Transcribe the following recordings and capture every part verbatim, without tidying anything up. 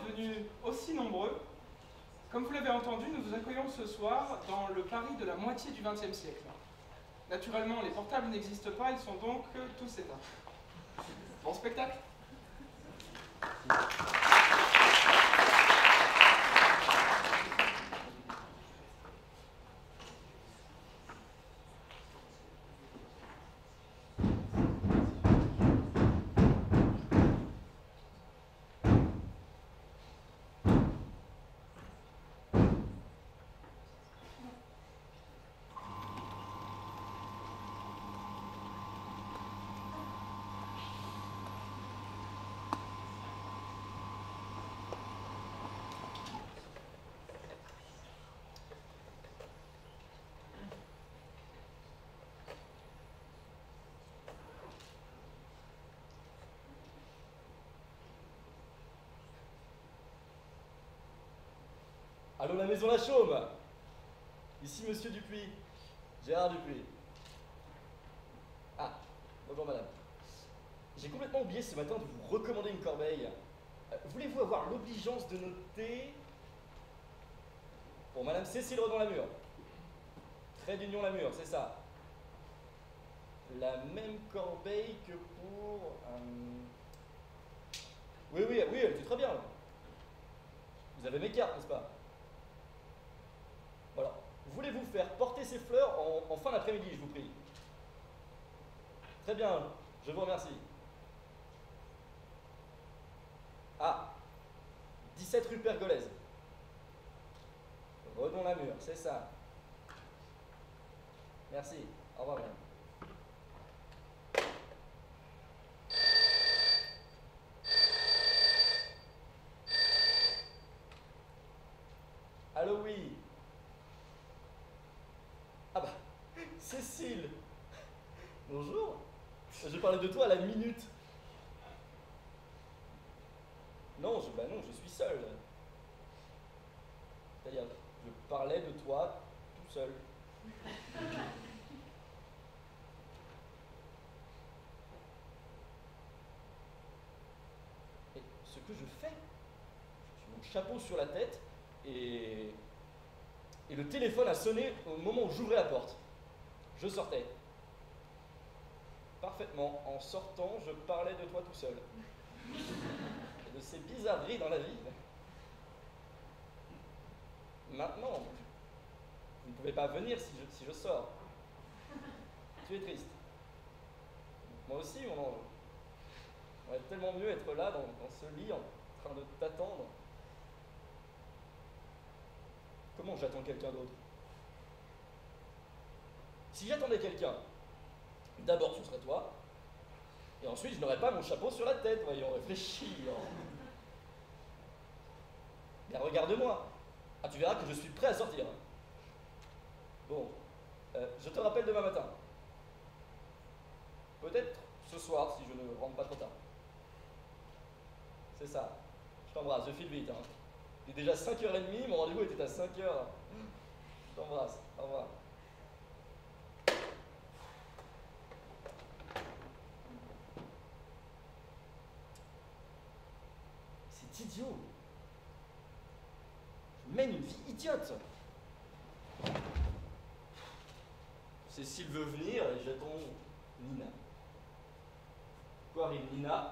devenus aussi nombreux. Comme vous l'avez entendu, nous vous accueillons ce soir dans le Paris de la moitié du vingtième siècle. Naturellement, les portables n'existent pas, ils sont donc tous éteints. Bon spectacle? Allô, la maison La Chaume. Ici Monsieur Dupuis, Gérard Dupuis. Ah, bonjour madame. J'ai complètement oublié ce matin de vous recommander une corbeille. Euh, Voulez-vous avoir l'obligeance de noter pour madame Cécile Redon-Lamure. Trait d'union Lamure, c'est ça. La même corbeille que pour... Euh... Oui, oui, oui, elle était très bien. Vous avez mes cartes, n'est-ce pas? Voilà. Voulez-vous faire porter ces fleurs en, en fin d'après-midi, je vous prie? Très bien, je vous remercie. Ah, dix-sept rue Pergolèse. Redon-Lamure, c'est ça. Merci. Au revoir, madame. Allô, oui. Ah bah, Cécile. Bonjour. Je parlais de toi à la minute. Non, je, bah non, je suis seul. C'est-à-dire, je parlais de toi tout seul. Et ce que je fais, j'ai mon chapeau sur la tête et, et le téléphone a sonné au moment où j'ouvrais la porte. Je sortais. Parfaitement, en sortant, je parlais de toi tout seul. Et de ces bizarreries dans la vie. Maintenant, vous ne pouvez pas venir si je, si je sors. Tu es triste. Moi aussi, mon ange. On va tellement mieux être là, dans, dans ce lit, en train de t'attendre. Comment j'attends quelqu'un d'autre? Si j'attendais quelqu'un, d'abord ce serait toi, et ensuite je n'aurais pas mon chapeau sur la tête, voyons, réfléchis. Bien, regarde-moi. Ah, tu verras que je suis prêt à sortir. Bon, euh, je te rappelle demain matin. Peut-être ce soir, si je ne rentre pas trop tard. C'est ça. Je t'embrasse, je file vite. Hein. Il est déjà cinq heures trente, mon rendez-vous était à cinq heures. Je t'embrasse, au revoir. C'est idiot. Je mène une vie idiote. Cécile veut venir et j'attends Nina. Quoi arrive Nina?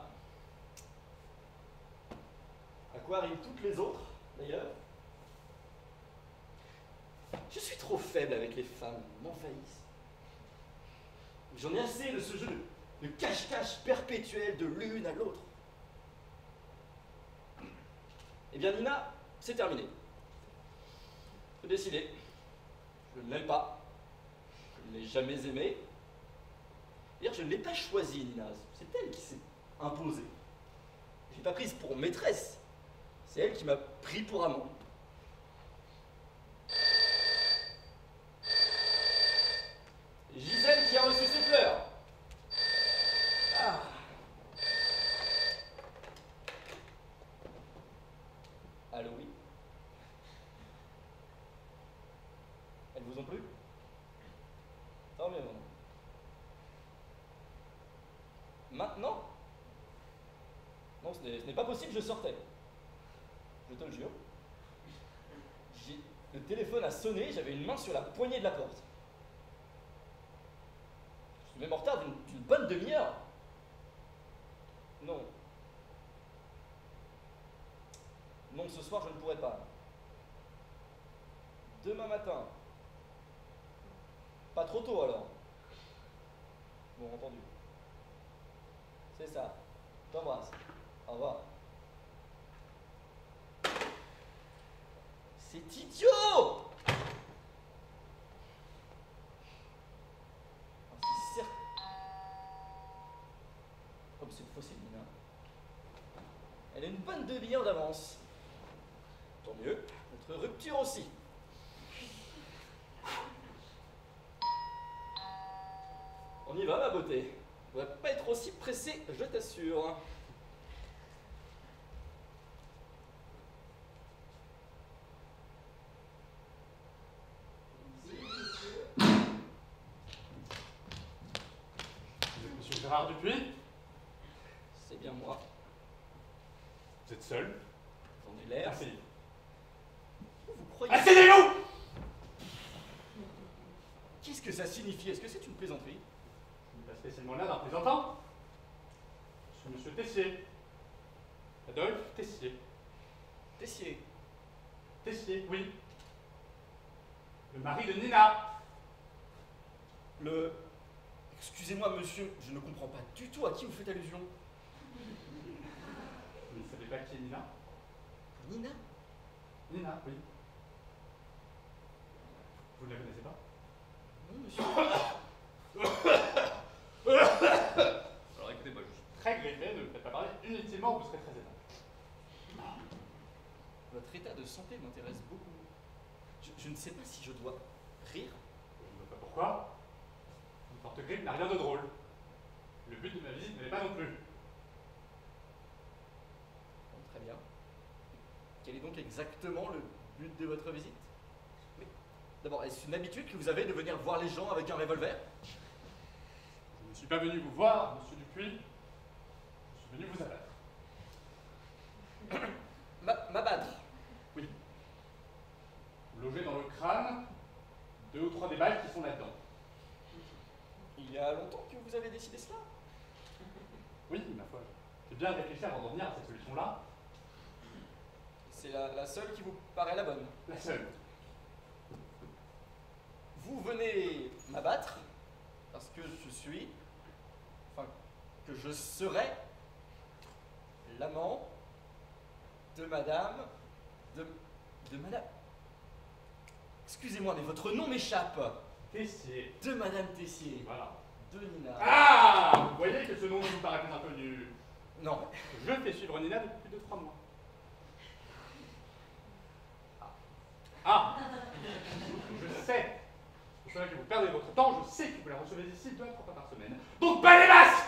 À quoi arrivent toutes les autres, d'ailleurs? Je suis trop faible avec les femmes, elles m'envahissent. J'en ai assez de ce jeu de cache-cache perpétuel de l'une à l'autre. Eh bien, Nina, c'est terminé. J'ai décidé. Je ne l'aime pas. Je ne l'ai jamais aimée. D'ailleurs, je ne l'ai pas choisie, Nina. C'est elle qui s'est imposée. Je ne l'ai pas prise pour maîtresse. C'est elle qui m'a pris pour amant. Gisèle qui a reçu ses fleurs. Ah. Allô, oui. Elles vous ont plu? Tant mieux, maman. Maintenant? Non, ce n'est pas possible, je sortais. Je te le jure. J'ai- Le téléphone a sonné, j'avais une main sur la poignée de la porte. Je suis même en retard d'une d'une bonne demi-heure. Non. Non, ce soir, je ne pourrai pas. Demain matin. Pas trop tôt, alors. Bon, entendu. C'est ça. T'embrasse. Au revoir. C'est idiot! Ah, c'est certain. Comme cette fois, c'est Nina. Elle a une bonne demi-heure d'avance. Tant mieux. Notre rupture aussi. On y va, ma beauté. On va pas être aussi pressé, je t'assure. Monsieur Gérard Dupuis, C'est bien moi. vous êtes seul? J'en ai l'air. Asseyez. Vous croyez... Asseyez-vous! Qu'est-ce que ça signifie? Est-ce que c'est une plaisanterie? Je n'ai pas spécialement l'air d'un plaisantant. Je suis monsieur Tessier. Adolphe Tessier. Tessier. Tessier, oui. Le mari de Nina. Le... Excusez-moi, monsieur, je ne comprends pas du tout à qui vous faites allusion. Vous ne savez pas qui est Nina? Nina? Nina, oui. Vous ne la connaissez pas? Non, monsieur. Alors écoutez, moi je suis très grippé, ne me faites pas parler inutilement, vous serez très étonné. Votre état de santé m'intéresse beaucoup. Je, je ne sais pas si je dois rire. Je ne vois pas pourquoi. Une forte grippe n'a rien de drôle. Le but de ma visite ne l'est pas non plus. Bon, très bien. Quel est donc exactement le but de votre visite? Mais d'abord, est-ce une habitude que vous avez de venir voir les gens avec un revolver? Je ne suis pas venu vous voir, monsieur Dupuis. Je suis venu vous abattre. Ma- M'abattre. Oui. Vous logez dans le crâne deux ou trois des balles qui sont là-dedans. Il y a longtemps que vous avez décidé cela? Oui, ma foi. J'ai bien réfléchi avant d'en venir à cette solution-là. C'est la, la seule qui vous paraît la bonne. La seule. Vous venez m'abattre parce que je suis, enfin, que je serai l'amant de madame, de, de madame. Excusez-moi, mais votre nom m'échappe. Tessier. De madame Tessier. Voilà. De Nina. Ah! Vous voyez que ce nom vous paraît plus inconnu. Non. Je fais suivre Nina depuis plus de trois mois. Ah! Je sais. C'est pour cela que vous perdez votre temps. Je sais que vous la recevez ici deux à trois fois par semaine. Donc pas les masses!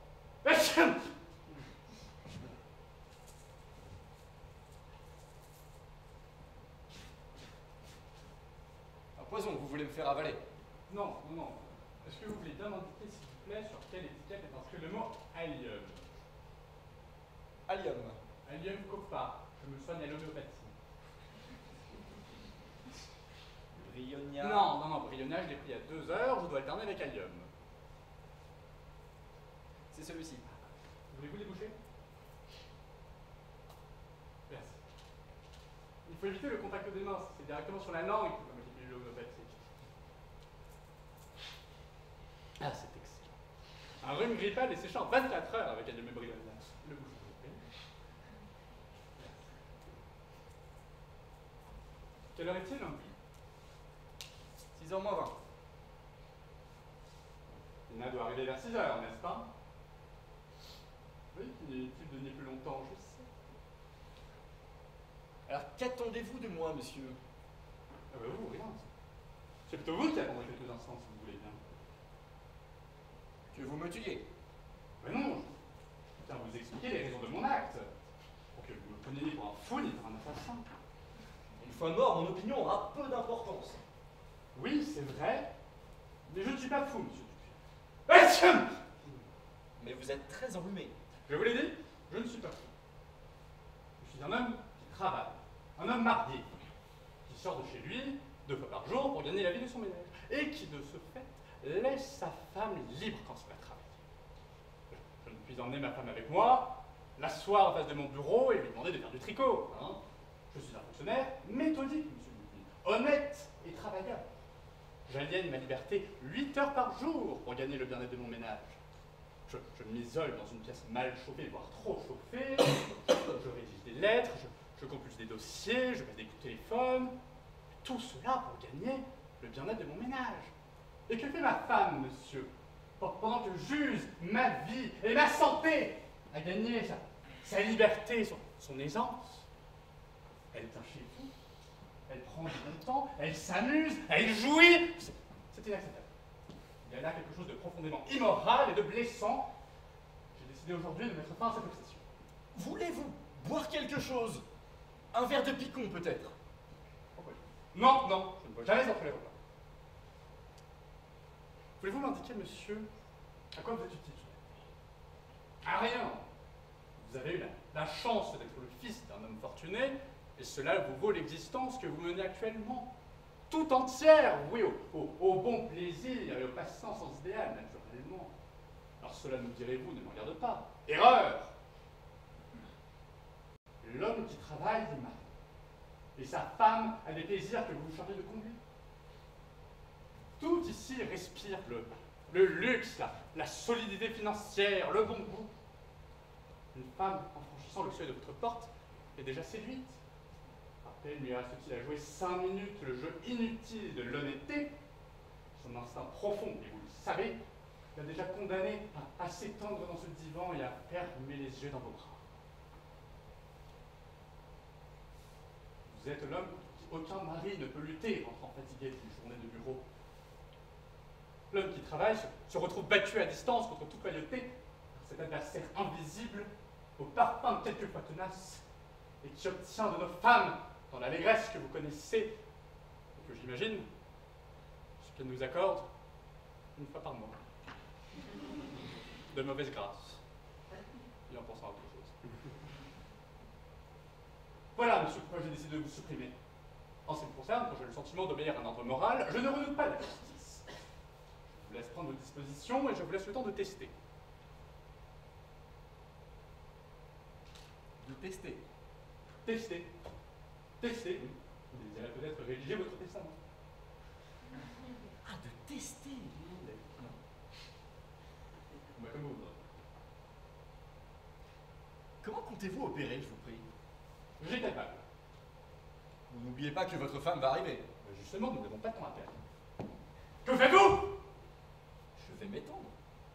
Un poison que vous voulez me faire avaler. Non, non, non. Est-ce que vous voulez bien m'indiquer, s'il vous plaît, sur quelle étiquette est inscrit le mot allium? Allium. Allium copa. Je me soigne à l'homéopathie. Brionnia. Non, non, non, Brionnia, je l'ai pris il y a deux heures, je dois alterner avec allium. C'est celui-ci. Voulez-vous les boucher? Merci. Il faut éviter le contact des mains, c'est directement sur la langue que vous mettez l'homéopathie. Ah, c'est excellent. Un rhume grippal est séché en vingt-quatre heures avec allium et Brionnia. Le bouche, s'il vous plaît. Merci. Quelle heure est-il? six heures moins vingt. Nina doit arriver vers six heures, n'est-ce pas? Oui, qu'il de donner plus longtemps, je sais. Alors qu'attendez-vous de moi, monsieur? Ah bah vous, rien. C'est plutôt vous qui attendrez quelques instants, si vous voulez bien. Que vous me tuiez. Mais non, je tiens à vous expliquer les raisons de mon acte. Pour que vous me preniez ni pour un fou ni pour un assassin. Une fois mort, mon opinion aura peu d'importance. Oui, c'est vrai, mais je ne suis pas fou, monsieur Dupuis. Mais vous êtes très enrhumé. Je vous l'ai dit, je ne suis pas fou. Je suis un homme qui travaille, un homme marié, qui sort de chez lui deux fois par jour pour gagner la vie de son ménage, et qui de ce fait laisse sa femme libre quand il va travailler. Je, je ne puis emmener ma femme avec moi, l'asseoir en face de mon bureau et lui demander de faire du tricot. Hein. Je suis un fonctionnaire méthodique, monsieur Boutine, honnête et travailleur. J'aliène ma liberté huit heures par jour pour gagner le bien-être de mon ménage. Je, je m'isole dans une pièce mal chauffée, voire trop chauffée. Je rédige des lettres, je, je compulse des dossiers, je passe des coups de téléphone. Tout cela pour gagner le bien-être de mon ménage. Et que fait ma femme, monsieur, pendant que j'use ma vie et ma santé à gagner sa, sa liberté, son, son aisance? Elle est un chez vous, elle prend du bon temps, elle s'amuse, elle jouit. C'est inacceptable. Il y a là quelque chose de profondément immoral et de blessant. J'ai décidé aujourd'hui de mettre fin à cette obsession. Voulez-vous boire quelque chose? Un verre de picon, peut-être? Pourquoi? Non, non, je ne bois jamais entre les repas. Voulez-vous m'indiquer, monsieur, à quoi vous êtes utile? À rien. Vous avez eu la, la chance d'être le fils d'un homme fortuné, et cela vous vaut l'existence que vous menez actuellement. Tout entière, oui, au, au, au bon plaisir et au passant sans idéal, naturellement. Alors cela, nous direz-vous, ne me regarde pas. Erreur! L'homme qui travaille est marié, et sa femme a des plaisirs que vous vous chargez de combler. Tout ici respire le, le luxe, la, la solidité financière, le bon goût. Une femme, en franchissant le seuil de votre porte, est déjà séduite. À peine lui reste-t-il à jouer cinq minutes le jeu inutile de l'honnêteté. Son instinct profond, et vous le savez, l'a déjà condamné à, à s'étendre dans ce divan et à fermer les yeux dans vos bras. Vous êtes l'homme qui aucun mari ne peut lutter, rentrant fatigué d'une journée de bureau. L'homme qui travaille se, se retrouve battu à distance contre toute loyauté par cet adversaire invisible, au parfum quelquefois tenace, et qui obtient de nos femmes, dans l'allégresse que vous connaissez, et que j'imagine, ce qu'elles nous accordent une fois par mois. De mauvaise grâce, et en pensant à autre chose. Voilà, monsieur, pourquoi j'ai décidé de vous supprimer. En ce qui me concerne, quand j'ai le sentiment d'obéir à un ordre moral, je ne redoute pas la justice. Je vous laisse prendre vos dispositions et je vous laisse le temps de tester. De tester. Tester. Tester, oui. Vous désirez peut-être rédiger votre testament. Ah, de tester? Non. Bah, comme vous voudrez. Comment comptez-vous opérer, je vous prie? J'ai capable. Vous n'oubliez pas que votre femme va arriver. Mais justement, nous n'avons pas de temps à perdre. Que faites-vous? Je vais m'étendre.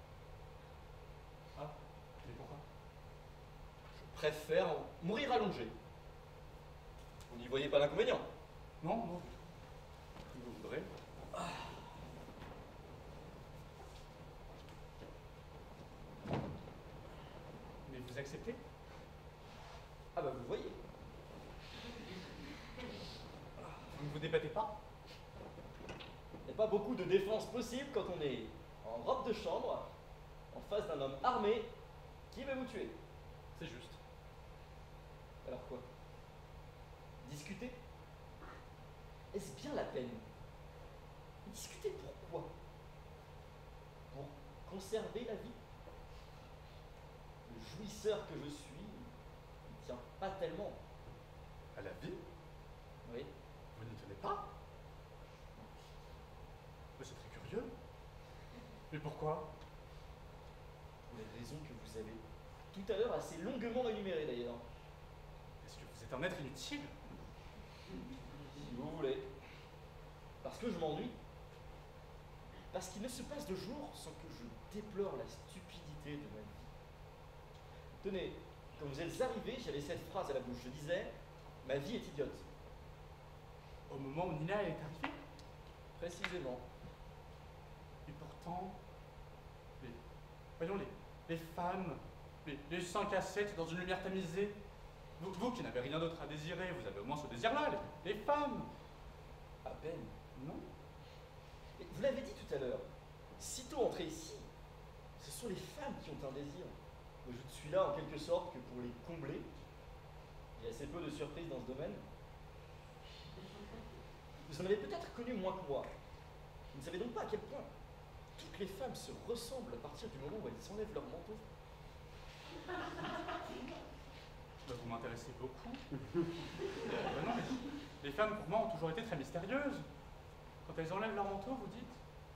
Ah, mais pourquoi? Je préfère mourir allongé. Vous n'y voyez pas d'inconvénient? Non, non. Comme vous voudrez. Ah. Mais vous acceptez? Ah bah vous voyez. Vous ne vous débattez pas? Il n'y a pas beaucoup de défense possible quand on est en robe de chambre, en face d'un homme armé qui veut vous tuer. C'est juste. Alors quoi? Discuter? Est-ce bien la peine? Discuter pourquoi? Pour conserver la vie? Le jouisseur que je suis ne tient pas tellement. À la vie? Oui. Vous n'y tenez pas? Mais c'est très curieux. Mais pourquoi? Pour les raisons que vous avez tout à l'heure assez longuement énumérées d'ailleurs. Est-ce que vous êtes un être inutile? Si vous voulez. Parce que je m'ennuie. Parce qu'il ne se passe de jour sans que je déplore la stupidité de ma vie. Tenez, quand vous êtes arrivé, j'avais cette phrase à la bouche. Je disais, ma vie est idiote. Au moment où Nina est arrivée? Précisément. Et pourtant, les, voyons les, les femmes, les, les cinq à sept dans une lumière tamisée. Vous, vous qui n'avez rien d'autre à désirer, vous avez au moins ce désir-là, les, les femmes. À peine. Non? Mais vous l'avez dit tout à l'heure. Sitôt entré ici, ce sont les femmes qui ont un désir. Mais je ne suis là en quelque sorte que pour les combler. Il y a assez peu de surprises dans ce domaine. Vous en avez peut-être connu moins que moi. Vous ne savez donc pas à quel point toutes les femmes se ressemblent à partir du moment où elles s'enlèvent leur manteau. Bah, vous m'intéressez beaucoup. Bah non, mais les femmes, pour moi, ont toujours été très mystérieuses. Quand elles enlèvent leur manteau, vous dites?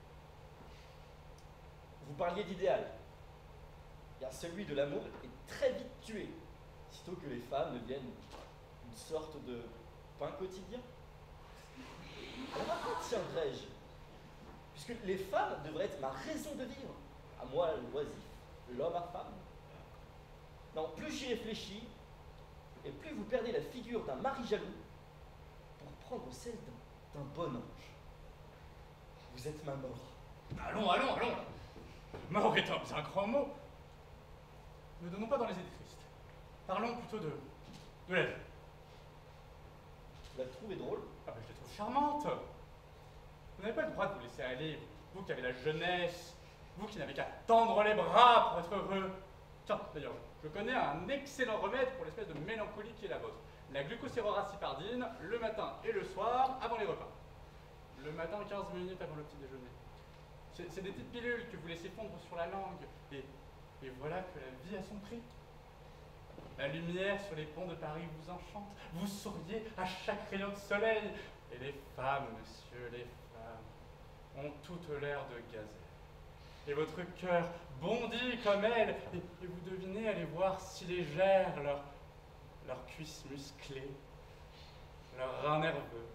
Vous parliez d'idéal. Car celui de l'amour est très vite tué, sitôt que les femmes deviennent une sorte de pain quotidien. Alors à quoi tiendrais-je? Puisque les femmes devraient être ma raison de vivre, à moi l'oisif, l'homme à femme. Non, plus j'y réfléchis, et plus vous perdez la figure d'un mari jaloux pour prendre celle d'un d'un bon ange. Vous êtes ma mort. Allons, allons, allons. Mort est un bien grand mot. Ne donnons pas dans les idées tristes. Parlons plutôt de, de la vie. Vous la trouvez drôle? Ah ben, je la trouve charmante. Vous n'avez pas le droit de vous laisser aller, vous qui avez la jeunesse, vous qui n'avez qu'à tendre les bras pour être heureux. Tiens, d'ailleurs, je connais un excellent remède pour l'espèce de mélancolie qui est la vôtre. La glucoséroracipardine, le matin et le soir, avant les repas. Le matin, quinze minutes avant le petit déjeuner. C'est c'est des petites pilules que vous laissez fondre sur la langue. Et, et voilà que la vie a son prix. La lumière sur les ponts de Paris vous enchante. Vous souriez à chaque rayon de soleil. Et les femmes, monsieur, les femmes, ont toutes l'air de gazelles. Et votre cœur bondit comme elles. Et, et vous devinez aller voir si légères leurs leurs cuisses musclées, leurs reins nerveux.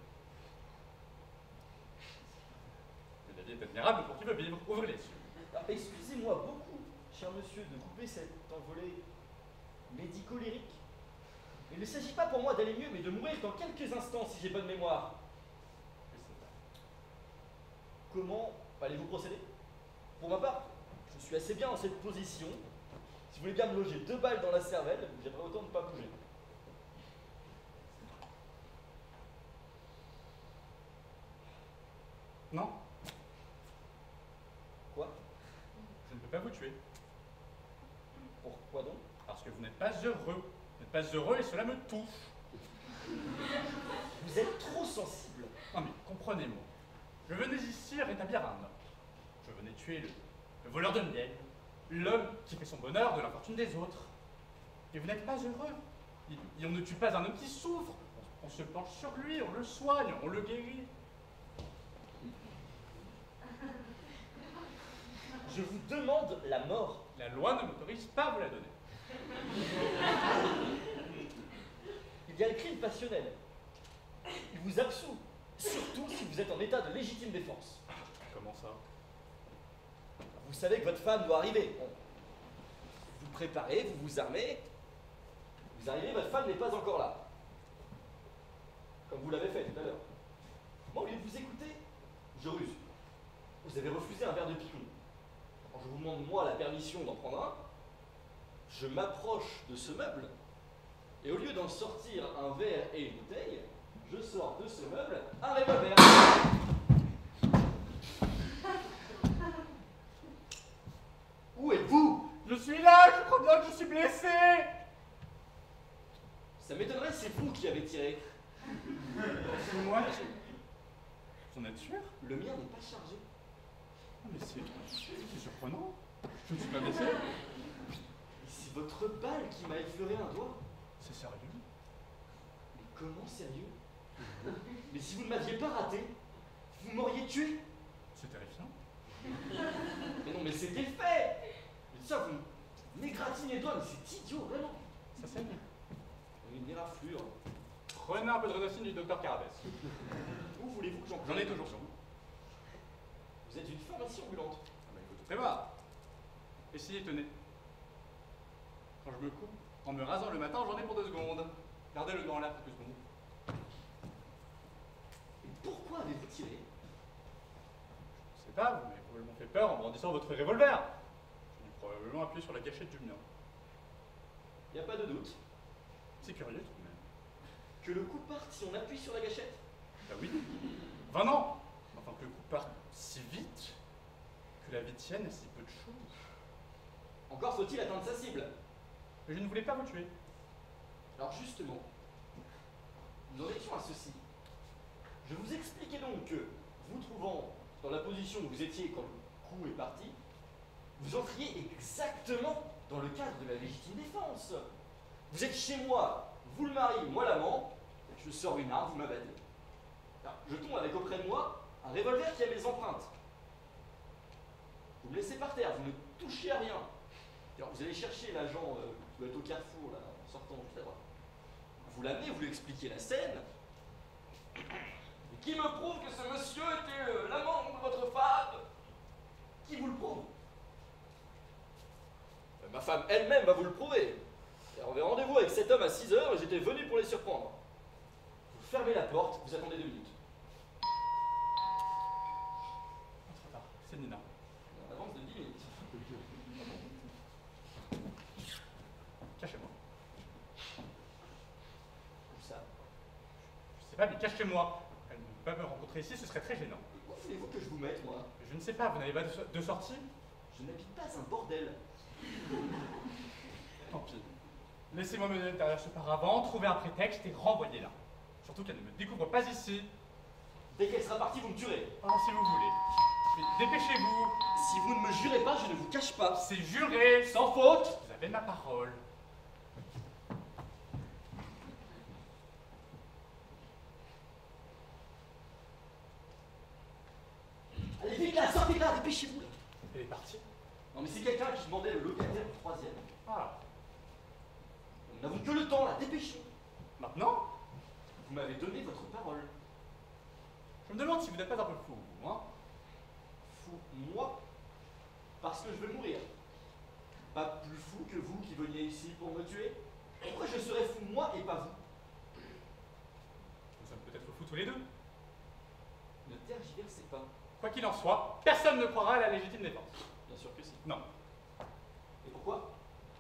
Mais la vie est admirable pour qui veut vivre. Ouvrez les yeux. Ah, excusez-moi beaucoup, cher monsieur, de couper cette envolée médico-lyrique. Il ne s'agit pas pour moi d'aller mieux, mais de mourir dans quelques instants si j'ai bonne mémoire. Oui, c'est vrai. Comment allez-vous procéder? Pour ma part, je suis assez bien dans cette position. Si vous voulez bien me loger deux balles dans la cervelle, j'aimerais autant ne pas bouger. Non, Quoi? je ne peux pas vous tuer. Pourquoi donc? Parce que vous n'êtes pas heureux. Vous n'êtes pas heureux et cela me touche. Vous êtes trop sensible. Non mais comprenez-moi. Je venais ici rétablir un homme. Je venais tuer le, le voleur de miel, l'homme qui fait son bonheur de l'infortune des autres. Et vous n'êtes pas heureux. Et, et on ne tue pas un homme qui souffre. On, on se penche sur lui, on le soigne, on le guérit. Je vous demande la mort. La loi ne m'autorise pas à vous la donner. Il y a le crime passionnel. Il vous absout, surtout si vous êtes en état de légitime défense. Comment ça? Vous savez que votre femme doit arriver. Bon. Vous vous préparez, vous vous armez. Vous arrivez, votre femme n'est pas encore là. Comme vous l'avez fait tout à l'heure. Moi, au lieu de vous écouter, je ruse. Vous avez refusé un verre de picon. Quand je vous demande, moi, la permission d'en prendre un, je m'approche de ce meuble, et au lieu d'en sortir un verre et une bouteille, je sors de ce meuble un revolver. Où êtes-vous? Je suis là, je crois bien que je suis blessé. Ça m'étonnerait, c'est vous qui avez tiré. C'est moi qui... Vous en êtes sûr? Le mien n'est pas chargé. Ah, mais c'est c'est surprenant. Je ne suis pas blessé. C'est votre balle qui m'a effleuré un doigt. C'est sérieux? Mais comment sérieux? Mais si vous ne m'aviez pas raté, vous m'auriez tué. C'est terrifiant. Mais non, mais c'était fait. Mais ça, vous m'égratignez les doigts, mais c'est idiot, vraiment. Ça saigne. Une éraflure. Prenez un peu de rénocine du docteur Carabès. Où voulez-vous que j'en J'en ai toujours sur vous. Vous êtes une pharmacie ambulante. Ah bah, il faut tout prévoir. Essayez, tenez. Quand je me coupe, en me rasant le matin, j'en ai pour deux secondes. Gardez-le dans l'air quelques secondes. Et pourquoi avez-vous tiré? Je sais pas, vous m'avez probablement fait peur en brandissant votre revolver. J'ai dû probablement appuyer sur la gâchette du mien. Il n'y a pas de doute C'est curieux tout de même. que le coup parte si on appuie sur la gâchette. Bah oui. Enfin non. Enfin que le coup parte si vite que la vie tienne à si peu de choses. Encore faut-il atteindre sa cible. Mais je ne voulais pas vous tuer. Alors justement, nous en étions à ceci. Je vous expliquais donc que, vous trouvant dans la position où vous étiez quand le coup est parti, vous entriez exactement dans le cadre de la légitime défense. Vous êtes chez moi, vous le mari, moi l'amant, je sors une arme, vous m'abattez. Alors, je tombe avec auprès de moi un revolver qui a mes empreintes. Vous me laissez par terre, vous ne touchez à rien. Alors, vous allez chercher l'agent euh, qui doit être au carrefour, là, en sortant juste à droite. Vous l'amenez, vous lui expliquez la scène. Et qui me prouve que ce monsieur était euh, l'amant de votre femme? Qui vous le prouve? euh, Ma femme elle-même va vous le prouver. Et on avait rendez-vous avec cet homme à six heures et j'étais venu pour les surprendre. Vous fermez la porte, vous attendez deux minutes. Trop tard, c'est Nina. En avance de dix minutes. Cachez-moi. Où ça? Je sais pas, mais cachez-moi. Elle ne peut pas me rencontrer ici, ce serait très gênant. Où voulez-vous que je vous mette, moi? Je ne sais pas, vous n'avez pas de, so- de sortie? Je n'habite pas un bordel. Tant pis. Laissez-moi mener derrière ce paravent, trouver un prétexte et renvoyer-la. Surtout qu'elle ne me découvre pas ici. Dès qu'elle sera partie, vous me tuerez. Oh, si vous voulez. Mais dépêchez-vous. Si vous ne me jurez pas, je ne vous cache pas. C'est juré. Sans faute. Vous avez ma parole. Allez vite là, sortez là, dépêchez-vous là. Elle est partie. Non mais c'est quelqu'un qui demandait le locataire du troisième. Ah, Nous n'avons que le temps là, dépêchez-vous. maintenant? Vous m'avez donné votre parole. Je me demande si vous n'êtes pas un peu fou, vous, hein? Fou, moi, parce que je veux mourir. Pas plus fou que vous qui veniez ici pour me tuer. Pourquoi je serais fou moi et pas vous? Nous sommes peut-être fous tous les deux. Ne tergiversez pas. Quoi qu'il en soit, personne ne croira à la légitime défense. Bien sûr que si. Non. Et pourquoi?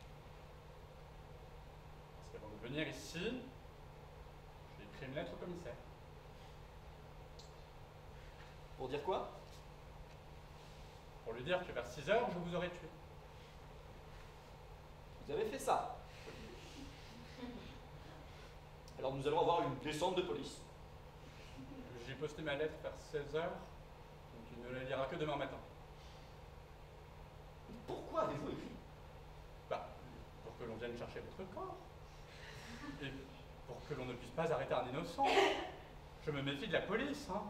Parce qu'avant de venir ici, j'ai écrit une lettre au commissaire. Pour dire quoi? Pour lui dire que vers six heures, je vous aurais tué. Vous avez fait ça. Alors nous allons avoir une descente de police. J'ai posté ma lettre vers seize heures, donc il ne la lira que demain matin. Pourquoi avez-vous écrit? Bah, pour que l'on vienne chercher votre corps. Et pour que l'on ne puisse pas arrêter un innocent. Je me méfie de la police, hein.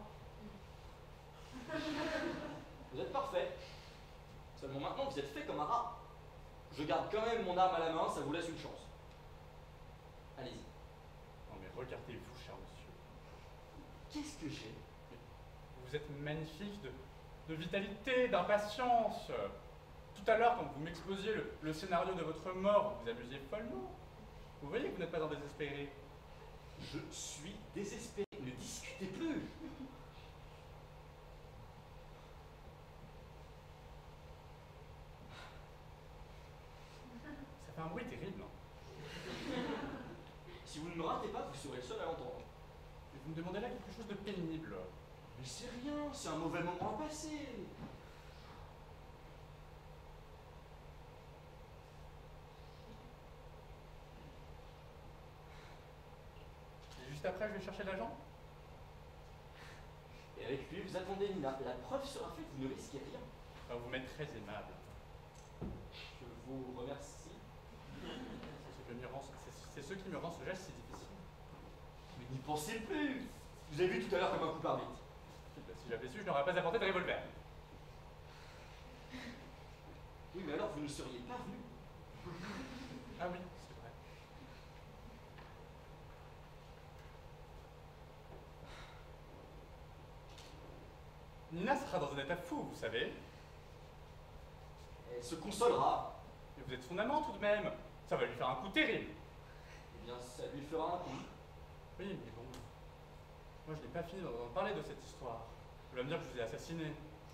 Vous êtes parfait. Seulement maintenant, vous êtes fait comme un rat. Je garde quand même mon arme à la main, ça vous laisse une chance. Allez-y. Non mais regardez-vous, cher monsieur. Qu'est-ce que j'ai? Vous êtes magnifique de, de vitalité, d'impatience. Tout à l'heure, quand vous m'exposiez le, le scénario de votre mort, vous vous amusiez follement. Vous voyez que vous n'êtes pas un désespéré. Je suis désespéré. Ne discutez plus. Ça fait un bruit terrible. Hein. Si vous ne me ratez pas, vous serez le seul à l'entendre. Et vous me demandez là quelque chose de pénible. Mais c'est rien, c'est un mauvais moment à passer. Et juste après, je vais chercher l'agent. Et avec lui, vous attendez Nina. La preuve sera faite, vous ne risquez rien. Enfin, vous m'êtes très aimable. Je vous remercie. C'est ce, que me rend- c'est- c'est ce qui me rend ce geste si difficile. Mais n'y pensez plus. Vous avez vu tout à l'heure comme un coup par bite. Si j'avais su, je n'aurais pas apporté de revolver. Oui, mais alors vous ne seriez pas venu. Ah oui, c'est vrai. Nina sera dans un état fou, vous savez. Elle se consolera. Mais vous êtes son amant tout de même. Ça va lui faire un coup terrible. Eh bien, ça lui fera un coup. Oui, mais bon. Moi, je n'ai pas fini d'en parler de cette histoire. Vous allez me dire que je vous ai assassiné.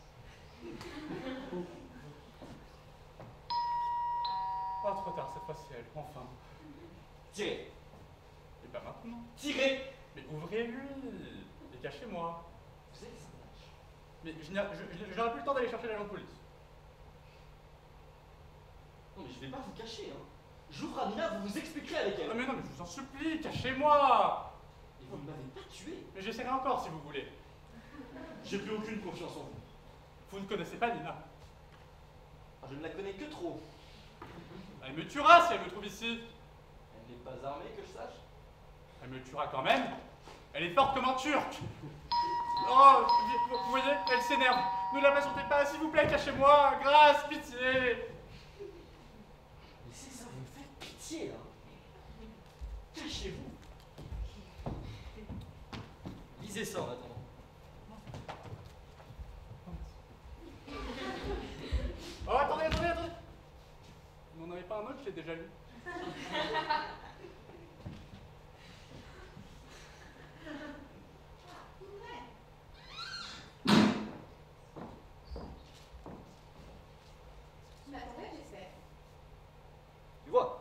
Oh, trop tard, cette fois c'est elle, enfin. Tirez. Et pas maintenant. Tirez. Mais ouvrez-lui et cachez-moi. Vous êtes un lâche. Mais je n'ai- je- je- je n'aurai plus le temps d'aller chercher l'agent de police. Non, mais je vais pas vous cacher, hein. J'ouvre à Nina, vous vous expliquerez avec Ah, elle. mais non, mais je vous en supplie, cachez-moi. Et vous ne m'avez pas tué. Mais j'essaierai encore si vous voulez. J'ai plus aucune confiance en vous. Vous ne connaissez pas Nina. Ah, je ne la connais que trop. Elle me tuera si elle me trouve ici. Elle n'est pas armée, que je sache. Elle me tuera quand même. Elle est forte comme un turc. Oh, vous vous voyez, elle s'énerve. Ne la patientez pas, s'il vous plaît, cachez-moi. Grâce, pitié. Mais c'est ça, vous me faites pitié, hein. Cachez-vous. Lisez ça en attendant. Oh, attendez, attendez, attendez. Vous n'en avez pas un autre, je l'ai déjà lu. Tu m'attendais, j'espère. Tu vois.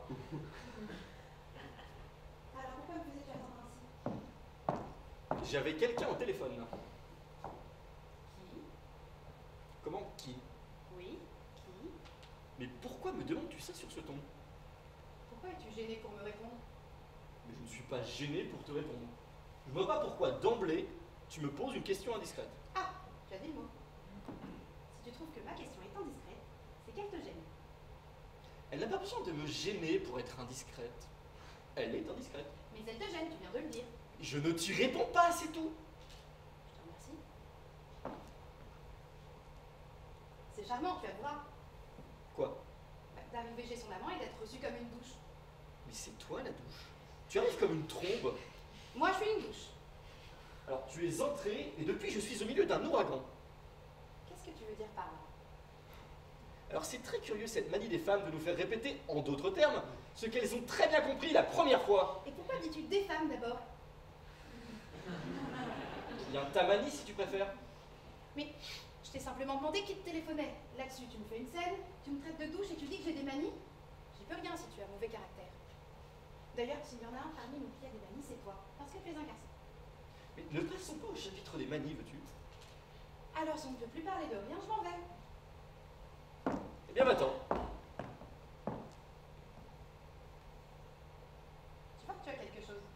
Alors pourquoi me faisais-tu attendre ainsi? J'avais quelqu'un au téléphone. Qui? Comment qui? Oui, qui? Mais pourquoi me demandes-tu ça sur ce ton? Pourquoi es-tu gêné pour me répondre? Mais je ne suis pas gêné pour te répondre. Je ne vois pas pourquoi, d'emblée, tu me poses une question indiscrète. Ah, tu as dit le mot. Si tu trouves que ma question est indiscrète, c'est qu'elle te gêne. Elle n'a pas besoin de me gêner pour être indiscrète. Elle est indiscrète. Mais elle te gêne, tu viens de le dire. Je ne t'y réponds pas, c'est tout. Je te remercie. C'est charmant, tu avoueras. Quoi? Bah, d'arriver chez son amant et d'être reçu comme une douche. Mais c'est toi la douche. Tu arrives comme une trombe. Moi, je suis une douche. Alors tu es entré et depuis je suis au milieu d'un ouragan. Qu'est-ce que tu veux dire par là? Alors c'est très curieux cette manie des femmes de nous faire répéter, en d'autres termes, ce qu'elles ont très bien compris la première fois. Et pourquoi dis-tu des femmes d'abord? Bien ta manie si tu préfères. Mais je t'ai simplement demandé qui te téléphonait. Là-dessus, tu me fais une scène, tu me traites de douche et tu dis que j'ai des manies. J'y peux rien si tu as mauvais caractère. D'ailleurs, s'il y en a un parmi nous qui a des manies, c'est toi, parce que tu es un garçon. Mais ne passons pas au chapitre des manies, veux-tu? Alors, si on ne peut plus parler de rien, je m'en vais. Eh bien va-t'en. Tu vois que tu as quelque chose.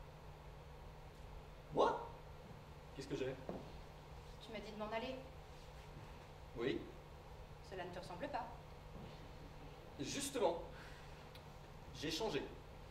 Moi? Qu'est-ce que j'ai? Tu m'as dit de m'en aller. Oui. Cela ne te ressemble pas. Justement. J'ai changé.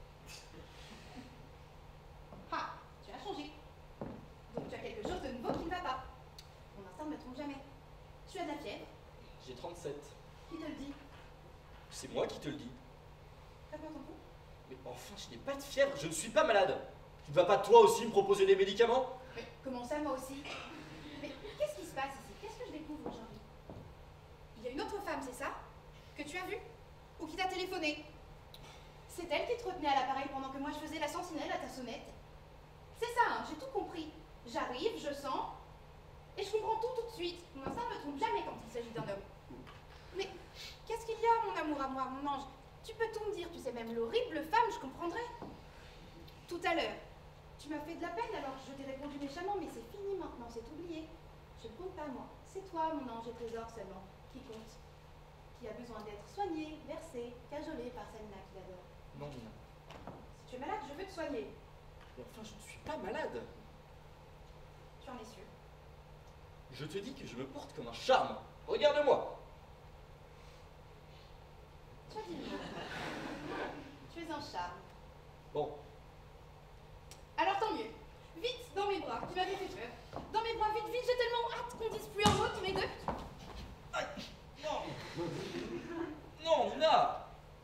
Ah, tu as changé. Donc tu as quelque chose de nouveau qui ne va pas. Mon instinct ne me trompe jamais. Tu as de la fièvre. J'ai trente-sept. Qui te le dit? C'est moi qui te le dis. T'as peur ton coup? Mais enfin, je n'ai pas de fièvre, je ne suis pas malade. Tu ne vas pas toi aussi me proposer des médicaments? Mais comment ça, moi aussi? Mais qu'est-ce qui se passe ici? Qu'est-ce que je découvre aujourd'hui? Il y a une autre femme, c'est ça? Que tu as vue? Ou qui t'a téléphoné? C'est elle qui te retenait à l'appareil pendant que moi je faisais la sentinelle à ta sonnette? C'est ça, hein, j'ai tout compris. J'arrive, je sens, et je comprends tout tout de suite. Mon instinct ne me trompe jamais quand il s'agit d'un homme. Mais qu'est-ce qu'il y a, mon amour à moi, mon ange? Tu peux tout me dire, tu sais, même l'horrible femme, je comprendrais. Tout à l'heure, tu m'as fait de la peine alors que je t'ai répondu méchamment, mais c'est fini maintenant, c'est oublié. Je ne compte pas, moi. C'est toi, mon ange et trésor seulement, qui compte. Qui a besoin d'être soigné, bercé, cajolé par celle-là qu'il adore. Non, Nina. Si tu es malade, je veux te soigner. Mais enfin, je ne suis pas malade. Tu en es sûr? Je te dis que je me porte comme un charme. Regarde-moi. Tu as dit le mot. Tu es un charme. Bon, Alors tant mieux. Vite, dans mes bras, tu m'avais fait peur. Dans mes bras, vite, vite, j'ai tellement hâte qu'on dise plus un mot tous les deux. aïe, non. Non, Nina.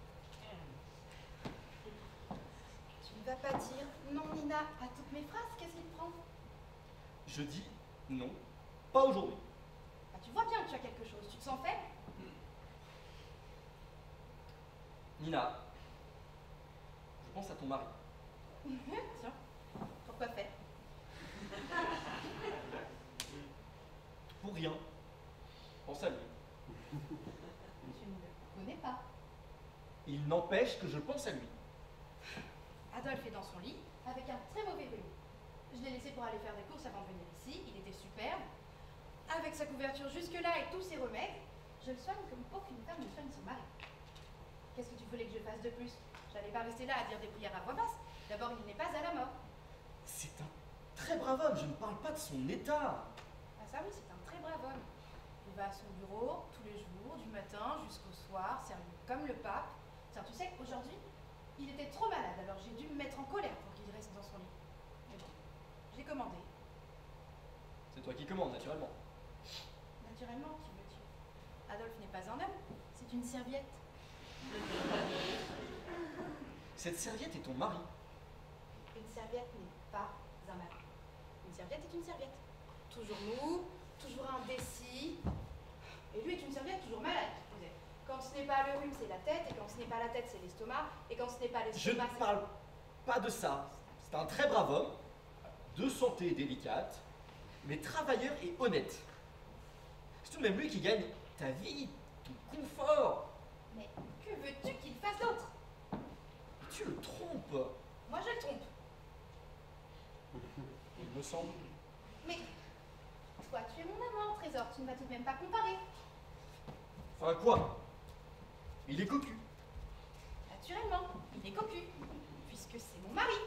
Tu ne vas pas dire non, Nina, à toutes mes phrases, qu'est-ce qui te prend? Je dis non, pas aujourd'hui. Ah, tu vois bien que tu as quelque chose, tu te sens faible? Nina, je pense à ton mari. Tiens, pourquoi faire? Pour rien. Pense à lui. Tu ne le connais pas. Il n'empêche que je pense à lui. Adolphe est dans son lit, avec un très mauvais vélo. Je l'ai laissé pour aller faire des courses avant de venir ici, il était superbe. Avec sa couverture jusque-là et tous ses remèdes, je le soigne comme aucune femme ne soigne son mari. Qu'est-ce que tu voulais que je fasse de plus? J'allais pas rester là à dire des prières à voix basse. D'abord, il n'est pas à la mort. C'est un très brave homme, je ne parle pas de son état. Ah ça oui, c'est un très brave homme. Il va à son bureau tous les jours, du matin jusqu'au soir, sérieux comme le pape. Tiens, tu sais, aujourd'hui, il était trop malade, alors j'ai dû me mettre en colère pour qu'il reste dans son lit. Mais bon, j'ai commandé. C'est toi qui commandes, naturellement. Naturellement, qui veux-tu? Adolphe n'est pas un homme, c'est une serviette. Cette serviette est ton mari. Une serviette n'est pas un mari. Une serviette est une serviette. Toujours mou, toujours indécis. Et lui est une serviette toujours malade, je disais. Quand ce n'est pas le rhume, c'est la tête, et quand ce n'est pas la tête, c'est l'estomac, et quand ce n'est pas Je l'estomac, ne c'est... parle pas de ça. C'est un très brave homme, de santé délicate, mais travailleur et honnête. C'est tout de même lui qui gagne ta vie, ton confort. Mais que veux-tu qu'il fasse d'autre? Et tu le trompes. Moi, je le trompe. Il me semble. Mais toi, tu es mon amant, Trésor, tu ne vas tout de même pas comparer. Enfin quoi? Il est cocu. Naturellement, il est cocu, puisque c'est mon mari.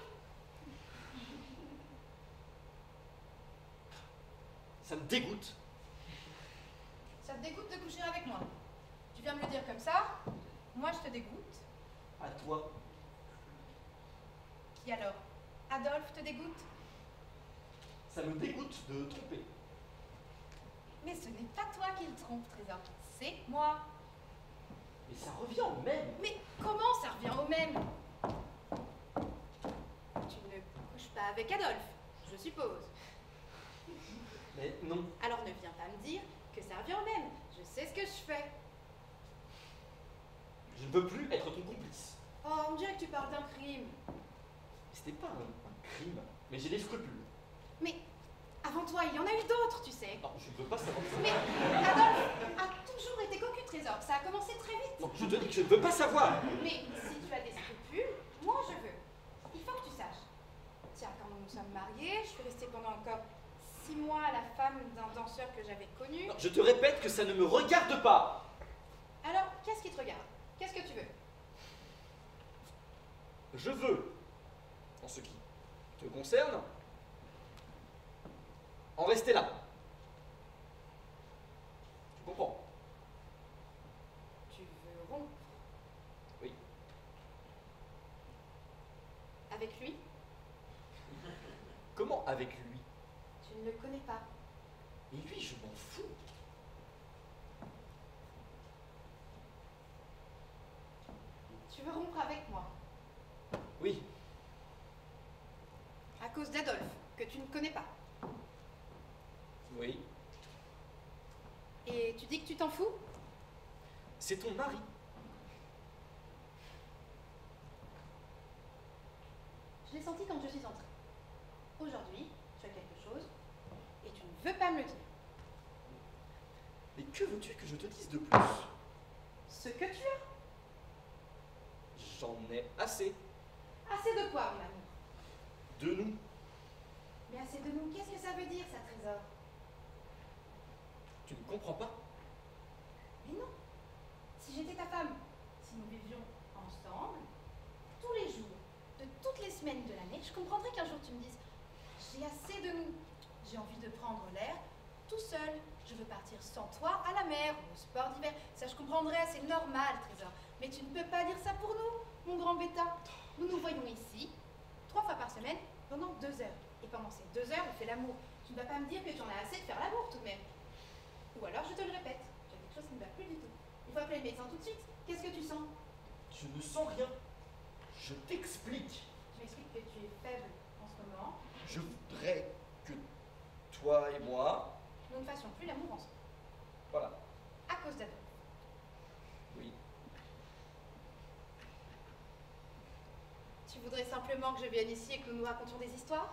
Ça me dégoûte. Ça te dégoûte de coucher avec moi. Tu viens me le dire comme ça, moi je te dégoûte. À toi. Qui alors? Adolphe te dégoûte? Ça me dégoûte de tromper. Mais ce n'est pas toi qui le trompe, Trésor, c'est moi. Mais ça revient au même. Mais comment ça revient au même? Tu ne couches pas avec Adolphe, je suppose. Mais non. Alors ne viens pas me dire que ça revient au même. Je sais ce que je fais. Je ne veux plus être ton complice. Oh, on dirait que tu parles d'un crime. C'était pas un, un crime, mais j'ai des scrupules. Mais avant toi, il y en a eu d'autres, tu sais. Non, je ne veux pas savoir ça. Mais Adolphe a toujours été cocu, Trésor. Ça a commencé très vite. Non, je te dis que je ne veux pas savoir. Mais si tu as des scrupules, moi je veux. Il faut que tu saches. Tiens, quand nous nous sommes mariés, je suis restée pendant encore six mois à la femme d'un danseur que j'avais connu. Non, je te répète que ça ne me regarde pas. Alors, qu'est-ce qui te regarde? Qu'est-ce que tu veux? Je veux, en ce qui te concerne, en rester là. Tu comprends? Tu veux rompre? Oui. Avec lui? Comment avec lui? Tu ne le connais pas. Et lui, je m'en fous. Tu veux rompre avec moi? Oui. À cause d'Adolphe, que tu ne connais pas. Oui. Et tu dis que tu t'en fous? C'est ton mari. Je l'ai senti quand je suis entrée. Aujourd'hui, tu as quelque chose et tu ne veux pas me le dire. Mais que veux-tu que je te dise de plus? Ce que tu as. J'en ai assez. Assez de quoi, mon amour? De nous. Mais assez de nous, qu'est-ce que ça veut dire, ça, Trésor? Tu ne comprends pas? Mais non. Si j'étais ta femme, si nous vivions ensemble, tous les jours, de toutes les semaines de l'année, je comprendrais qu'un jour tu me dises « J'ai assez de nous. J'ai envie de prendre l'air tout seul. Je veux partir sans toi à la mer ou au sport d'hiver. » Ça, je comprendrais, c'est normal, Trésor. Mais tu ne peux pas dire ça pour nous, mon grand bêta. Nous nous voyons ici, trois fois par semaine, pendant deux heures. Et pendant ces deux heures, on fait l'amour. Tu ne vas pas me dire que tu en as assez de faire l'amour tout de même. Ou alors, je te le répète, tu as quelque chose qui ne va plus du tout. Il faut appeler le médecin tout de suite. Qu'est-ce que tu sens? Je ne sens rien. Je t'explique. Tu m'expliques que tu es faible en ce moment. Je voudrais que toi et moi... Nous ne fassions plus l'amour ensemble. Voilà. À cause d'Adolphe. Oui. Tu voudrais simplement que je vienne ici et que nous nous racontions des histoires?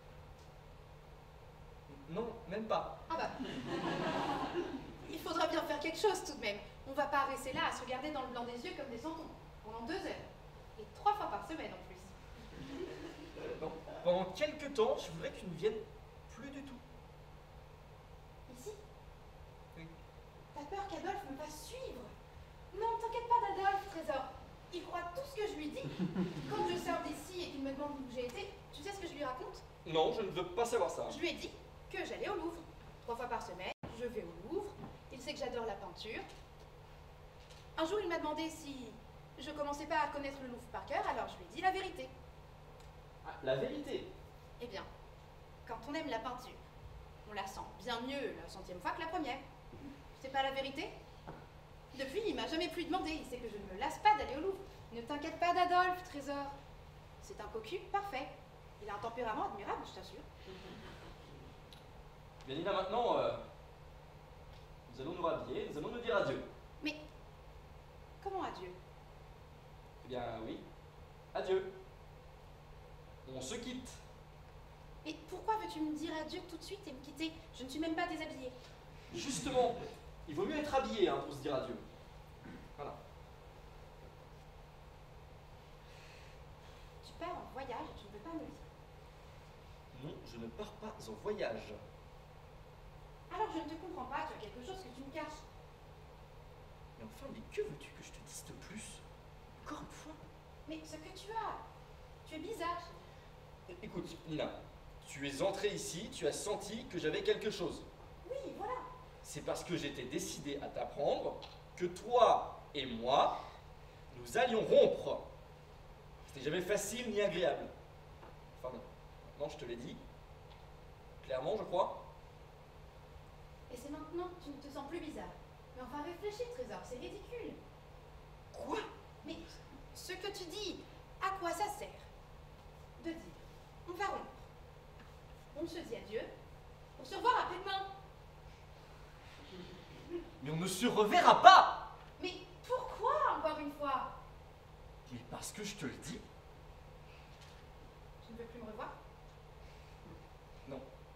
Non, même pas. Ah bah. Il faudra bien faire quelque chose tout de même. On va pas rester là à se regarder dans le blanc des yeux comme des santons pendant deux heures. Et trois fois par semaine en plus. Euh, non. Pendant quelques temps, je voudrais que tu ne viennes plus du tout. Ici? Oui. T'as peur qu'Adolphe me fasse suivre? Non, t'inquiète pas d'Adolphe, Trésor. Il croit tout ce que je lui dis. Quand je sors d'ici et qu'il me demande où j'ai été, tu sais ce que je lui raconte? Non, je ne veux pas savoir ça. Je lui ai dit que j'allais au Louvre. Trois fois par semaine, je vais au Louvre. Il sait que j'adore la peinture. Un jour, il m'a demandé si je commençais pas à connaître le Louvre par cœur, alors je lui ai dit la vérité. Ah, la vérité. Eh bien, quand on aime la peinture, on la sent bien mieux la centième fois que la première. C'est pas la vérité? Depuis, il m'a jamais plus demandé. Il sait que je ne me lasse pas d'aller au Louvre. Ne t'inquiète pas d'Adolphe, trésor. C'est un cocu parfait. Il a un tempérament admirable, je t'assure. Bien, Nina, maintenant, euh, nous allons nous rhabiller, nous allons nous dire adieu. Mais, comment adieu? Eh bien, oui. Adieu. On se quitte. Et pourquoi veux-tu me dire adieu tout de suite et me quitter? Je ne suis même pas déshabillée. Justement, il vaut mieux être habillé hein, pour se dire adieu. Voilà. Tu pars en voyage et tu ne peux pas me le dire. Non, je ne pars pas en voyage. Alors je ne te comprends pas, tu as quelque chose que tu me caches. Mais enfin, mais que veux-tu que je te dise de plus? Encore une fois. Mais ce que tu as, tu es bizarre. Écoute, Nina, tu es entrée ici, tu as senti que j'avais quelque chose. Oui, voilà. C'est parce que j'étais décidé à t'apprendre que toi et moi, nous allions rompre. C'était jamais facile ni agréable. Enfin, maintenant je te l'ai dit. Clairement, je crois. Et c'est maintenant que tu ne te sens plus bizarre. Mais enfin réfléchis, trésor, c'est ridicule. Quoi? Mais ce que tu dis, à quoi ça sert? De dire, on va rompre. On se dit adieu, on se revoit après-demain. Mais on ne se reverra pas! Mais pourquoi, encore une fois? Mais parce que je te le dis. Tu ne veux plus me revoir? Non.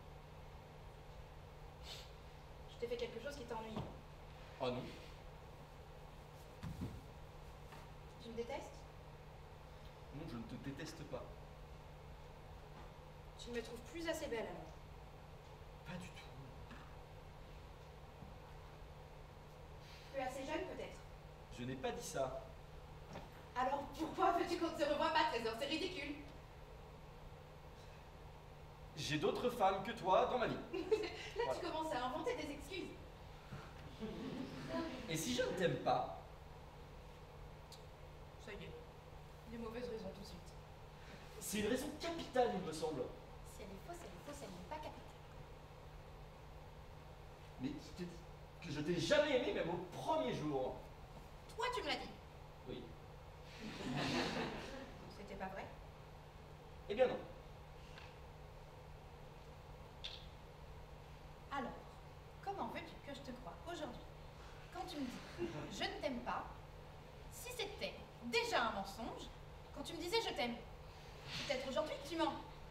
Je t'ai fait quelque chose qui t'ennuie. Oh non. Tu me détestes? Non, je ne te déteste pas. Tu ne me trouves plus assez belle alors. Pas du tout. Plus assez jeune peut-être. Je n'ai pas dit ça. Alors pourquoi veux-tu qu'on ne se revoie pas, trésor? C'est ridicule. J'ai d'autres femmes que toi dans ma vie. Là Voilà. tu commences à inventer des excuses. Et si je ne t'aime pas, Ça y est, des mauvaises raisons tout de suite. c'est une raison capitale, il me semble. Si elle est fausse, elle est fausse, elle n'est pas capitale. Mais je t'ai dit que je t'ai jamais aimé, même au premier jour. Toi tu me l'as dit. Oui. C'était pas vrai? Eh bien non. Alors, comment veux-tu que je te croie aujourd'hui quand tu me dis je ne t'aime pas, si c'était déjà un mensonge, quand tu me disais je t'aime? Peut-être aujourd'hui que tu mens.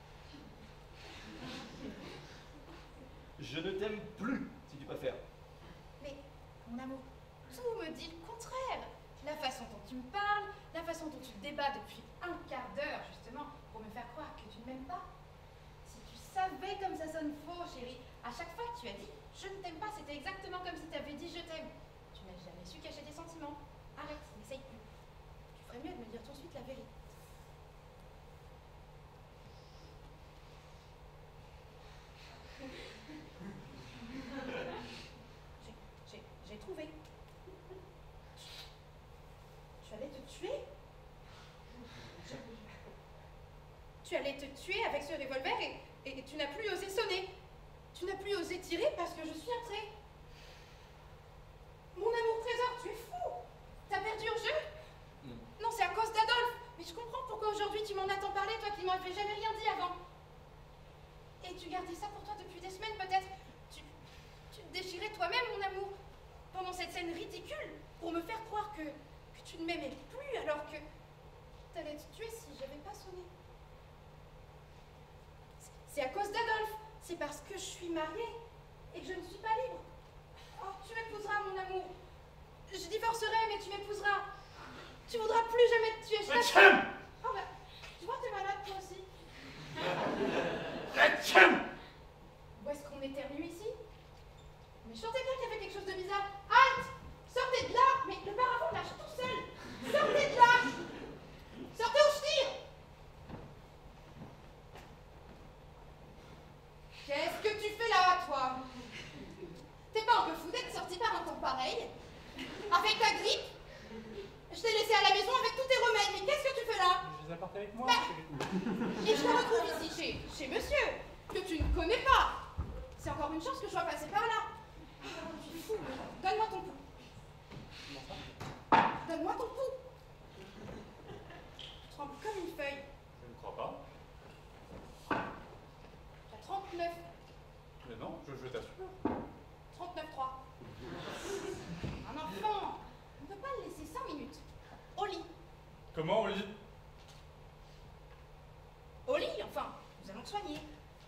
Je ne t'aime plus, si tu préfères. Mais, mon amour, tout me dit le contraire. La façon dont tu me parles, la façon dont tu débats depuis un quart d'heure, justement, pour me faire croire que tu ne m'aimes pas. Si tu savais comme ça sonne faux, chérie, à chaque fois que tu as dit je ne t'aime pas, c'était exactement comme si tu avais dit je t'aime. Tu n'as jamais su cacher tes sentiments. Arrête, n'essaye plus. Tu ferais mieux de me dire tout de suite la vérité. J'ai- j'ai- J'ai trouvé. Tu allais te tuer? Je- Tu allais te tuer avec ce revolver et, et tu n'as plus osé sonner. Tu n'as plus osé tirer parce que je suis entrée. Mon amour trésor, tu es fou. T'as perdu au jeu? Non. Non, c'est à cause d'Adolphe. Mais je comprends pourquoi aujourd'hui tu m'en as tant parlé, toi qui m'avais jamais rien dit avant. Et tu gardais ça pour toi depuis des semaines peut-être. Tu, tu te déchirais toi-même, mon amour, pendant cette scène ridicule, pour me faire croire que, que tu ne m'aimais plus alors que t'allais te tuer si j'avais pas sonné. C'est- C'est à cause d'Adolphe. C'est parce que je suis mariée et que je ne suis pas libre. Oh, tu m'épouseras, mon amour. Je divorcerai, mais tu m'épouseras. Tu voudras plus jamais te tuer. Je t'assure. Etienne! Oh bah, tu vois, t'es malade toi aussi. Etienne! Où est-ce qu'on éternue ici? Mais je sentais bien qu'il y avait quelque chose de bizarre. Halte! Sortez de là! Mais le paravent lâche tout seul! Sortez de là! Sortez ou je tire! avec moi, Bah. chérie. Et je te retrouve ici chez, chez monsieur, que tu ne connais pas. C'est encore une chance que je sois passée par là. Ah, tu es fou, mais donne-moi ton pouls. Donne-moi ton pouls. Tu trembles comme une feuille. Je ne crois pas. Tu as trente-neuf, Mais non, je, je t'assure. trente-neuf trois. Un enfant, on ne peut pas le laisser cinq minutes. Au lit. Comment on lit? Au lit, enfin, nous allons te soigner.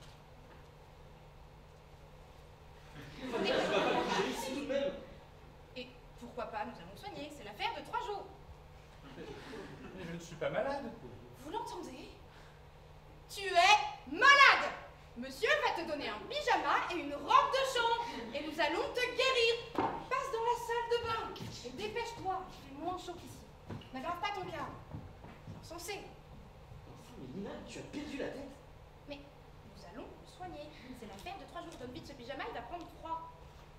Ici tout de même. Et pourquoi pas, nous allons te soigner. C'est l'affaire de trois jours. Mais je ne suis pas malade. Vous l'entendez? Tu es malade! Monsieur va te donner un pyjama et une robe de chambre. Et nous allons te guérir. Passe dans la salle de bain. Et dépêche-toi, il fait moins chaud qu'ici. N'aggrave pas ton cas. C'est insensé. Mais Nina, tu as perdu la tête. Mais nous allons le soigner. C'est l'affaire de trois jours. Donne vite ce pyjama, il va prendre froid.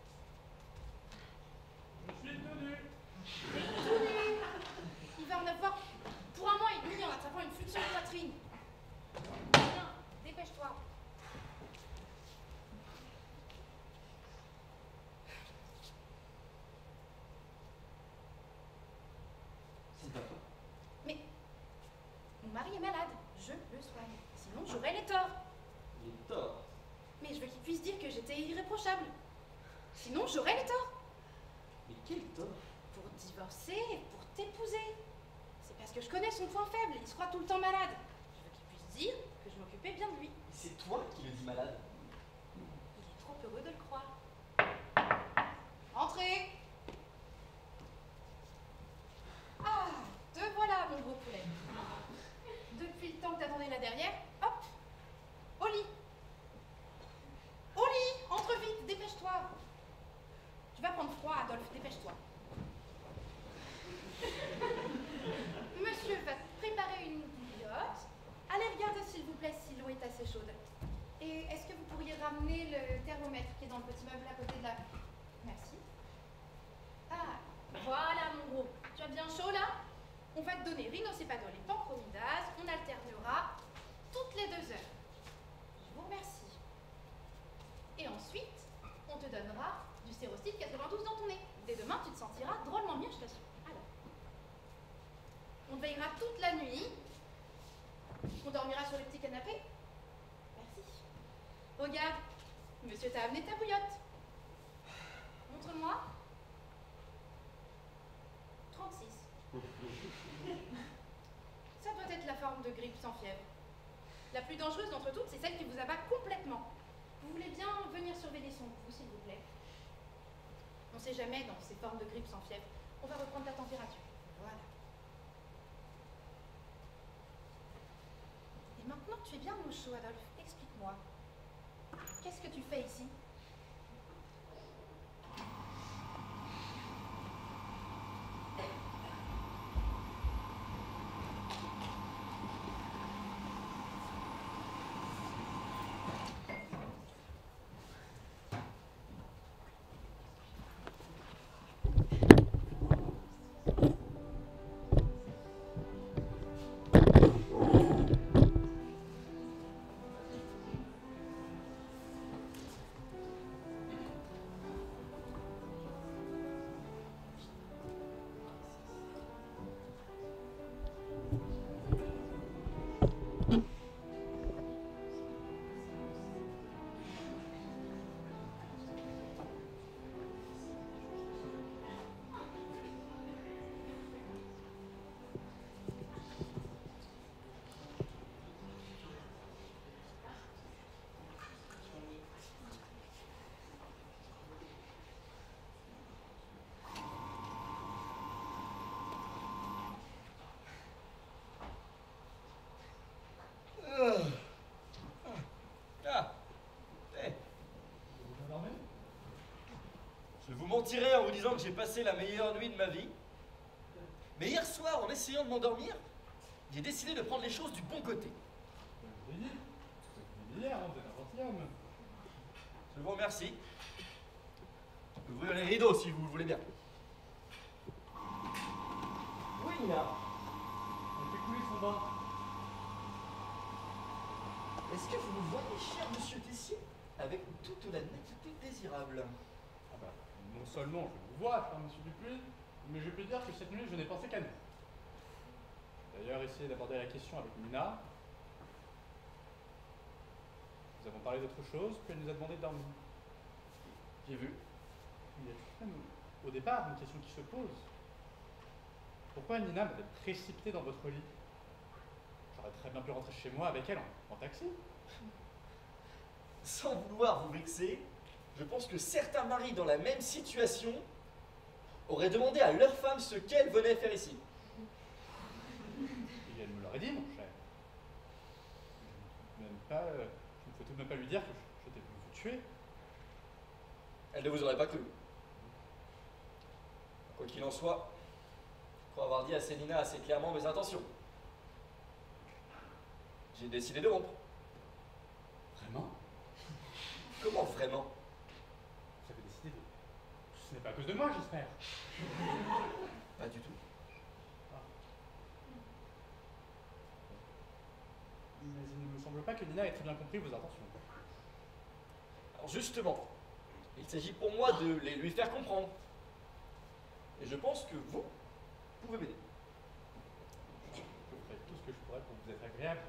Je suis tout nu. Mais tout nu. Il va en avoir pour un mois et demi en attrapant une flûte sur la poitrine. Viens, dépêche-toi. Ça ne va pas. Mais mon mari est malade. Je le soigne. Sinon, j'aurai les torts. Les torts. Mais je veux qu'il puisse dire que j'étais irréprochable. Sinon, j'aurai les torts. Mais quel tort? Pour divorcer, pour t'épouser. C'est parce que je connais son point faible. Il se croit tout le temps malade. Je veux qu'il puisse dire que je m'occupais bien de lui. Mais c'est toi qui le dis malade. Il est trop heureux de le croire. Entrez. Ah, te voilà, mon gros poulet. Depuis le temps que t'attendais là derrière, hop, au lit. Au lit, entre vite, dépêche-toi. Tu vas prendre froid, Adolphe, dépêche-toi. Monsieur va te préparer une bouillotte. Allez regarder s'il vous plaît si l'eau est assez chaude. Et est-ce que vous pourriez ramener le thermomètre qui est dans le petit meuble à côté de la... Merci. Ah, voilà mon gros. Tu as bien chaud là? On va te donner rhinocépadol et panchromidase. On alternera toutes les deux heures. Je vous remercie. Et ensuite, on te donnera du Sérostyle quatre-vingt-douze dans ton nez. Dès demain, tu te sentiras drôlement mieux, je t'assure. Alors, on te veillera toute la nuit. On dormira sur le petit canapé. Merci. Regarde, monsieur t'a amené ta bouillotte. Montre-moi. trente-six. Ça doit être la forme de grippe sans fièvre. La plus dangereuse d'entre toutes, c'est celle qui vous abat complètement. Vous voulez bien venir surveiller son pouls, s'il vous plaît? On ne sait jamais dans ces formes de grippe sans fièvre. On va reprendre ta température. Voilà. Et maintenant que tu es bien au chaud, Adolphe, explique-moi. Qu'est-ce que tu fais ici? mentirais en vous disant que j'ai passé la meilleure nuit de ma vie. Mais hier soir, en essayant de m'endormir, j'ai décidé de prendre les choses du bon côté. Je vous ai dit, c'est hier, hein, c'est n'importe. Je vous remercie. Je peux ouvrir les rideaux si vous le voulez bien. Oui, Nina. On fait couler son bain. Est-ce que vous me voyez, cher monsieur Tessier, avec toute la netteté désirable? Ah bah, non seulement je vous vois, cher monsieur Dupuis, mais je peux dire que cette nuit, je n'ai pensé qu'à nous. D'ailleurs, essayez d'aborder la question avec Nina. Nous avons parlé d'autre chose, puis elle nous a demandé de dormir. J'ai vu. Il y a tout de même, au départ, une question qui se pose. Pourquoi Nina m'a-t-elle précipité dans votre lit? J'aurais très bien pu rentrer chez moi avec elle en, en taxi. Sans vouloir vous vexer, je pense que certains maris dans la même situation auraient demandé à leur femme ce qu'elle venait faire ici. Et elle me l'aurait dit, mon cher. Je ne peux même pas, euh, je ne peux tout de même pas lui dire que j'étais venu vous tuer. Elle ne vous aurait pas cru. Quoi qu'il en soit, je crois avoir dit à Célina assez clairement mes intentions. J'ai décidé de rompre. Vraiment? Comment vraiment? Vous avez décidé de... Ce n'est pas à cause de moi, j'espère. Pas du tout. Ah. Mais il ne me semble pas que Nina ait très bien compris vos intentions. Alors justement, il s'agit pour moi de les lui faire comprendre. Et je pense que vous pouvez m'aider. Je ferai tout ce que je pourrais pour vous être agréable.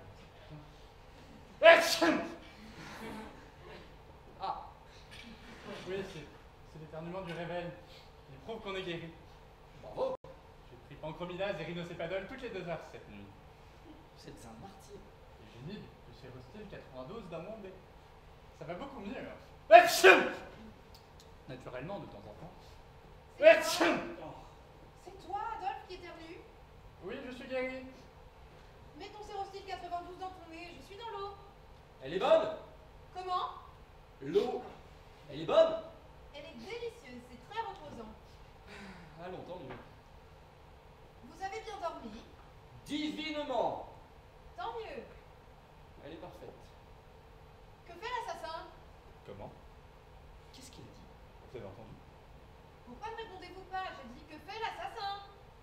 Ah! Oui, c'est l'éternuement du réveil. Il prouve qu'on est guéri. Bravo! J'ai pris pancromidase et rhinocépadol toutes les deux heures cette nuit. Vous êtes un martyr. Et j'ai mis du Sérostil quatre-vingt-douze dans mon nez. Ça va beaucoup mieux. Hein. Naturellement, de temps en temps. C'est toi, Adolphe, qui éternue? Oui, je suis guéri. Mets ton Sérostil quatre-vingt-douze dans ton nez, je suis dans l'eau. Elle est bonne! Comment? L'eau, elle est bonne? Elle est délicieuse, c'est très reposant. Allons, tant mieux. Vous avez bien dormi? Divinement! Tant mieux. Elle est parfaite. Que fait l'assassin? Comment? Qu'est-ce qu'il a dit? Vous avez entendu? Pourquoi ne répondez-vous pas? Je dis que fait l'assassin?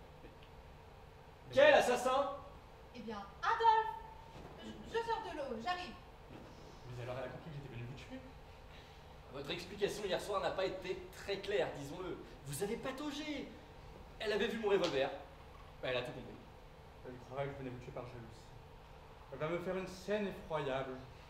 Quel assassin? Eh bien, Adolphe! Je, je sors de l'eau, j'arrive. Mais alors elle a compris que j'étais venu vous tuer? Votre explication hier soir n'a pas été très claire, disons-le. Vous avez pataugé. Elle avait vu mon revolver. Elle a tout compris. Elle croirait que je venais vous tuer par jalousie. Elle va me faire une scène effroyable.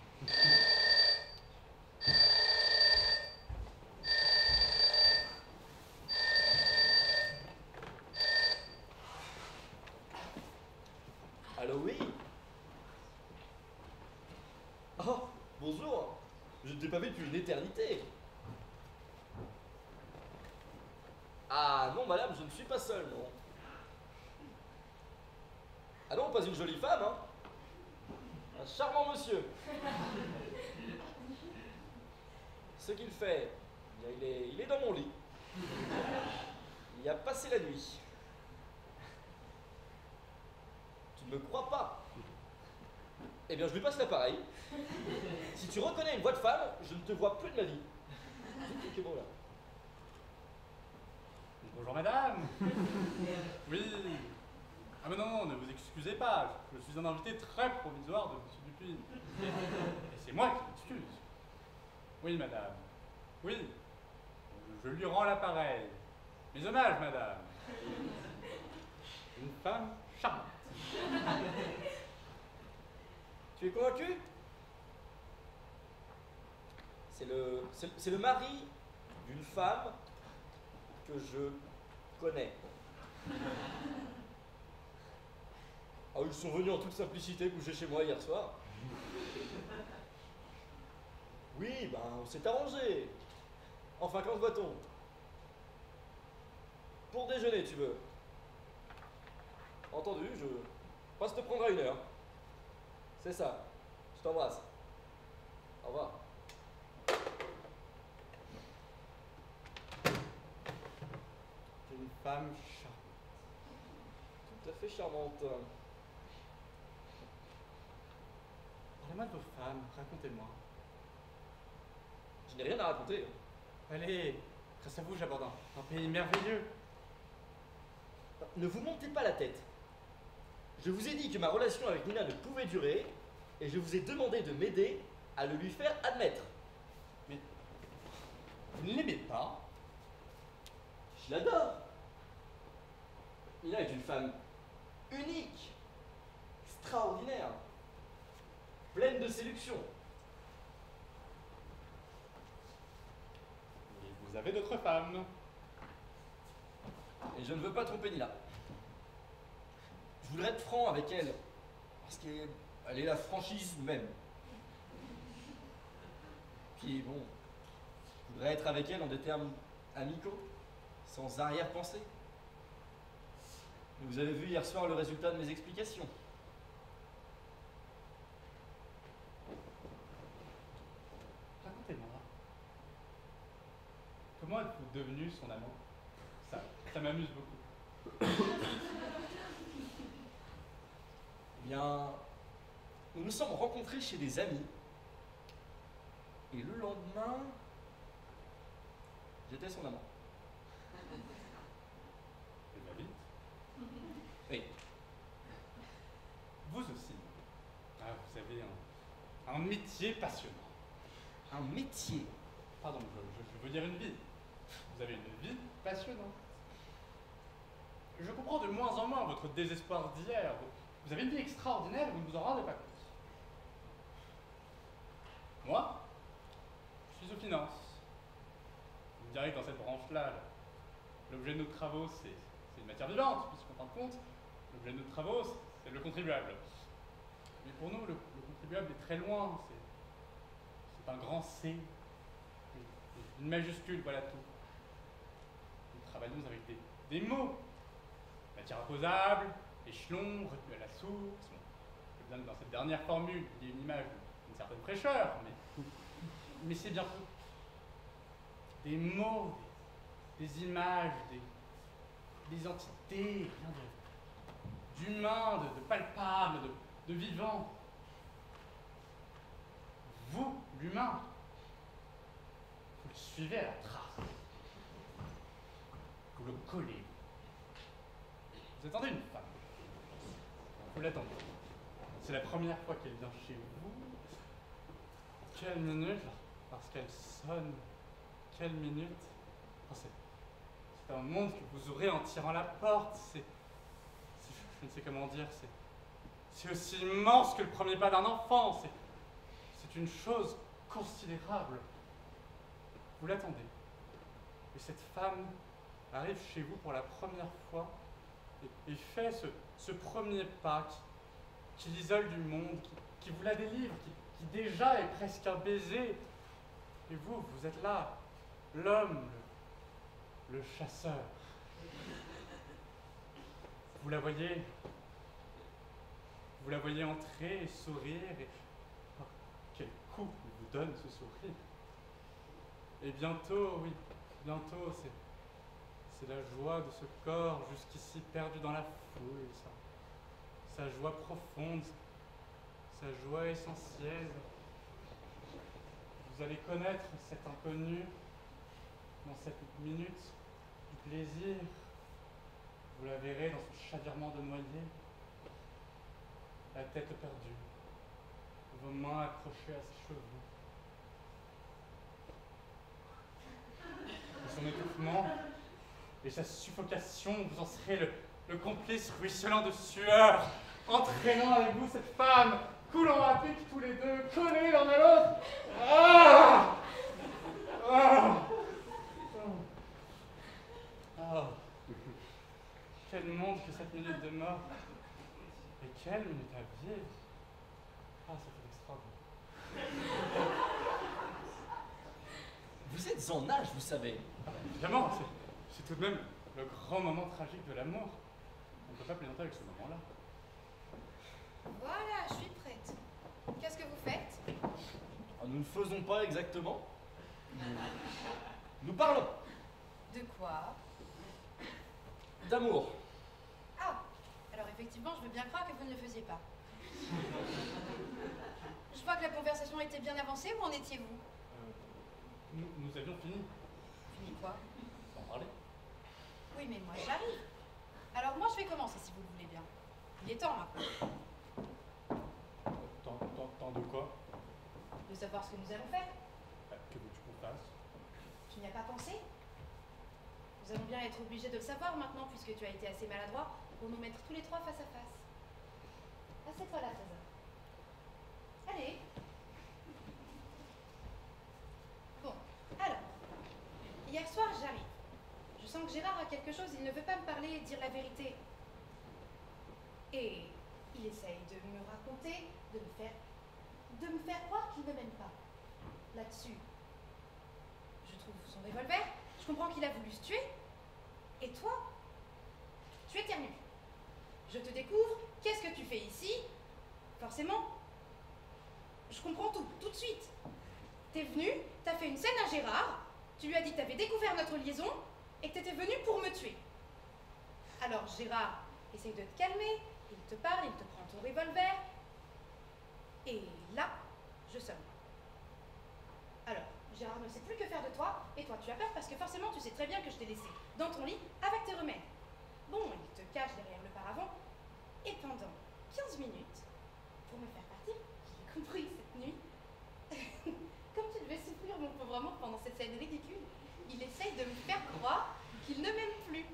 Allô, oui? Oh, bonjour. Je ne t'ai pas vu depuis une éternité. Ah non, madame, je ne suis pas seul, non. Ah non, pas une jolie femme, hein. Un charmant monsieur. Ce qu'il fait, eh bien, il est, il est dans mon lit. Il y a passé la nuit. Tu ne me crois pas? Eh bien, je lui passe l'appareil. Si tu reconnais une voix de femme, je ne te vois plus de ma vie. Dis bon là. Bonjour madame. Oui. Ah mais non, non, ne vous excusez pas. Je suis un invité très provisoire de monsieur Dupuis. Et c'est moi qui m'excuse. Oui madame. Oui. Je lui rends l'appareil. Mes hommages madame. Une femme charmante. Tu es convaincu? C'est le, c'est, c'est le mari d'une femme que je connais. Ah, ils sont venus en toute simplicité coucher chez moi hier soir. Oui, ben on s'est arrangé. Enfin, quand se voit-on? Pour déjeuner, tu veux? Entendu, je passe te prendre à une heure. C'est ça. Je t'embrasse. Au revoir. C'est une femme charmante. Tout à fait charmante. Parlez-moi de vos femmes, racontez-moi. Je n'ai rien à raconter. Allez, grâce à vous, j'aborde un, un pays merveilleux. Ne vous montez pas la tête. Je vous ai dit que ma relation avec Nina ne pouvait durer, et je vous ai demandé de m'aider à le lui faire admettre. Mais vous ne l'aimez pas? Je l'adore. Nina est une femme unique, extraordinaire, pleine de séduction. Et vous avez d'autres femmes. Et je ne veux pas tromper Nina. Je voudrais être franc avec elle, parce qu'elle est la franchise même. Puis bon, je voudrais être avec elle en des termes amicaux, sans arrière-pensée. Vous avez vu hier soir le résultat de mes explications. Racontez-moi. Comment êtes-vous devenu son amant? Ça, ça m'amuse beaucoup. Eh bien, nous nous sommes rencontrés chez des amis. Et le lendemain, j'étais son amant. Elle va vite. Oui. Vous aussi. Ah, vous avez un, un métier passionnant. Un métier. Pardon, je, je- je veux dire une vie. Vous avez une vie passionnante. Je comprends de moins en moins votre désespoir d'hier. Vous, vous avez une vie extraordinaire et vous ne vous en rendez pas compte. Moi, je suis aux finances. Vous me direz que dans cette branche-là, l'objet de nos travaux, c'est c'est une matière vivante, puisqu'en fin de compte, l'objet de nos travaux, c'est- c'est le contribuable. Mais pour nous, le, le contribuable est très loin. C'est c'est un grand C. Une- Une majuscule, voilà tout. Nous travaillons avec des, des mots. Matière opposable, échelon, retenu à la source. Bon, c'est bien que dans cette dernière formule, il y ait une image d'une certaine fraîcheur, mais, mais c'est bien tout. Des mots, des, des images, des, des entités, rien de- d'humain, de, de palpable, de, de vivant. Vous, l'humain, vous le suivez à la trace. Vous le collez. Vous attendez une femme. Vous l'attendez. C'est la première fois qu'elle vient chez vous. Quelle minute, parce qu'elle sonne. Quelle minute. Oh, c'est c'est un monde que vous ouvrez en tirant la porte. C'est. c'est- Je ne sais comment dire. C'est. C'est aussi immense que le premier pas d'un enfant. C'est. C'est une chose considérable. Vous l'attendez. Et cette femme arrive chez vous pour la première fois et, et fait ce, ce premier pas qui, qui l'isole du monde, qui, qui vous la délivre, qui, qui déjà est presque un baiser. Et vous, vous êtes là, l'homme, le, le chasseur. Vous la voyez, vous la voyez entrer et sourire, et oh, quel coup il vous donne ce sourire. Et bientôt, oui, bientôt, c'est c'est la joie de ce corps jusqu'ici perdu dans la foule, sa, sa joie profonde, sa joie essentielle. Vous allez connaître cet inconnu dans cette minute du plaisir. Vous la verrez dans ce chavirement de noyer, la tête perdue, vos mains accrochées à ses cheveux. Et son étouffement et sa suffocation, vous en serez le, le complice ruisselant de sueur, entraînant avec vous cette femme, coulant à pic tous les deux, collés l'un à l'autre. Ah ah ah Quel monde que cette minute de mort, et quelle minute à vivre. Ah, c'est extraordinaire. Vous êtes en âge, vous savez. Ah, bah, évidemment, c'est c'est tout de même le grand moment tragique de l'amour. On ne peut pas plaisanter avec ce moment-là. Voilà, je suis prête. Qu'est-ce que vous faites? Ah, nous ne faisons pas exactement. Nous parlons De quoi? d'amour. Ah, alors effectivement, je veux bien croire que vous ne le faisiez pas. Je vois que la conversation était bien avancée, où en étiez-vous? Euh, nous, nous avions fini Fini quoi? d'en parler. Oui, mais moi j'arrive. Alors moi je vais commencer si vous le voulez bien. Il est temps maintenant. Tant, tant, voir ce que nous allons faire. Euh, Que veux-tu qu'on fasse? Tu n'y as pas pensé? Nous allons bien être obligés de le savoir maintenant, puisque tu as été assez maladroit pour nous mettre tous les trois face à face. Assieds-toi là, Trésor. Allez. Bon, alors. Hier soir, j'arrive. Je sens que Gérard a quelque chose, il ne veut pas me parler et dire la vérité. Et il essaye de me raconter, de me faire, de me faire croire qu'il ne m'aime pas. Là-dessus, je trouve son revolver, je comprends qu'il a voulu se tuer. Et toi, tu éternues. Je te découvre, qu'est-ce que tu fais ici? Forcément, je comprends tout, tout de suite. T'es venu, t'as fait une scène à Gérard, tu lui as dit que t'avais découvert notre liaison et que t'étais venu pour me tuer. Alors Gérard essaye de te calmer, il te parle, il te prend ton revolver. Et là, je sonne. Alors, Gérard ne sait plus que faire de toi, et toi tu as peur parce que forcément tu sais très bien que je t'ai laissé dans ton lit avec tes remèdes. Bon, il te cache derrière le paravent, et pendant quinze minutes, pour me faire partir, j'ai compris cette nuit, comme tu devais souffrir mon pauvre amour pendant cette scène ridicule, il essaye de me faire croire qu'il ne m'aime plus.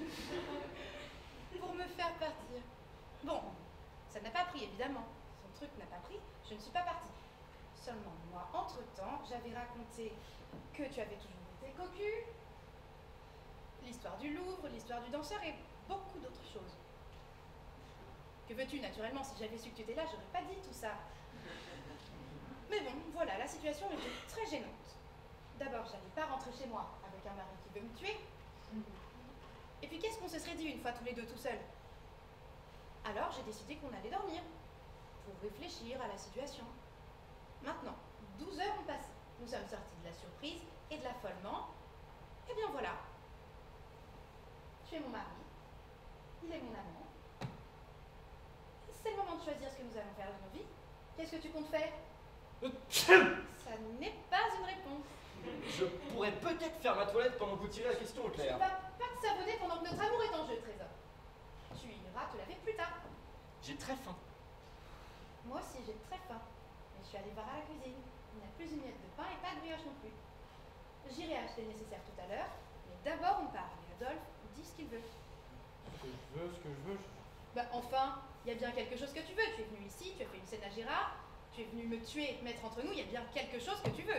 Pour me faire partir. Bon, ça n'a pas pris évidemment, son truc n'a pas pris, je ne suis pas partie. Seulement, moi, entre-temps, j'avais raconté que tu avais toujours été cocu, l'histoire du Louvre, l'histoire du danseur et beaucoup d'autres choses. Que veux-tu, naturellement, si j'avais su que tu étais là, j'aurais pas dit tout ça. Mais bon, voilà, la situation était très gênante. D'abord, j'allais pas rentrer chez moi avec un mari qui veut me tuer. Et puis, qu'est-ce qu'on se serait dit une fois tous les deux tout seuls? Alors, j'ai décidé qu'on allait dormir, pour réfléchir à la situation. Maintenant, douze heures ont passé. Nous sommes sortis de la surprise et de l'affolement. Et bien voilà. Tu es mon mari. Il est mon amant. C'est le moment de choisir ce que nous allons faire de nos vies. Qu'est-ce que tu comptes faire? Ça n'est pas une réponse. Je pourrais peut-être faire ma toilette pendant que vous tirez la question au Tu clair. ne vas pas te savonner pendant que notre amour est en jeu, Trésor. Tu iras te laver plus tard. J'ai très faim. Moi aussi, j'ai très faim. Mais je suis allée voir à la cuisine. Il n'y a plus une miette de pain et pas de brioche non plus. J'irai acheter le nécessaire tout à l'heure. Mais d'abord, on parle. Et Adolphe dit ce qu'il veut. Ce que je veux, ce que je veux. je- Bah enfin, il y a bien quelque chose que tu veux. Tu es venu ici, tu as fait une scène à Gérard. Tu es venu me tuer et te mettre entre nous. Il y a bien quelque chose que tu veux.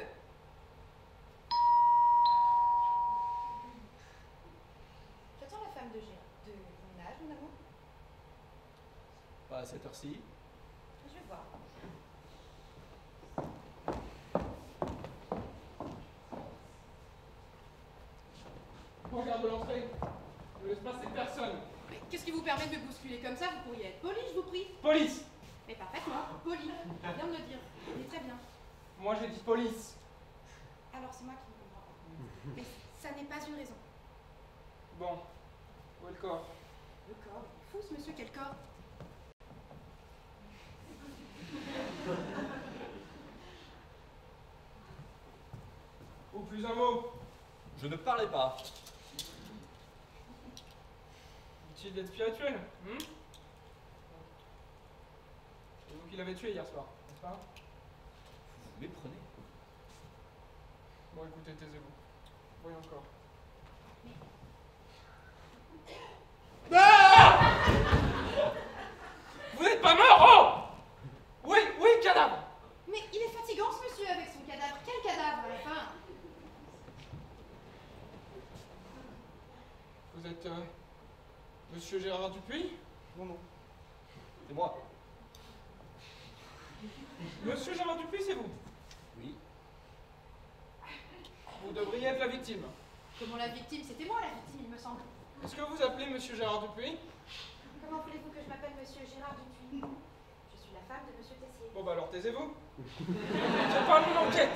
J'attends la femme de Gérard. De mon âge, mon amour. Pas à cette heure-ci. Je vais voir. Regarde l'entrée. Ne laisse passer personne. Mais qu'est-ce qui vous permet de me bousculer comme ça? Vous pourriez être poli, je vous prie. Police. Mais parfaitement, poli. Viens de le dire. Il est très bien. Moi j'ai dit police. Alors c'est moi qui ne comprends pas. Mais ça n'est pas une raison. Bon. Où est le corps? Le corps, il est fou ce monsieur, quel corps? Ou plus un mot. Je ne parlais pas. Utile d'être spirituel. Hmm, c'est vous qui l'avez tué hier soir, n'est-ce pas? Vous vous méprenez. Bon écoutez, taisez-vous. Voyons le corps. Ah! Vous n'êtes pas mort, oh! Oui, oui, cadavre! Mais il est fatigant ce monsieur avec son cadavre. Quel cadavre à la fin? Vous êtes euh, Monsieur Gérard Dupuis? Non, non. C'est moi. Monsieur Gérard Dupuis, c'est vous? Oui. Vous devriez être la victime. Comment la victime? C'était moi la victime, il me semble. Est-ce que vous appelez Monsieur Gérard Dupuis? Comment voulez-vous que je m'appelle monsieur Gérard Dupuis? Je suis la femme de monsieur Tessier. Bon bah alors taisez-vous. Je parle d'une enquête.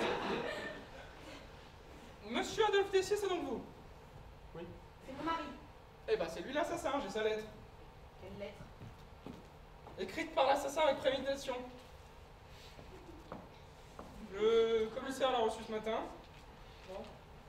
Monsieur Adolphe Tessier, c'est donc vous? Oui. C'est mon mari. Eh ben c'est lui l'assassin, j'ai sa lettre. Quelle lettre? Écrite par l'assassin avec préméditation. Le commissaire l'a reçu ce matin. Bon.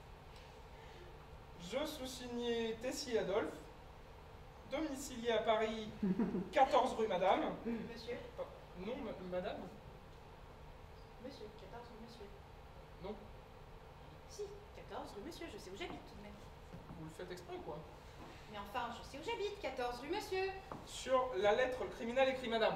Je sous-signé Tessier Adolphe, domicilié à Paris, quatorze rue Madame. Monsieur? Non, ma- madame. Monsieur, quatorze rue Monsieur. Non. Si, quatorze rue Monsieur, je sais où j'habite tout de même. Vous le faites exprès ou quoi? Mais enfin, je sais où j'habite, quatorze rue Monsieur. Sur la lettre, le criminel écrit madame.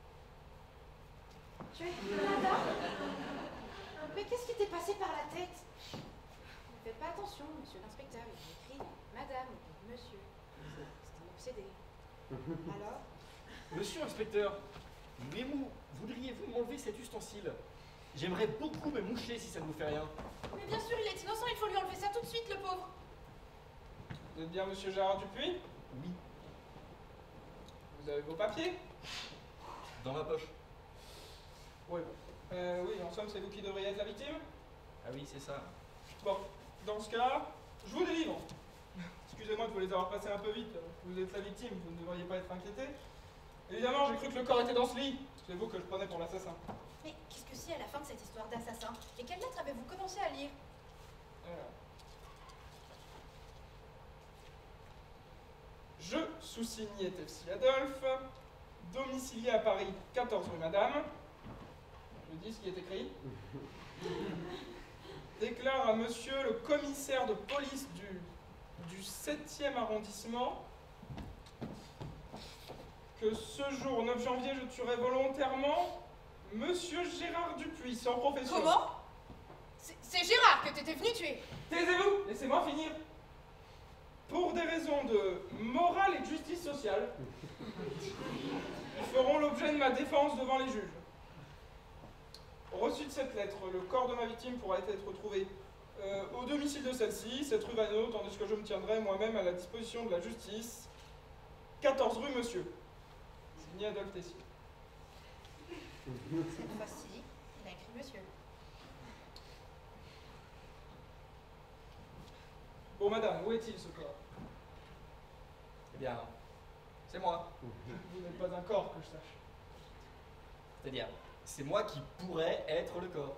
Tu as écrit madame? Mais qu'est-ce qui t'est passé par la tête? Ne faites pas attention, monsieur l'inspecteur, il a écrit madame ou monsieur. C'est un obsédé. Alors? Monsieur l'inspecteur, mais vous, voudriez-vous m'enlever cet ustensile? J'aimerais beaucoup me moucher si ça ne vous fait rien. Mais bien sûr, il est innocent, il faut lui enlever ça tout de suite, le pauvre. Vous êtes bien monsieur Gérard Dupuis? Oui, Vous avez vos papiers? dans ma poche. Oui. Euh, oui, en somme, c'est vous qui devriez être la victime? Ah oui, c'est ça. Bon, dans ce cas, je vous délivre. Excusez-moi de vous les avoir passés un peu vite. Vous êtes la victime, vous ne devriez pas être inquiété. Évidemment, j'ai cru que le corps était dans ce lit. C'est vous que je prenais pour l'assassin. Mais qu'est-ce que c'est à la fin de cette histoire d'assassin? Et quelle lettre avez-vous commencé à lire? Alors. Je, sous-signé Tefsi Adolphe, domicilié à Paris, quatorze rue Madame. Je dis ce qui est écrit. Déclare à monsieur le commissaire de police du, du septième arrondissement que ce jour, neuf janvier, je tuerai volontairement monsieur Gérard Dupuis, sans profession. Comment? C'est c'est Gérard que t'étais venu tuer. Taisez-vous, laissez-moi finir. Pour des raisons de morale et de justice sociale, ils feront l'objet de ma défense devant les juges. Au reçu de cette lettre, le corps de ma victime pourra être retrouvé euh, au domicile de celle-ci, cette rue Vaneau, tandis que je me tiendrai moi-même à la disposition de la justice. quatorze rue Monsieur. Signé Adolphe Tessier. Cette fois-ci, il a écrit monsieur. Bon, madame, où est-il ce corps? Eh bien, c'est moi. Vous n'êtes pas un corps, que je sache. C'est-à-dire, c'est moi qui pourrais être le corps.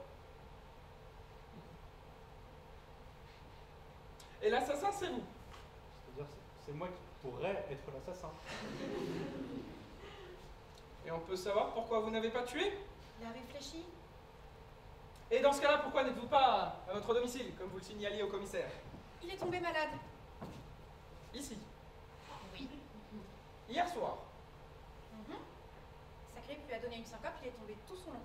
Et l'assassin, c'est vous. C'est-à-dire, c'est moi qui pourrais être l'assassin. Et on peut savoir pourquoi vous n'avez pas tué? Il a réfléchi. Et dans ce cas-là, pourquoi n'êtes-vous pas à votre domicile, comme vous le signaliez au commissaire? Il est tombé malade. Ici, Oui. hier soir. Mhm. Sa grippe lui a donné une syncope, il est tombé tout son long.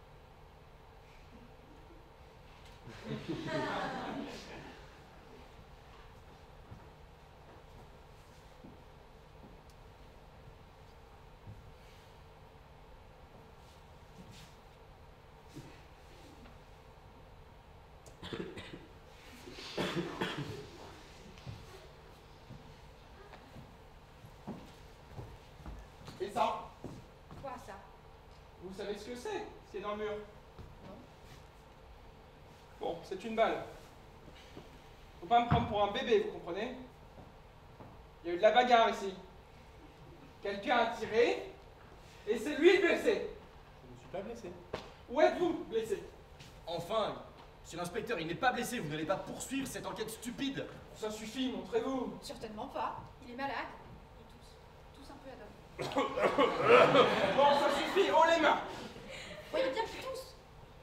Et ça, Quoi ça? vous savez ce que c'est, ce qui est dans le mur? Non. Bon, c'est une balle. Faut pas me prendre pour un bébé, vous comprenez? Il y a eu de la bagarre ici. Quelqu'un a tiré, et c'est lui le blessé. Je ne suis pas blessé. Où êtes-vous, blessé? Enfin, monsieur l'inspecteur, il n'est pas blessé, vous n'allez pas poursuivre cette enquête stupide. Ça suffit, montrez-vous. Certainement pas. Il est malade. Et tous. Tous un peu à dame. Bon, ça suffit, haut les mains. Voyez bien qu'ils tous.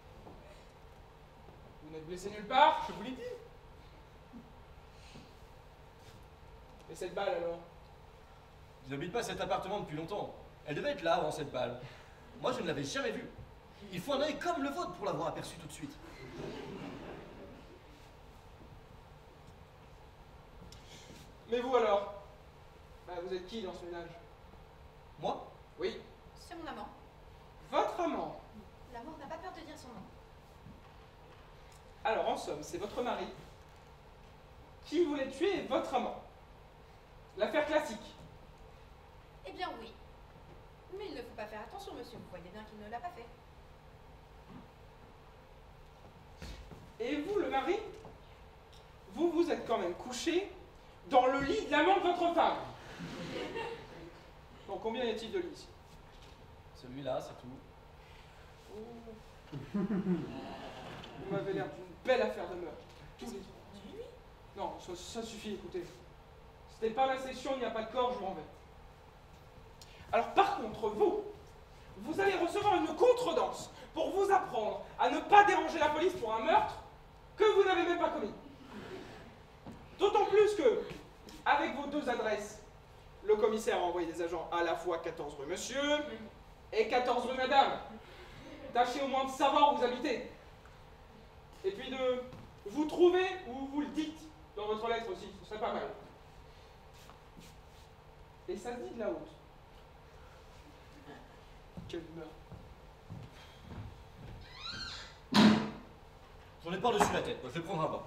Vous n'êtes blessé nulle part? Je vous l'ai dit. Et cette balle alors? Je n'habite pas cet appartement depuis longtemps. Elle devait être là avant cette balle. Moi, je ne l'avais jamais vue. Il faut un œil comme le vôtre pour l'avoir aperçue tout de suite. Mais vous alors? Bah, vous êtes qui dans ce ménage? Moi? Oui, C'est mon amant. votre amant. L'amour n'a pas peur de dire son nom. Alors, en somme, c'est votre mari qui voulait tuer votre amant. L'affaire classique. Eh bien oui. Mais il ne faut pas faire attention, monsieur. Vous voyez bien qu'il ne l'a pas fait. Et vous, le mari, vous vous êtes quand même couché dans le lit de l'amant de votre femme. Bon, combien y a-t-il de lits ici? Celui-là, c'est tout. Oh. Vous m'avez l'air d'une belle affaire de meurtre. Tous les trois. Non, ça, ça suffit, écoutez. C'était pas la session, il n'y a pas de corps, je m'en vais. Alors par contre, vous, vous allez recevoir une contredanse pour vous apprendre à ne pas déranger la police pour un meurtre que vous n'avez même pas commis. D'autant plus que, avec vos deux adresses, le commissaire a envoyé des agents à la fois quatorze rue Monsieur et quatorze rue Madame. Tâchez au moins de savoir où vous habitez. Et puis de vous trouver où vous le dites dans votre lettre aussi, ce serait pas mal. Et ça se dit de la haute. Quelle humeur. J'en ai par-dessus la tête, je vais prendre un bain.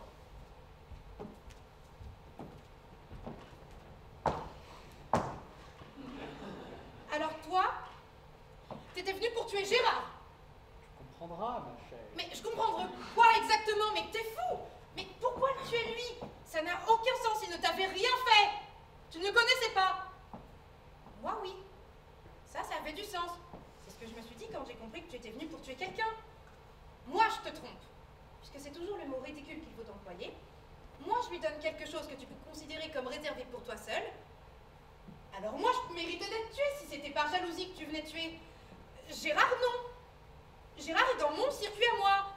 Alors toi, t'étais venu pour tuer Gérard. Tu comprendras, ma chère. Mais je comprends quoi exactement? Mais t'es fou! Mais pourquoi le tuer lui? Ça n'a aucun sens, il ne t'avait rien fait! Tu ne le connaissais pas! Moi oui. Ça, ça avait du sens. C'est ce que je me suis dit quand j'ai compris que tu étais venu pour tuer quelqu'un. Moi, je te trompe. Puisque c'est toujours le mot ridicule qu'il faut employer. Moi, je lui donne quelque chose que tu peux considérer comme réservé pour toi seul. Alors moi, je méritais d'être tuée si c'était par jalousie que tu venais tuer. Gérard, non. Gérard est dans mon circuit à moi.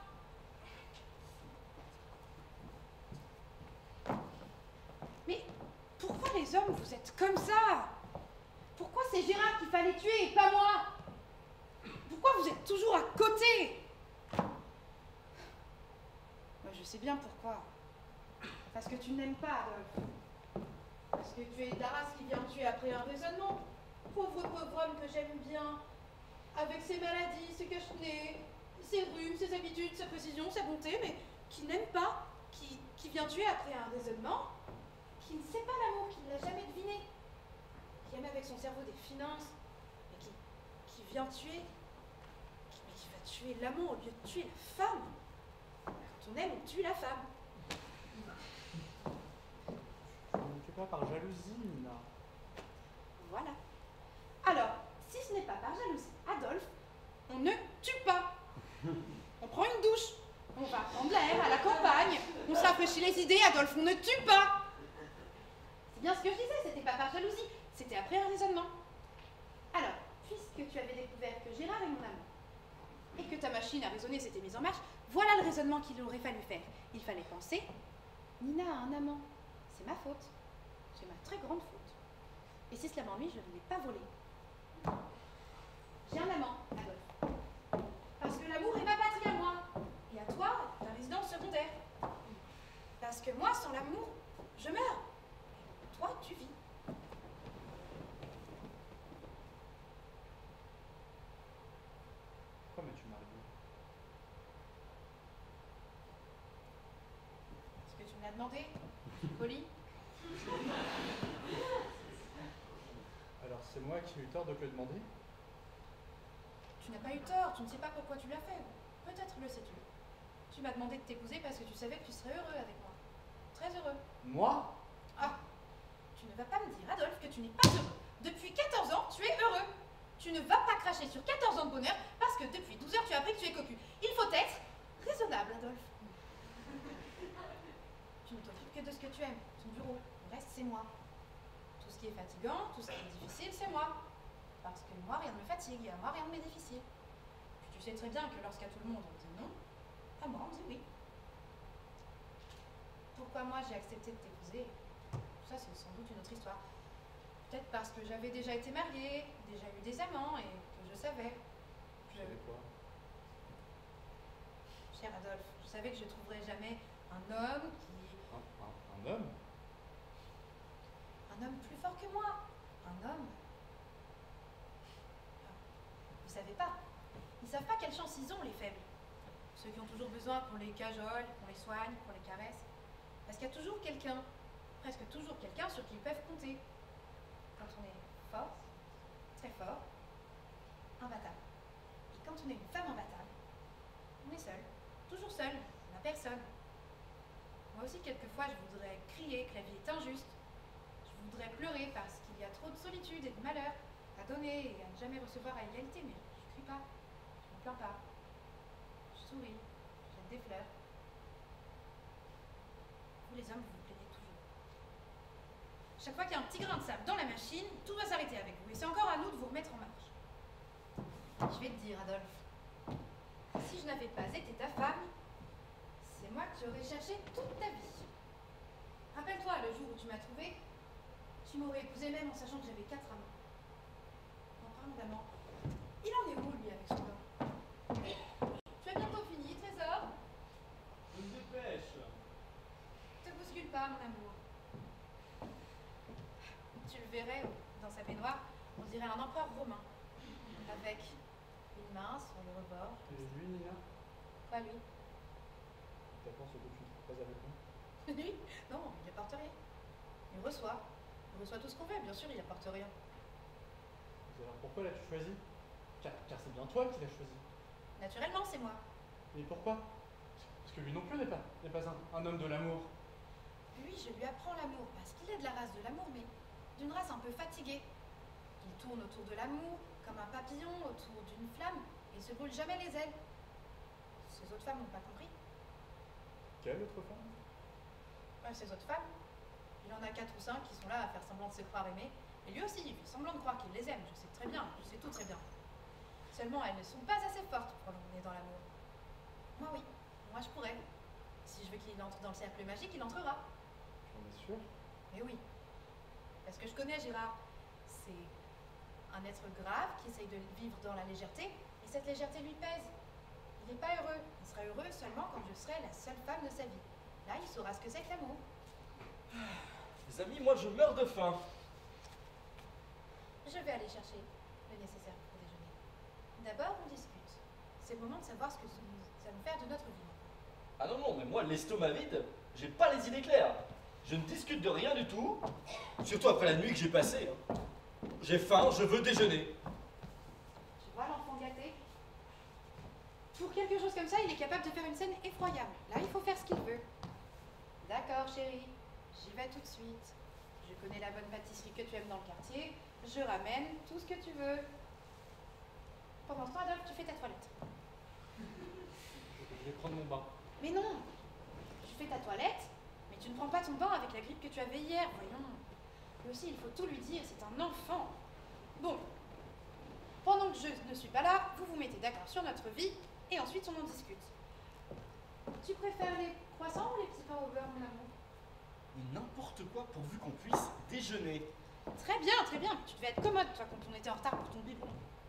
Mais pourquoi les hommes, vous êtes comme ça? Pourquoi c'est Gérard qu'il fallait tuer et pas moi? Pourquoi vous êtes toujours à côté? Moi, je sais bien pourquoi. Parce que tu n'aimes pas, Adolphe. Parce que tu es Daras qui vient me tuer après un raisonnement. Pauvre pauvre homme que j'aime bien. Avec ses maladies, ses cache-nez, ses rhumes, ses habitudes, sa précision, sa bonté, mais qui n'aime pas, qui, qui vient tuer après un raisonnement, qui ne sait pas l'amour, qui ne l'a jamais deviné, qui aime avec son cerveau des finances, mais qui, qui vient tuer, qui, mais qui va tuer l'amant au lieu de tuer la femme. Quand on aime, on tue la femme. Je ne fais pas par jalousie, Nina. Voilà. Alors, si ce n'est pas par jalousie, Adolphe, on ne tue pas. On prend une douche, on va prendre l'air à la campagne, on se rafraîchit les idées, Adolphe, on ne tue pas. C'est bien ce que je disais, c'était pas par jalousie, c'était après un raisonnement. Alors, puisque tu avais découvert que Gérard est mon amant, et que ta machine à raisonner s'était mise en marche, voilà le raisonnement qu'il aurait fallu faire. Il fallait penser, Nina a un amant, c'est ma faute, c'est ma très grande faute. Et si cela m'ennuie, je ne l'ai pas volé. J'ai un amant, Adolphe. Parce que l'amour est ma patrie à moi. Et à toi, ta résidence secondaire. Parce que moi, sans l'amour, je meurs. Toi, tu vis. Pourquoi m'as-tu marié? Parce que tu me l'as demandé. Je suis polie. Alors c'est moi qui ai eu tort de te le demander? Tu n'as pas eu tort, tu ne sais pas pourquoi tu l'as fait. Peut-être le sais-tu. Tu m'as demandé de t'épouser parce que tu savais que tu serais heureux avec moi. Très heureux. Moi? Ah, tu ne vas pas me dire, Adolphe, que tu n'es pas heureux. Depuis quatorze ans, tu es heureux. Tu ne vas pas cracher sur quatorze ans de bonheur parce que depuis douze heures, tu as appris que tu es cocu. Il faut être raisonnable, Adolphe. Tu ne t'occupes que de ce que tu aimes, ton bureau. Le reste, c'est moi. Tout ce qui est fatigant, tout ce qui est difficile, c'est moi. Parce que moi, rien ne me fatigue, et à moi, rien ne m'est difficile. Puis tu sais très bien que lorsqu'à tout le monde, on dit non, à moi, on dit oui. Pourquoi moi, j'ai accepté de t'épouser? Ça, c'est sans doute une autre histoire. Peut-être parce que j'avais déjà été mariée, déjà eu des amants, et que je savais. Tu savais quoi? Cher Adolphe, je savais que je ne trouverais jamais un homme qui... Un, un, un homme? Un homme plus fort que moi. Un homme. Vous savez pas. Ils savent pas quelle chance ils ont, les faibles. Ceux qui ont toujours besoin qu'on les cajole, qu'on les soigne, qu'on les caresse. Parce qu'il y a toujours quelqu'un, presque toujours quelqu'un sur qui ils peuvent compter. Quand on est fort, très fort, imbattable. Et quand on est une femme imbattable, on est seul. Toujours seul. On n'a personne. Moi aussi, quelquefois, je voudrais crier que la vie est injuste. Je voudrais pleurer parce qu'il y a trop de solitude et de malheur à donner et à ne jamais recevoir à égalité, mais je ne crie pas, je ne plains pas. Je souris, je jette des fleurs. Vous les hommes, vous vous plaignez toujours. Chaque fois qu'il y a un petit grain de sable dans la machine, tout va s'arrêter avec vous. Et c'est encore à nous de vous remettre en marche. Je vais te dire, Adolphe, si je n'avais pas été ta femme, c'est moi que tu aurais cherché toute ta vie. Rappelle-toi, le jour où tu m'as trouvée, tu m'aurais épousée même en sachant que j'avais quatre amants. En parlant d'amants, il en est où, lui, avec son homme? Tu as bientôt fini, trésor? Je me dépêche. Te bouscule pas, mon amour. Tu le verrais dans sa baignoire, on dirait un empereur romain, avec une main sur le rebord. Et lui, Nina, Pas lui. t'apprends ce que tu ne trouves pas avec moi. Lui? Non, il apporte rien. Il reçoit. Il reçoit tout ce qu'on veut, bien sûr, il apporte rien. Et alors pourquoi l'as-tu choisi? car, car c'est bien toi qui l'as choisi. Naturellement, c'est moi. Et pourquoi? Parce que lui non plus n'est pas, n'est pas un, un homme de l'amour. Lui, je lui apprends l'amour, parce qu'il est de la race de l'amour, mais d'une race un peu fatiguée. Il tourne autour de l'amour, comme un papillon autour d'une flamme, et se brûle jamais les ailes. Ces autres femmes n'ont pas compris. Quelle autre femme? Enfin, ces autres femmes, il en a quatre ou cinq qui sont là à faire semblant de se croire aimés, et lui aussi, il fait semblant de croire qu'il les aime, je sais très bien, je sais tout très bien. Seulement, elles ne sont pas assez fortes pour l'emmener dans l'amour. Moi, oui, moi je pourrais. Si je veux qu'il entre dans le cercle magique, il entrera. Tu en es sûr? Mais oui. Parce que je connais Gérard. C'est un être grave qui essaye de vivre dans la légèreté, et cette légèreté lui pèse. Il n'est pas heureux. Il sera heureux seulement quand je serai la seule femme de sa vie. Là, il saura ce que c'est que l'amour. Les amis, moi je meurs de faim. Je vais aller chercher le nécessaire pour déjeuner. D'abord, on discute. C'est le moment de savoir ce que nous allons faire de notre vie. Ah non, non, mais moi, l'estomac vide, j'ai pas les idées claires. Je ne discute de rien du tout, surtout après la nuit que j'ai passée. hein. J'ai faim, je veux déjeuner. Tu vois l'enfant gâté? Pour quelque chose comme ça, il est capable de faire une scène effroyable. Là, il faut faire ce qu'il veut. D'accord, chérie. J'y vais tout de suite. Je connais la bonne pâtisserie que tu aimes dans le quartier. Je ramène tout ce que tu veux. Pendant ce temps, Adolphe, tu fais ta toilette. Je vais prendre mon bain. Mais non! Tu fais ta toilette, mais tu ne prends pas ton bain avec la grippe que tu avais hier, voyons. Lui aussi, il faut tout lui dire, c'est un enfant. Bon. Pendant que je ne suis pas là, vous vous mettez d'accord sur notre vie, et ensuite on en discute. Tu préfères les croissants ou les petits pains au beurre, mon amour? Mais n'importe quoi pourvu qu'on puisse déjeuner. Très bien, très bien. Tu devais être commode, toi, quand on était en retard pour ton biberon.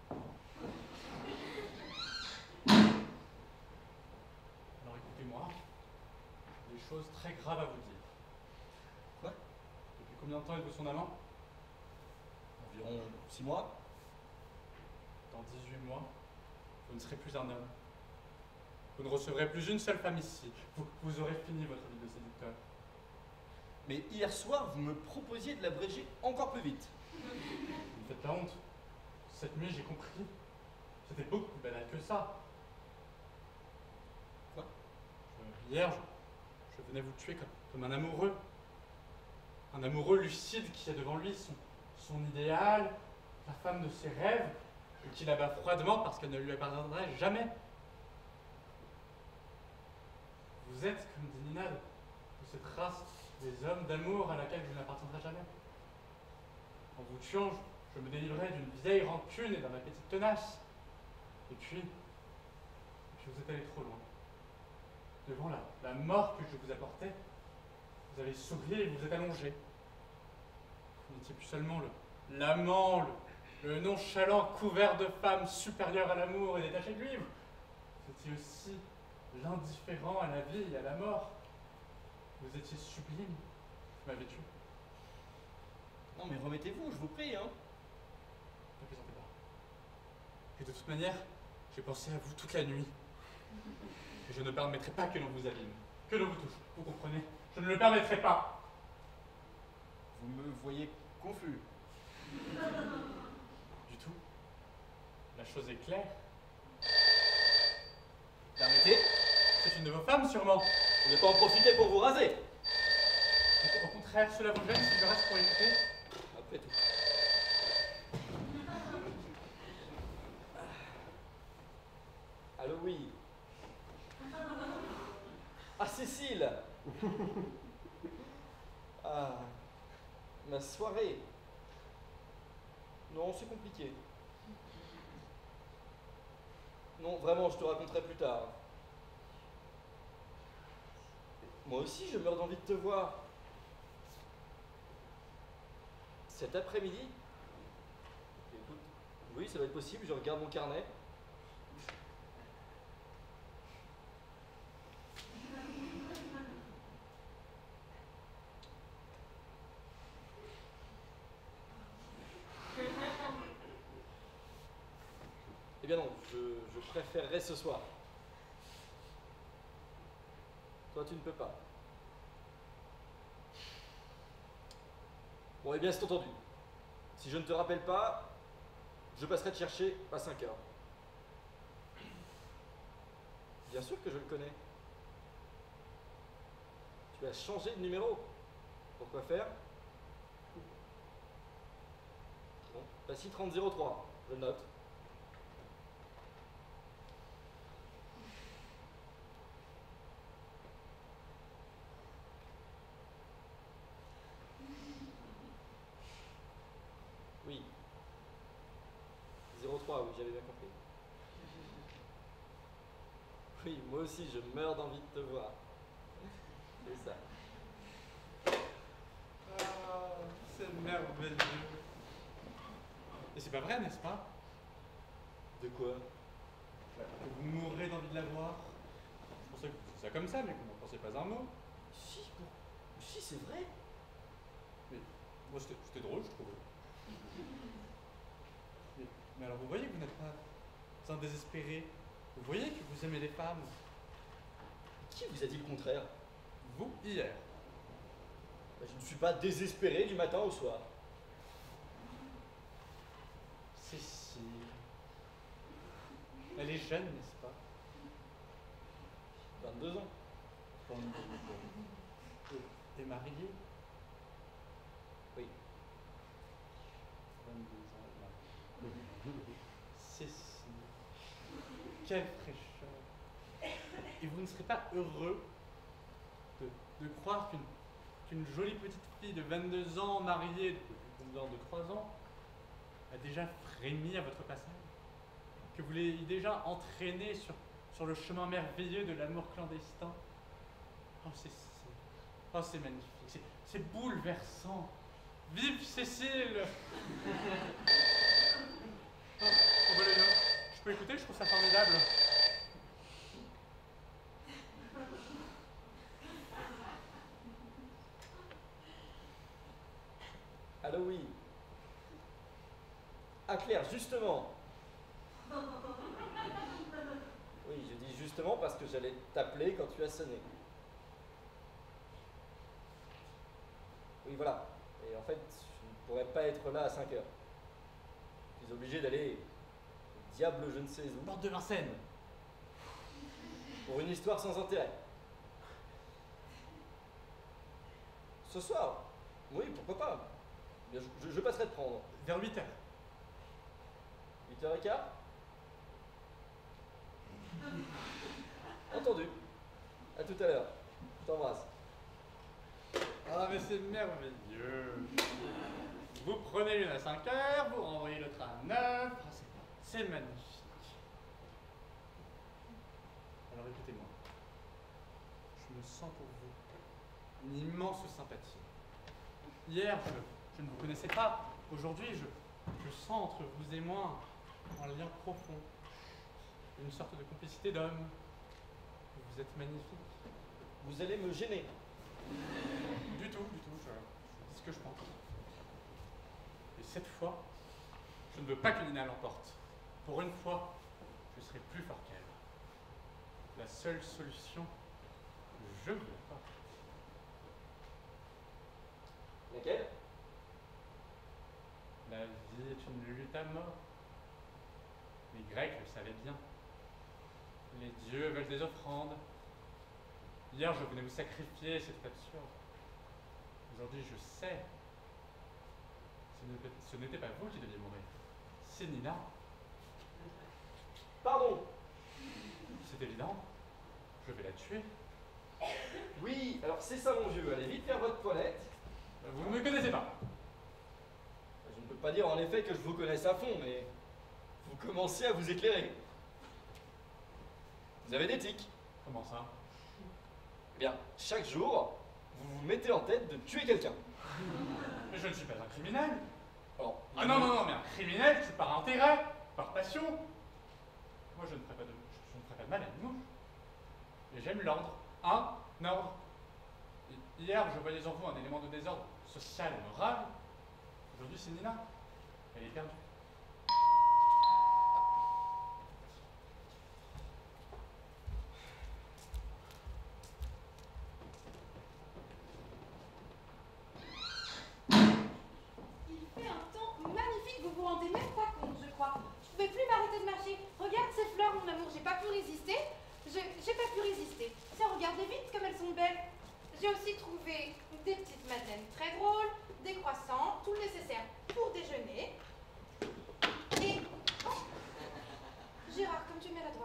Alors écoutez-moi, j'ai des choses très graves à vous dire. Quoi? Depuis combien de temps êtes-vous son amant? Environ six mois. Dans dix-huit mois, vous ne serez plus un homme. Vous ne recevrez plus une seule femme ici. Vous, vous aurez fini votre vie de séducteur. Mais hier soir, vous me proposiez de l'abréger encore plus vite. Vous me faites pas honte. Cette nuit, j'ai compris. C'était beaucoup plus banal que ça. Quoi? Je- Hier, je, je venais vous tuer comme, comme un amoureux. Un amoureux lucide qui a devant lui son, son idéal, la femme de ses rêves, et qui l'abat froidement parce qu'elle ne lui appartiendrait jamais. Vous êtes, comme dit Nina, de de cette race des hommes d'amour à laquelle je n'appartiendrai jamais. En vous tuant, je, je me délivrerai d'une vieille rancune et d'un appétit tenace. Et puis, et puis vous êtes allé trop loin. Devant la, la mort que je vous apportais, vous avez souri et vous êtes allongé. Vous n'étiez plus seulement le l'amant, le, le nonchalant couvert de femmes supérieures à l'amour et détaché de lui. Vous étiez aussi l'indifférent à la vie et à la mort. Vous étiez sublime. Vous m'avez tué. Non mais remettez-vous, je vous prie, hein. Ne plaisantez pas. Et de toute manière, j'ai pensé à vous toute la nuit. Et je ne permettrai pas que l'on vous abîme, que l'on vous touche. Vous comprenez? Je ne le permettrai pas. Vous me voyez confus. Du tout. La chose est claire. Permettez, C'est une de vos femmes, sûrement. vous ne pas en profiter pour vous raser. Au au contraire, cela vous gêne si je reste pour écouter? Après tout. Allô, oui. Ah, Cécile. Ah, ma soirée. Non, c'est compliqué. Non, vraiment, je te raconterai plus tard. Moi aussi, je meurs d'envie de te voir. Cet après-midi? Écoute, oui, ça va être possible, je regarde mon carnet. Eh bien non, je, je préférerais ce soir. Toi, tu ne peux pas. Bon, eh bien, c'est entendu. Si je ne te rappelle pas, je passerai te chercher à cinq heures. Bien sûr que je le connais. Tu as changé de numéro. Pourquoi faire? Bon, Passy trente zéro trois, je le note. Oui. zéro trois, oui, j'avais bien compris. Oui, moi aussi, je meurs d'envie de te voir. C'est ça. Ah, c'est merveilleux. Et c'est pas vrai, n'est-ce pas? De quoi? Que vous mourrez d'envie de la voir. Je pensais que vous faisiez ça comme ça, mais que vous n'en pensez pas un mot. Si, bon. Si, c'est vrai. Mais moi, c'était c'était drôle, je trouvais. Mais, mais alors, vous voyez que vous n'êtes pas un désespéré. Vous voyez que vous aimez les femmes. Qui vous a dit le contraire? Vous, hier. Bah, je ne suis pas désespéré du matin au soir. Cécile. Elle est jeune, n'est-ce pas? vingt-deux ans. Et, et mariée? Oui. vingt-deux ans, mariée. Cécile. Quelle fraîcheur. Et vous ne serez pas heureux de, de croire qu'une qu'une jolie petite fille de vingt-deux ans, mariée depuis combien de trois ans, a déjà frémi à votre passage? Que vous l'ayez déjà entraîné sur, sur le chemin merveilleux de l'amour clandestin? Oh, Cécile. Oh, c'est magnifique. C'est, c'est bouleversant. Vive Cécile! Oh, oh voilà une autre. Je peux écouter, je trouve ça formidable. Allô, oui. Ah, Claire, justement. Oui, je dis justement parce que j'allais t'appeler quand tu as sonné. Oui, voilà. Et en fait, je ne pourrais pas être là à cinq heures. Je suis obligé d'aller au diable je ne sais où. Porte de Vincennes. Pour une histoire sans intérêt. Ce soir? Oui, pourquoi pas. Bien, je, je, je passerai te prendre. Vers huit heures. huit heures quinze? Entendu. À tout à l'heure. Je t'embrasse. Ah, mais c'est merveilleux. Vous prenez l'une à cinq heures, vous renvoyez le train à neuf. Ah, c'est, c'est magnifique. Alors écoutez-moi. Je me sens pour vous une immense sympathie. Hier, je, je ne vous connaissais pas. Aujourd'hui, je, je sens entre vous et moi un lien profond. Une sorte de complicité d'homme. Vous êtes magnifique. Vous allez me gêner. Du tout, du tout, je, je dis ce que je pense. Et cette fois, je ne veux pas que Nina l'emporte. Pour une fois, je serai plus fort qu'elle. La seule solution, je ne veux pas. Laquelle? La vie est une lutte à mort. Les Grecs le savaient bien. Les dieux veulent des offrandes. Hier, je venais vous sacrifier, c'était absurde. Aujourd'hui, je sais. Ce n'était- Ce n'était pas vous qui deviez mourir. C'est Nina. Pardon. C'est évident. Je vais la tuer. Oui, alors c'est ça mon vieux. Allez vite faire votre toilette. Vous ne me connaissez pas. Je ne peux pas dire en effet que je vous connaisse à fond, mais vous commencez à vous éclairer. Vous avez des tics. Comment ça? Eh bien, chaque jour, vous vous mettez en tête de tuer quelqu'un. Mais je ne suis pas un criminel. Alors, Ah non, non, non, mais un criminel, c'est par intérêt, par passion. Moi, je ne ferai pas de, je ne ferai pas de mal à une mouche. Et j'aime l'ordre. Un ordre. Et hier, je voyais en vous un élément de désordre social et moral. Aujourd'hui, c'est Nina. Elle est perdue. Il fait un temps magnifique, vous vous rendez même pas compte, je crois. Je pouvais plus m'arrêter de marcher. Regarde ces fleurs, mon amour, j'ai pas pu résister. Je j'ai pas pu résister. Tiens, regarde-les vite comme elles sont belles. J'ai aussi trouvé des petites madeleines très drôles, des croissants, tout le nécessaire pour déjeuner. Et... Oh Gérard, comme tu es maladroit.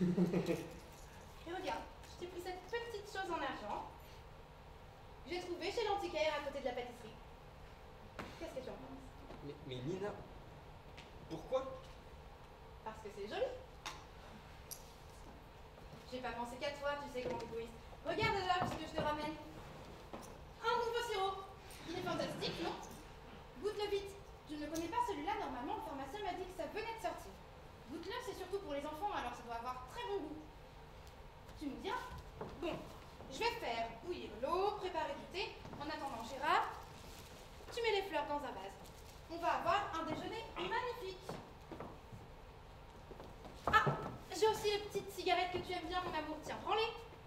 Et regarde, je t'ai pris cette petite chose en argent. J'ai trouvé chez l'antiquaire à côté de la pâtisserie. Qu'est-ce que tu en penses? Mais, mais Nina, pourquoi? Parce que c'est joli. J'ai pas pensé qu'à toi, tu sais, grand égoïste. Regarde déjà ce que je te ramène. Un nouveau sirop. Il est fantastique, non? Goûte-le vite. Je ne connais pas celui-là, normalement le pharmacien m'a dit que ça venait de sortir. Goûte-le, c'est surtout pour les enfants, alors ça doit avoir très bon goût. Tu me dis? Bon, je vais faire bouillir l'eau, préparer du thé. En attendant, Gérard, tu mets les fleurs dans un vase. On va avoir un déjeuner magnifique. Ah, j'ai aussi les petites cigarettes que tu aimes bien, mon amour. Tiens, prends-les.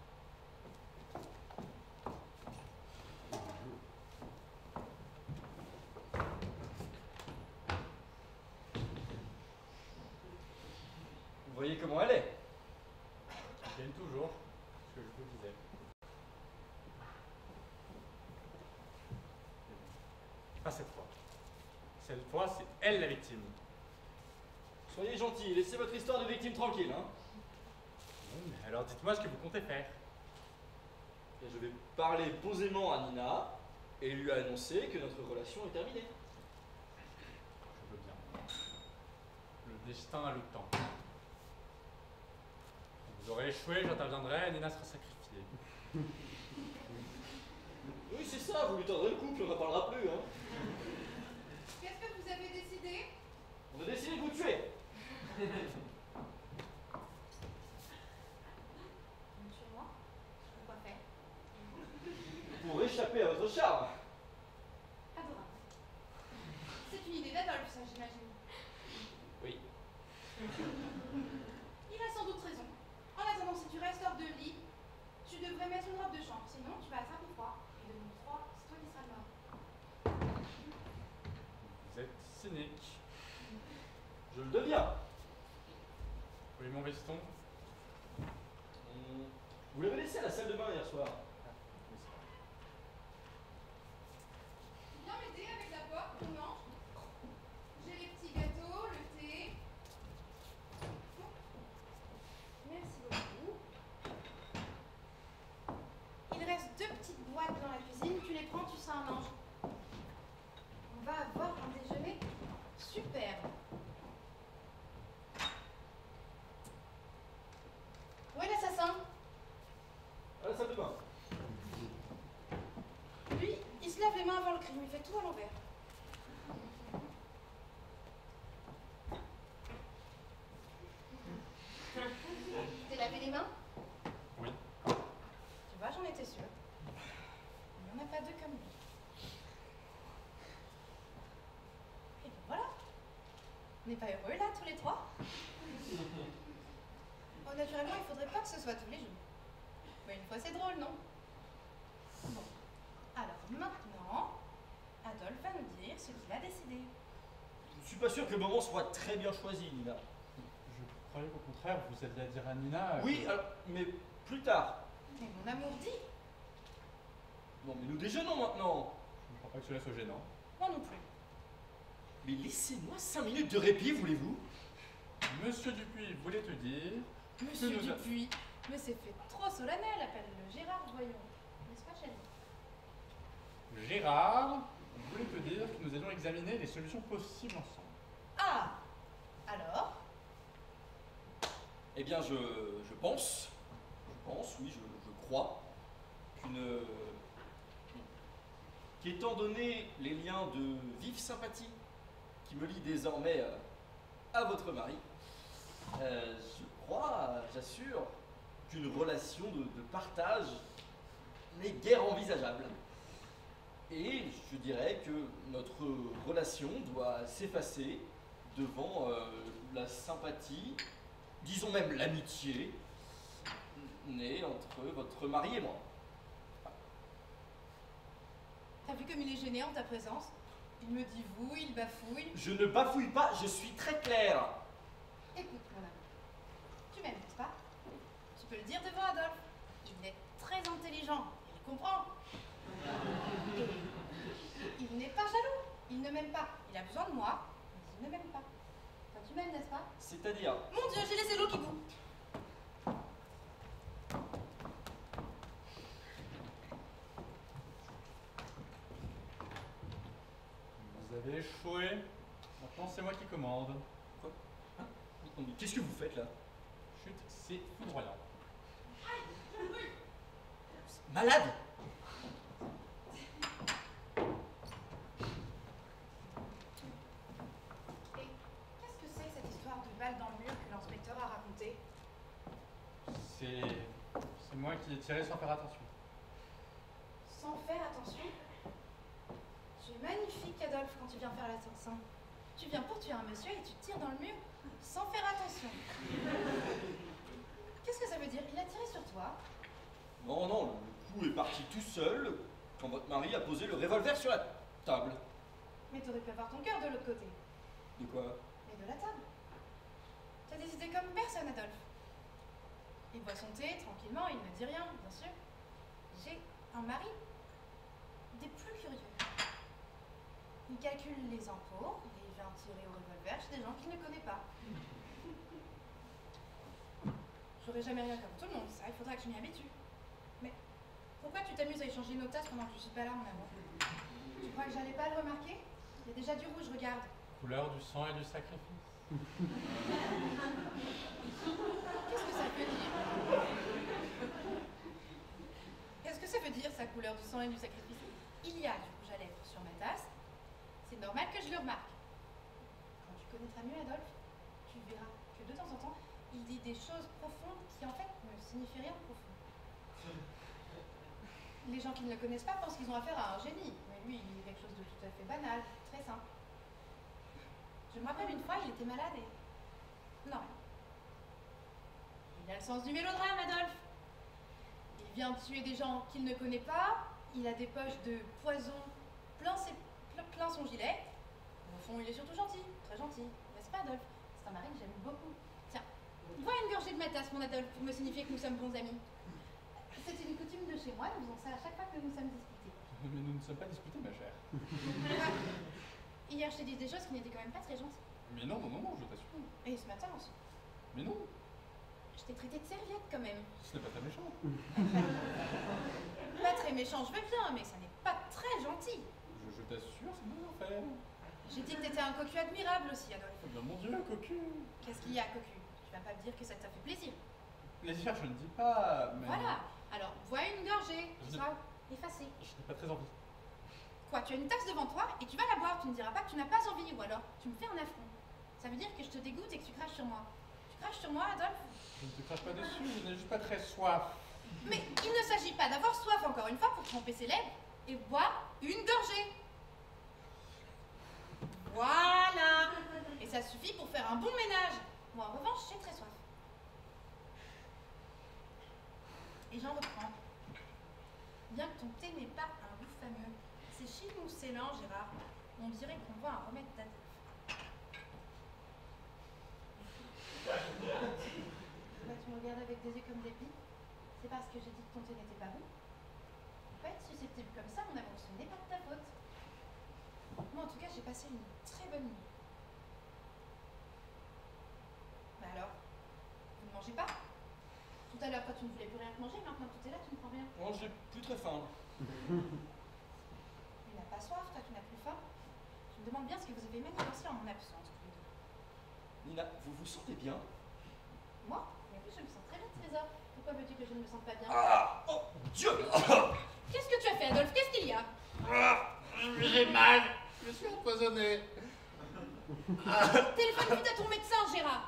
Vous voyez comment elle est? Elle gagne toujours, ce que je vous disais. Pas cette fois. Cette fois, c'est elle la victime. Soyez gentil, laissez votre histoire de victime tranquille, hein. Bon, mais alors dites-moi ce que vous comptez faire. Et je vais parler posément à Nina et lui annoncer que notre relation est terminée. Je veux bien. Le destin a le temps. Vous aurez échoué, j'interviendrai, Nina sera sacrifiée. Oui, c'est ça, vous lui tendrez le cou, puis on n'en parlera plus, hein. Qu'est-ce que vous avez décidé? On a décidé de vous tuer. Tuez-moi. Pourquoi faire? Pour échapper à votre charme. Adorable. C'est une idée d'Adolphe, ça, j'imagine. Oui. Il a sans doute raison. En attendant, si tu restes hors de lit, tu devrais mettre une robe de chambre. Sinon, tu vas attraper froid. Et de mon froid, c'est toi qui seras mort. Vous êtes cynique. Je le deviens. Oui, mon veston. Hum, Vous l'avez laissé à la salle de bain hier soir. Viens m'aider avec la porte, on mange. J'ai les petits gâteaux, le thé. Merci beaucoup. Il reste deux petites boîtes dans la cuisine. Tu les prends, tu seras un ange. On va avoir un déjeuner super. Où est l'assassin? À la salle de bain. Lui, il se lave les mains avant le crime. Il fait tout à l'envers. T'es lavé les mains? Oui. Tu vois, j'en étais sûre. Il n'y en a pas deux comme lui. Et ben voilà. On n'est pas heureux là, tous les trois? Oh, naturellement, il faudrait pas que ce soit tous les jours. Mais une fois, c'est drôle, non? Bon. Alors maintenant, Adolphe va nous dire ce qu'il a décidé. Je suis pas sûr que le moment soit très bien choisi, Nina. Je croyais qu'au contraire, vous alliez à dire à Nina. Oui, que- alors, mais plus tard. Mais mon amour dit, Non, mais nous déjeunons maintenant. Je ne crois pas que cela soit gênant. moi non plus. Mais laissez-moi cinq minutes de répit, voulez-vous? Monsieur Dupuis voulait te dire. Monsieur que nous a- Dupuis, mais c'est fait trop solennel, appelle-le Gérard, voyons. N'est-ce pas, chérie? Gérard voulait te dire que nous allions examiner les solutions possibles ensemble. Ah! Alors? Eh bien, je, je pense, je pense, oui, je, je crois, qu'une... qu'étant donné les liens de vive sympathie qui me lient désormais euh, à votre mari, euh, je crois, j'assure, qu'une relation de, de partage n'est guère envisageable. Et je dirais que notre relation doit s'effacer devant euh, la sympathie, disons même l'amitié, née entre votre mari et moi. T'as vu comme il est gêné en ta présence? Il me dit vous, il bafouille. Je ne bafouille pas, je suis très clair. Écoute, mon ami, tu m'aimes, n'est-ce pas? Tu peux le dire devant Adolphe. Il est très intelligent, il comprend. Et il n'est pas jaloux, il ne m'aime pas. Il a besoin de moi, mais il ne m'aime pas. Toi, tu m'aimes, n'est-ce pas? C'est-à-dire... Mon Dieu, j'ai laissé l'eau qui bout. Vous avez échoué. Maintenant, c'est moi qui commande. Quoi? Hein? Mais qu'est-ce que vous faites là? Chut, c'est foudroyant. Malade? Et qu'est-ce que c'est que cette histoire de balle dans le mur que l'inspecteur a racontée? C'est... c'est moi qui ai tiré sans faire attention. Sans faire attention? Tu es magnifique, Adolphe, quand tu viens faire l'assassin. Tu viens pour tuer un monsieur et tu tires dans le mur sans faire attention. Qu'est-ce que ça veut dire? Il a tiré sur toi? Non, non, le coup est parti tout seul quand votre mari a posé le revolver sur la table. Mais t'aurais pu avoir ton cœur de l'autre côté. De quoi? Mais de la table. T'as décidé comme personne, Adolphe. Il boit son thé, tranquillement, il ne dit rien, bien sûr. J'ai un mari. Des plus curieux. Il calcule les impôts, il vient tirer au revolver chez des gens qu'il ne connaît pas. J'aurais jamais rien comme tout le monde, ça, il faudra que je m'y habitue. Mais pourquoi tu t'amuses à échanger nos tasses pendant que je suis pas là, mon amour? Tu crois que j'allais pas le remarquer? Il y a déjà du rouge, regarde. Couleur du sang et du sacrifice. Qu'est-ce que ça veut dire? Qu'est-ce que ça veut dire, sa couleur du sang et du sacrifice? Il y a du rouge à lèvres sur ma tasse. C'est normal que je le remarque. Quand tu connaîtras mieux Adolphe, tu verras que de temps en temps, il dit des choses profondes qui en fait ne signifient rien de profond. Les gens qui ne le connaissent pas pensent qu'ils ont affaire à un génie, mais lui, il dit quelque chose de tout à fait banal, très simple. Je me rappelle une fois, il était malade et... Non. Il a le sens du mélodrame, Adolphe. Il vient tuer des gens qu'il ne connaît pas, il a des poches de poison plein, ses... plein son gilet. Au fond, il est surtout gentil, très gentil. N'est-ce pas, Adolphe? C'est un mari que j'aime beaucoup. Tiens, vois une gorgée de ma tasse, mon Adolphe, pour me signifier que nous sommes bons amis. C'est une coutume de chez moi, nous faisons ça à chaque fois que nous sommes disputés. Mais nous ne sommes pas disputés, ma chère. Hier, je t'ai dit des choses qui n'étaient quand même pas très gentilles. Mais non, non, non, non, je t'assure. Et ce matin aussi. Mais non, Je t'ai traité de serviette quand même. ce n'est pas très méchant. Pas très méchant, je veux bien, mais ça n'est pas très gentil. Je, je t'assure, c'est bien fait. J'ai dit que t'étais un cocu admirable aussi, Adolphe. Oh bien, mon Dieu, cocu. Qu'est-ce qu'il y a, cocu? Tu vas pas me dire que ça t'a fait plaisir. Plaisir, je ne dis pas, mais... Voilà. Alors, vois une gorgée. Je Tu ne- seras effacé. Je n'ai pas très envie. Quoi, tu as une tasse devant toi et tu vas la boire. Tu ne diras pas que tu n'as pas envie, ou alors tu me fais un affront. Ça veut dire que je te dégoûte et que tu craches sur moi. Tu craches sur moi, Adolphe? Je ne te crache pas dessus, je n'ai juste pas très soif. Mais il ne s'agit pas d'avoir soif encore une fois pour tremper ses lèvres et boire une gorgée. Voilà. Et ça suffit pour faire un bon ménage. Moi, en revanche, j'ai très soif. Et j'en reprends. Bien que ton thé n'ait pas un goût fameux, c'est chinoux-scellant, Gérard. On dirait qu'on voit un remède d'Adolphe. Là, tu me regardes avec des yeux comme des billes. C'est parce que j'ai dit que ton thé n'était pas bon. Faut pas être susceptible comme ça, mon amour, ce n'est pas de ta faute. Moi, en tout cas, j'ai passé une très bonne nuit. Bah alors, vous ne mangez pas? Tout à l'heure, toi, tu ne voulais plus rien manger, maintenant tout est là, tu ne prends rien. Non, j'ai plus très faim. Tu n'as pas soif, toi, tu n'as plus faim. Je me demande bien ce que vous avez manigancé en mon absence, tous les deux. Nina, vous vous sentez bien? Moi? plus, je me sens très bien, Trésor. Pourquoi veux-tu que je ne me sente pas bien? Ah, oh, Dieu. Qu'est-ce que tu as fait, Adolphe? Qu'est-ce qu'il y a? Ah, j'ai mal. Je suis empoisonné. Téléphone vite à ton médecin, Gérard.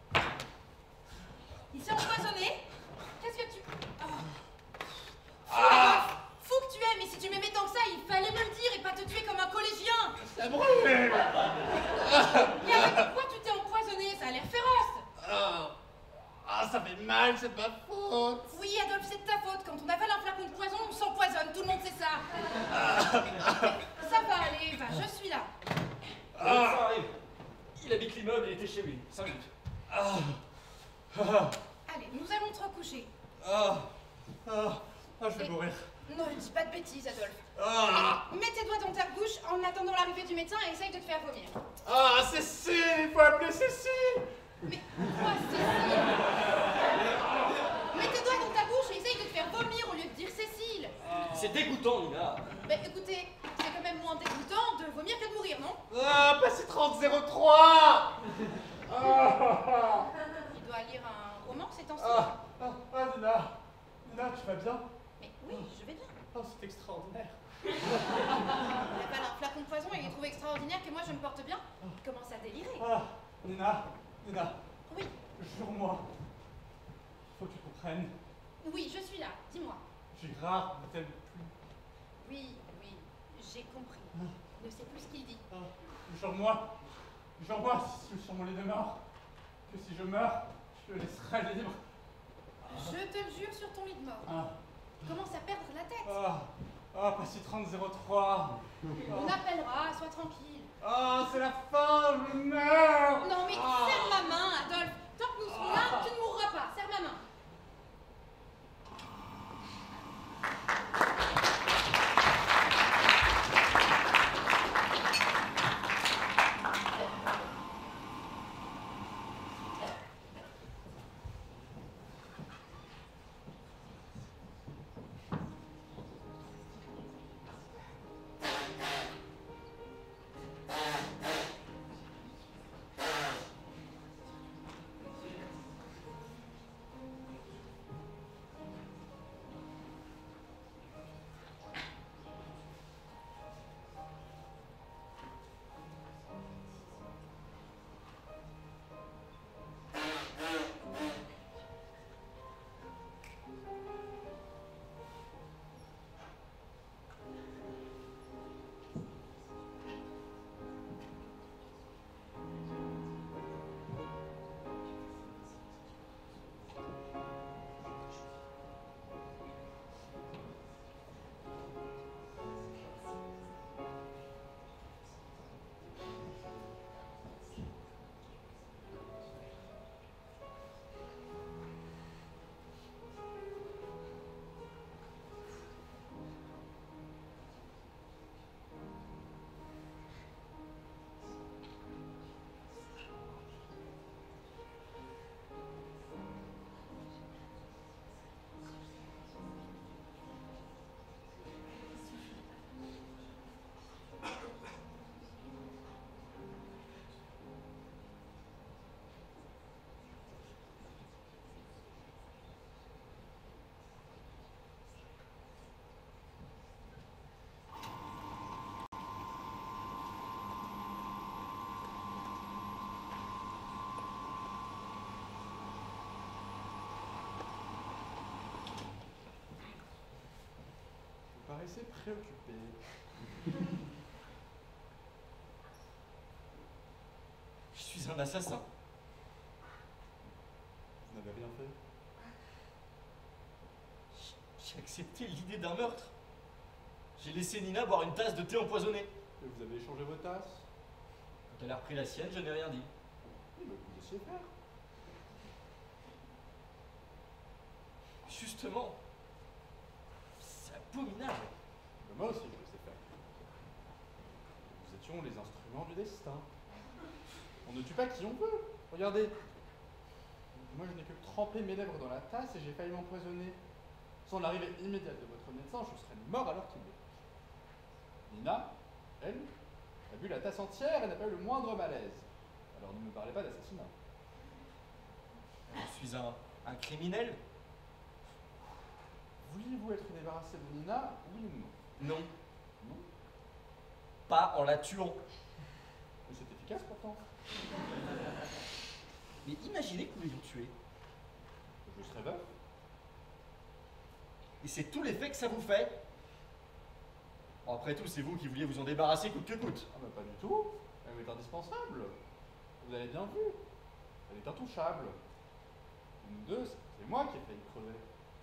Il s'est empoisonné? Qu'est-ce que tu... Oh. Fou, Adolphe, fou que tu es, mais si tu m'aimais tant que ça, il fallait me le dire et pas te tuer comme un collégien. Ça brûle. Mais avec quoi tu t'es empoisonné? Ça a l'air féroce. Ah, ah, ça fait mal, c'est de ma faute. Oui, Adolphe, c'est de ta faute. Quand on avale un flacon de poison, on s'empoisonne. Tout le monde sait ça. Ça va aller, va, je suis là. Le médecin arrive. Il habite l'immeuble et était chez lui. Cinq minutes. Ah, ah, Allez, nous allons te recoucher. ah, ah, ah, je vais Et- mourir. Ne dis pas de bêtises, Adolphe. Ah, Mets tes doigts dans ta bouche en attendant l'arrivée du médecin et essaye de te faire vomir. ah, Cécile, il faut appeler Cécile. Mais quoi, Cécile? Mets tes doigts dans ta bouche et essaye de te faire vomir au lieu de dire Cécile. C'est dégoûtant, Nina. Mais écoutez, c'est quand même moins dégoûtant de vomir que de mourir, non? Ah, passez trente zéro trois. Ah, Il doit lire un roman ces temps-ci. ah, ah, ah, Nina, Nina, tu vas bien? Mais oui, je vais bien. Oh, c'est extraordinaire. Il avale un flacon de poison et il trouve extraordinaire que moi je me porte bien. Il commence à délirer. Ah, Nina, Nina, Oui, jure-moi, faut que tu comprennes. oui, je suis là. Dis-moi. Gérard ne t'aime plus. Oui, oui, j'ai compris. Il ne sait plus ce qu'il dit. Ah, jure-moi, jure-moi, si je suis sur mon lit de mort, que si je meurs, je le laisserai libre. Je te le jure sur ton lit de mort. Ah, Tu commences à perdre la tête. ah, ah, pas si trente zéro trois. On appellera, sois tranquille. Ah, c'est la fin, je meurs. Non mais Ah. serre ma main, Adolphe. Tant que nous serons là, tu ne mourras pas. Serre ma main. Vous paraissez préoccupé. Je suis un assassin. Vous n'avez rien fait. J'ai accepté l'idée d'un meurtre. J'ai laissé Nina boire une tasse de thé empoisonné. Et vous avez échangé vos tasses. Quand elle a repris la sienne, je n'ai rien dit. Oui, mais vous laissiez faire. Justement, c'est abominable. Mais moi aussi, je le sais faire. Nous étions les instruments du destin. On ne tue pas qui on veut. Regardez. Moi, je n'ai que trempé mes lèvres dans la tasse et j'ai failli m'empoisonner. Sans l'arrivée immédiate de votre médecin, je serais mort alors qu'il est. Nina, elle, a bu la tasse entière et n'a pas eu le moindre malaise. Alors ne me parlez pas d'assassinat. Je suis un Un criminel? Vouliez-vous être débarrassé de Nina, oui ou non? Non. Non. Pas en la tuant. Mais c'est efficace pourtant. Mais imaginez que vous voulez vous tuer. Je serais veuf. Et c'est tout l'effet que ça vous fait. Bon, après tout, c'est vous qui vouliez vous en débarrasser coûte que coûte. Ah bah pas du tout. Elle est indispensable. Vous avez bien vu. Elle est intouchable. Nous deux, c'est moi qui ai failli crever.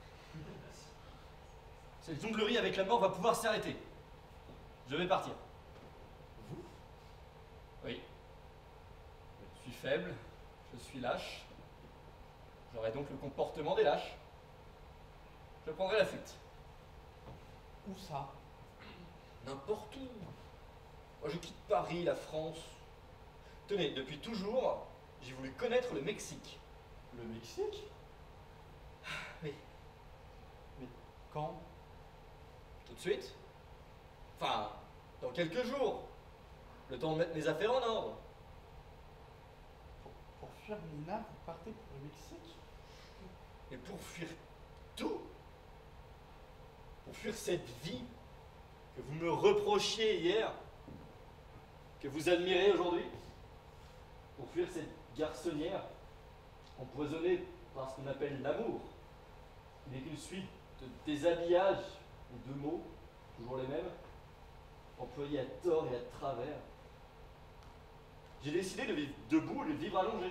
Cette jonglerie avec la mort va pouvoir s'arrêter. Je vais partir. Vous? Oui. Je suis faible, je suis lâche. J'aurai donc le comportement des lâches. Je prendrai la fuite. Où ça? N'importe où. Moi, je quitte Paris, la France. Tenez, depuis toujours, j'ai voulu connaître le Mexique. Le Mexique? Oui. Mais quand? Tout de suite. Enfin, dans quelques jours. Le temps de mettre mes affaires en ordre. Pour, pour fuir Nina, vous partez pour le Mexique? Et pour fuir tout, pour fuir cette vie que vous me reprochiez hier, que vous admirez aujourd'hui, pour fuir cette garçonnière empoisonnée par ce qu'on appelle l'amour, qui n'est qu'une suite de déshabillage et de mots, toujours les mêmes, employés à tort et à travers. J'ai décidé de vivre debout et de vivre allongé.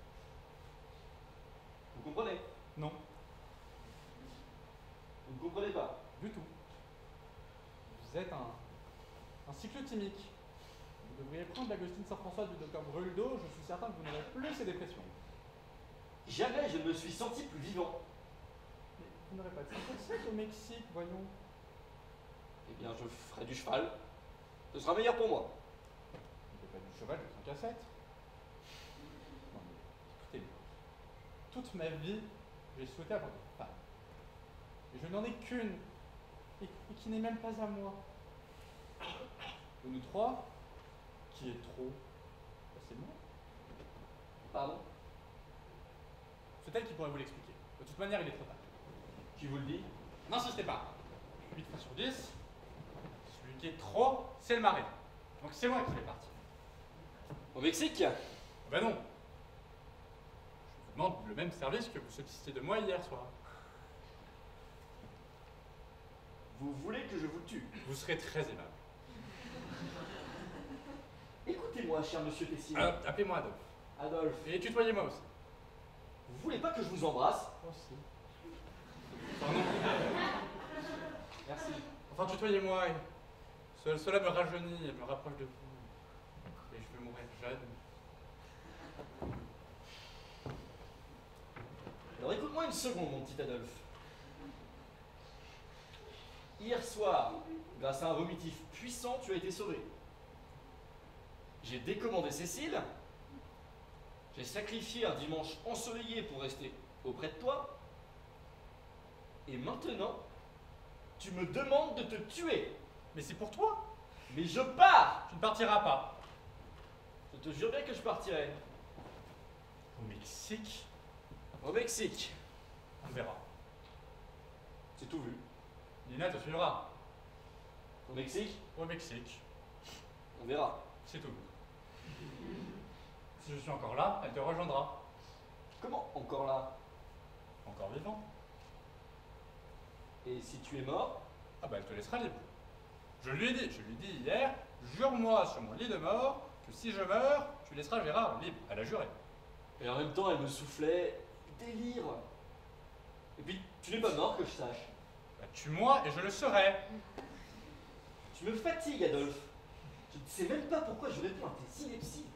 Vous comprenez? Non, Vous ne comprenez pas? du tout. Vous êtes un, un cyclotimique. Vous devriez prendre l'Agostine Saint-François du docteur Bruldo, je suis certain que vous n'aurez plus ces dépressions. Jamais je ne me suis senti plus vivant. Mais vous n'aurez pas de cinq à sept au Mexique, voyons. Eh bien, je ferai du cheval. Ce sera meilleur pour moi. Vous ne faites pas du cheval de cinq à sept. Non mais, écoutez-moi. Toute ma vie, j'ai souhaité avoir une femme. Et je n'en ai qu'une. Et, et qui n'est même pas à moi. De nous trois, qui est trop? Bah, c'est moi. Pardon? C'est elle qui pourrait vous l'expliquer. De toute manière, il est trop tard. Qui vous le dit? N'insistez pas. huit fois sur dix, celui qui est trop, c'est le mari. Donc c'est moi qui vais partir. Au Mexique? Ben non. Je vous demande le même service que vous sollicitez de moi hier soir. Vous voulez que je vous tue? Vous serez très aimable. Écoutez-moi, cher monsieur Tessier. Alors, appelez-moi Adolphe. Adolphe, Et tutoyez-moi aussi. vous voulez pas que je vous embrasse? Aussi. Enfin non. Merci. Enfin tutoyez-moi. et ce- Cela me rajeunit et me rapproche de vous. Et je veux mourir jeune. Alors écoute-moi une seconde, mon petit Adolphe. Hier soir, grâce à un vomitif puissant, tu as été sauvé. J'ai décommandé Cécile. J'ai sacrifié un dimanche ensoleillé pour rester auprès de toi. Et maintenant, tu me demandes de te tuer. Mais c'est pour toi. Mais je pars! Tu ne partiras pas. Je te jure bien que je partirai. Au Mexique, Au Mexique. on verra. C'est tout vu. Nina te suivra. Au Mexique, Au Mexique, on verra. c'est tout. Si je suis encore là, elle te rejoindra. Comment encore là? Encore vivant. Et si tu es mort? Ah bah elle te laissera libre. Je lui ai dit, je lui ai dit hier, jure-moi sur mon lit de mort que si je meurs, tu laisseras Gérard libre. Elle a juré. Et en même temps, elle me soufflait délire. Et puis, tu n'es pas mort que je sache. Bah, tue-moi et je le serai. Tu me fatigues, Adolphe. Je ne sais même pas pourquoi je réponds à tes synepsis.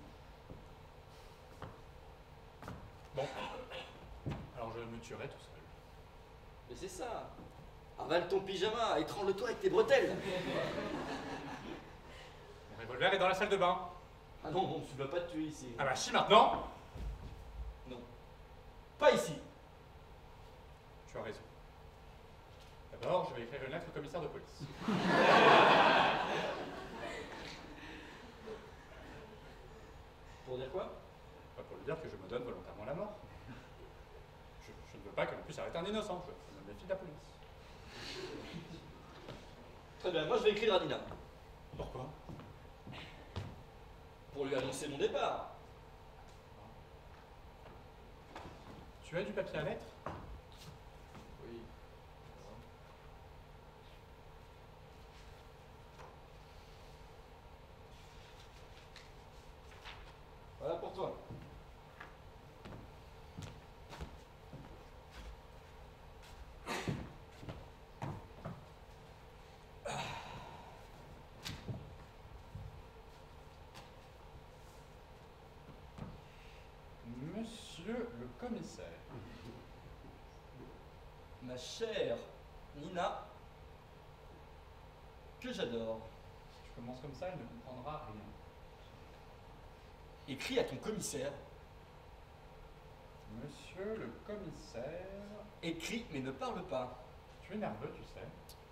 Bon. Alors je me tuerai tout seul. Mais c'est ça. Avale ton pyjama, étrangle-toi avec tes bretelles. Mon revolver est dans la salle de bain. Ah non, non, tu ne vas pas te tuer ici. Ah bah si maintenant. Non. Pas ici. Tu as raison. D'abord, je vais écrire une lettre au commissaire de police. Pour dire quoi? Pas pour lui dire que je me donne volontairement la mort. Je, je ne pas que l'on puisse arrêter un innocent. Je me méfie de la police. Très bien, moi je vais écrire à Nina. Pourquoi? Pour lui annoncer mon départ. Tu as du papier à lettres? Oui. Voilà pour toi. Monsieur le commissaire. Ma chère Nina, que j'adore. Si tu commences comme ça, elle ne comprendra rien. Écris à ton commissaire. Monsieur le commissaire. Écris mais ne parle pas. Tu es nerveux, tu sais.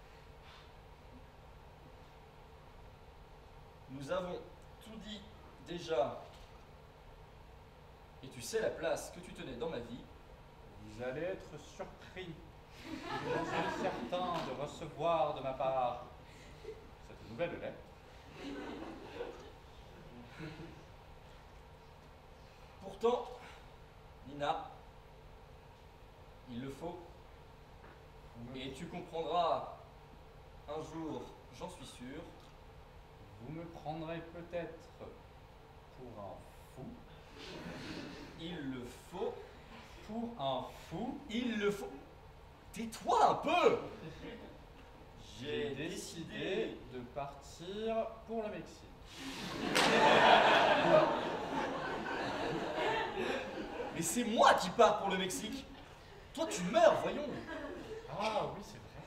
Nous avons tout dit déjà. Et tu sais la place que tu tenais dans ma vie. Vous allez être surpris. Je suis certain de recevoir de ma part cette nouvelle lettre. Pourtant, Nina, il le faut. Et tu comprendras un jour, j'en suis sûr. Vous me prendrez peut-être pour un fou. Il le faut. Pour un fou. Il le faut. Tais-toi un peu. J'ai décidé de partir pour le Mexique. Mais c'est moi qui pars pour le Mexique. Toi, tu meurs, voyons. Ah oui, c'est vrai.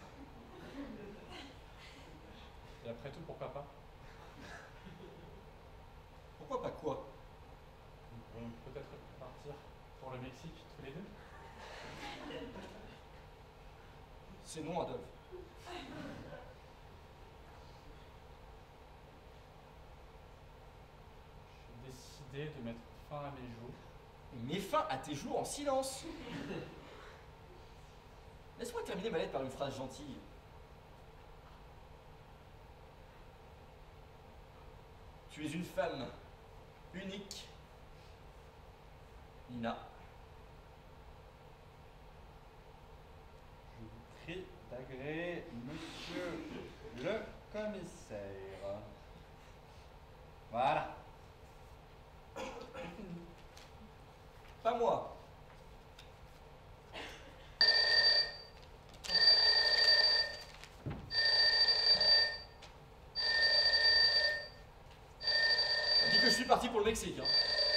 Et après tout, pourquoi pas? Pourquoi pas quoi? Nous pourrions peut-être partir pour le Mexique tous les deux. C'est non, Adolphe. J'ai décidé de mettre fin à mes jours. Mets fin à tes jours en silence. Laisse-moi terminer ma lettre par une phrase gentille. Tu es une femme unique, Nina. Je vous prie d'agréer monsieur le commissaire. Voilà. Pas moi. On dit que je suis parti pour le Mexique. Hein.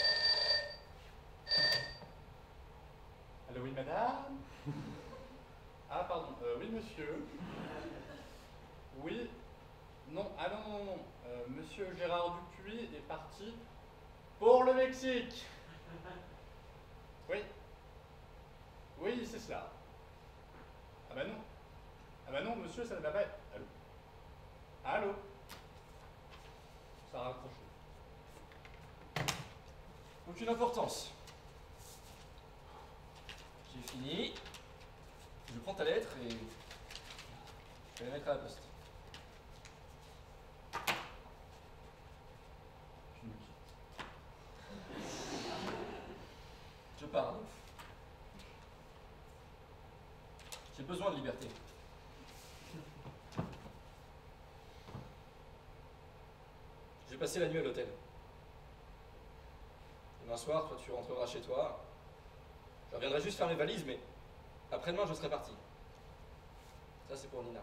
Allô, oui, madame? Ah, pardon. Euh, oui, monsieur. Oui. Non, ah non, non, non. Euh, monsieur Gérard Dupuis est parti pour le Mexique. Oui. Oui, c'est cela. Ah bah non. Ah bah non, monsieur, ça ne va pas être... Allô? Allô? Ça a raccroché. Aucune importance. J'ai fini. Je prends ta lettre et je vais la mettre à la poste. Tu nous quittes. Je pars, Adolphe. J'ai besoin de liberté. J'ai passé la nuit à l'hôtel. Demain soir, toi, tu rentreras chez toi. Je reviendrai juste faire mes valises, mais après-demain, je serai parti. Ça, c'est pour Nina.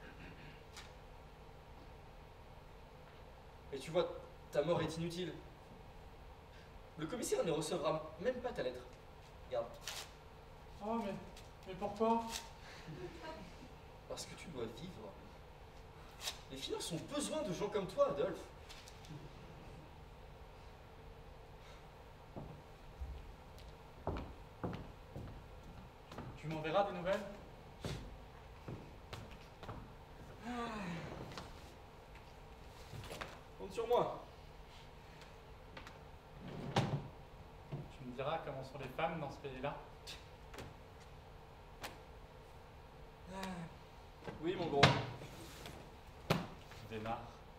Et tu vois, ta mort est inutile. Le commissaire ne recevra même pas ta lettre. Regarde. Oh, mais, mais pourquoi? Parce que tu dois vivre. Les finances ont besoin de gens comme toi, Adolphe. Tu m'enverras des nouvelles? Compte sur moi. Tu me diras comment sont les femmes dans ce pays-là? Oui, mon gros. Démarre.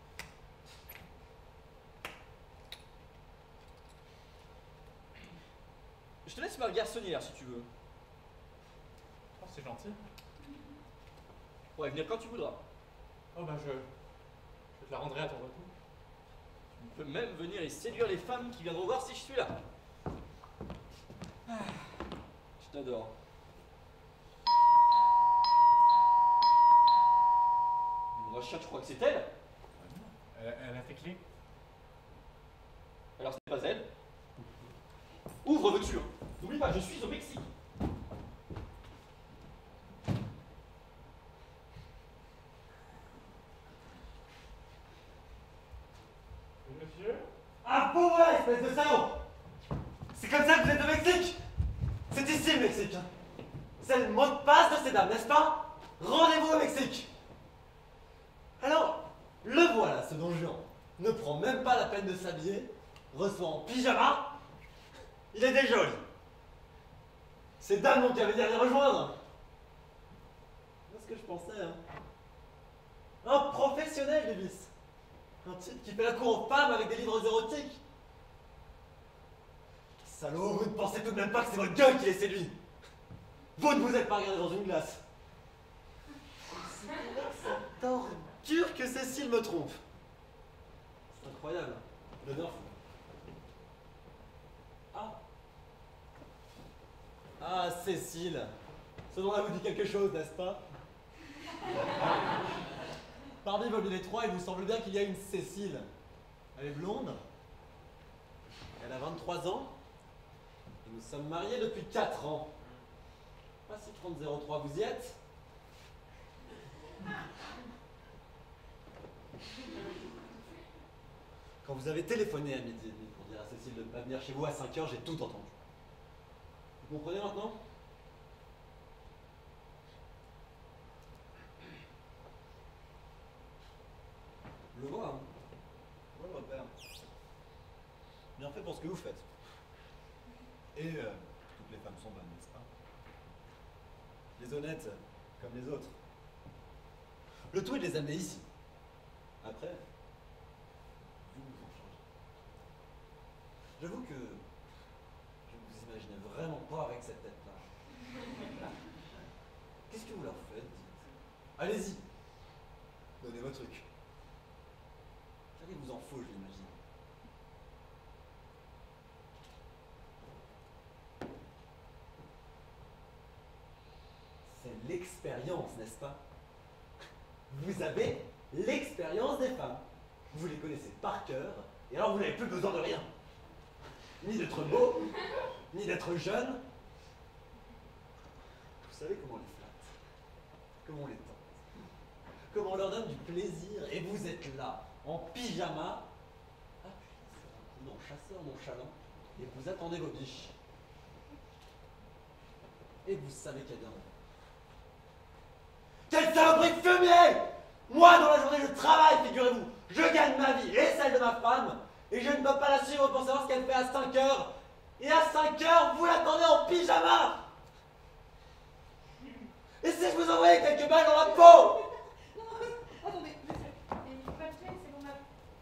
Je te laisse ma garçonnière si tu veux. Oh, c'est gentil. Tu pourrais venir quand tu voudras. Oh, bah, je. Je te la rendrai à ton retour. Tu peux même venir et séduire les femmes qui viendront voir si je suis là. Ah, je t'adore. Mon chat, je crois que c'est elle. Elle, elle a tes clés? Alors ce n'est pas elle. Ouvre, veux-tu. N'oublie pas, je suis au Mexique. Monsieur? Ah bon voilà, espèce de salaud! C'est comme ça que vous êtes au Mexique? C'est ici le Mexique, hein. C'est le mot de passe de ces dames, n'est-ce pas? Rendez-vous au Mexique! Alors, le voilà, ce don Juan. Ne prend même pas la peine de s'habiller, reçoit en pyjama. Il est déjà joli. Ces dames n'ont qu'à venir les rejoindre. C'est ce que je pensais, hein. Un professionnel du vice. Un type qui fait la cour aux femmes avec des livres érotiques. Salaud, vous ne pensez tout de même pas que c'est votre gueule qui les séduit. Vous ne vous êtes pas regardé dans une glace. C'est avec cette ordure que Cécile me trompe. C'est incroyable. L'honneur fou. Ah. Ah, Cécile. Ce nom-là vous dit quelque chose, n'est-ce pas? Parmi vos mille et trois, il vous semble bien qu'il y a une Cécile. Elle est blonde. Elle a vingt-trois ans. Et nous sommes mariés depuis quatre ans. Pas si trente zéro trois vous y êtes. Quand vous avez téléphoné à midi et demi pour dire à Cécile de ne pas venir chez vous à cinq heures, j'ai tout entendu. Vous comprenez maintenant? Je le vois, hein. Je vois le repère. Bien fait pour ce que vous faites. Et euh, toutes les femmes sont bonnes, n'est-ce pas? Les honnêtes, comme les autres. Le tout est de les amener ici. Après, vous vous en changez. J'avoue que je ne vous imaginais vraiment pas avec cette tête-là. Qu'est-ce que vous leur faites, dites? Allez-y. Donnez vos trucs. Ça vous en faut, je l'imagine. C'est l'expérience, n'est-ce pas? Vous avez l'expérience des femmes. Vous les connaissez par cœur, et alors vous n'avez plus besoin de rien. Ni d'être beau, ni d'être jeune. Vous savez comment on les flatte, comment on les tente, comment on leur donne du plaisir, et vous êtes là, en pyjama, appuyé sur un coup dans chasseur nonchalant, et vous attendez vos biches. Et vous savez qu'elle vient. Quelle saloperie de fumier! Moi, dans la journée, je travaille, figurez-vous. Je gagne ma vie et celle de ma femme. Et je ne peux pas la suivre pour savoir ce qu'elle fait à cinq heures. Et à cinq heures, vous l'attendez en pyjama! Et si je vous envoyais quelques balles dans la peau? Non, non, attendez, monsieur. Il faut pas le tuer, c'est mon mari.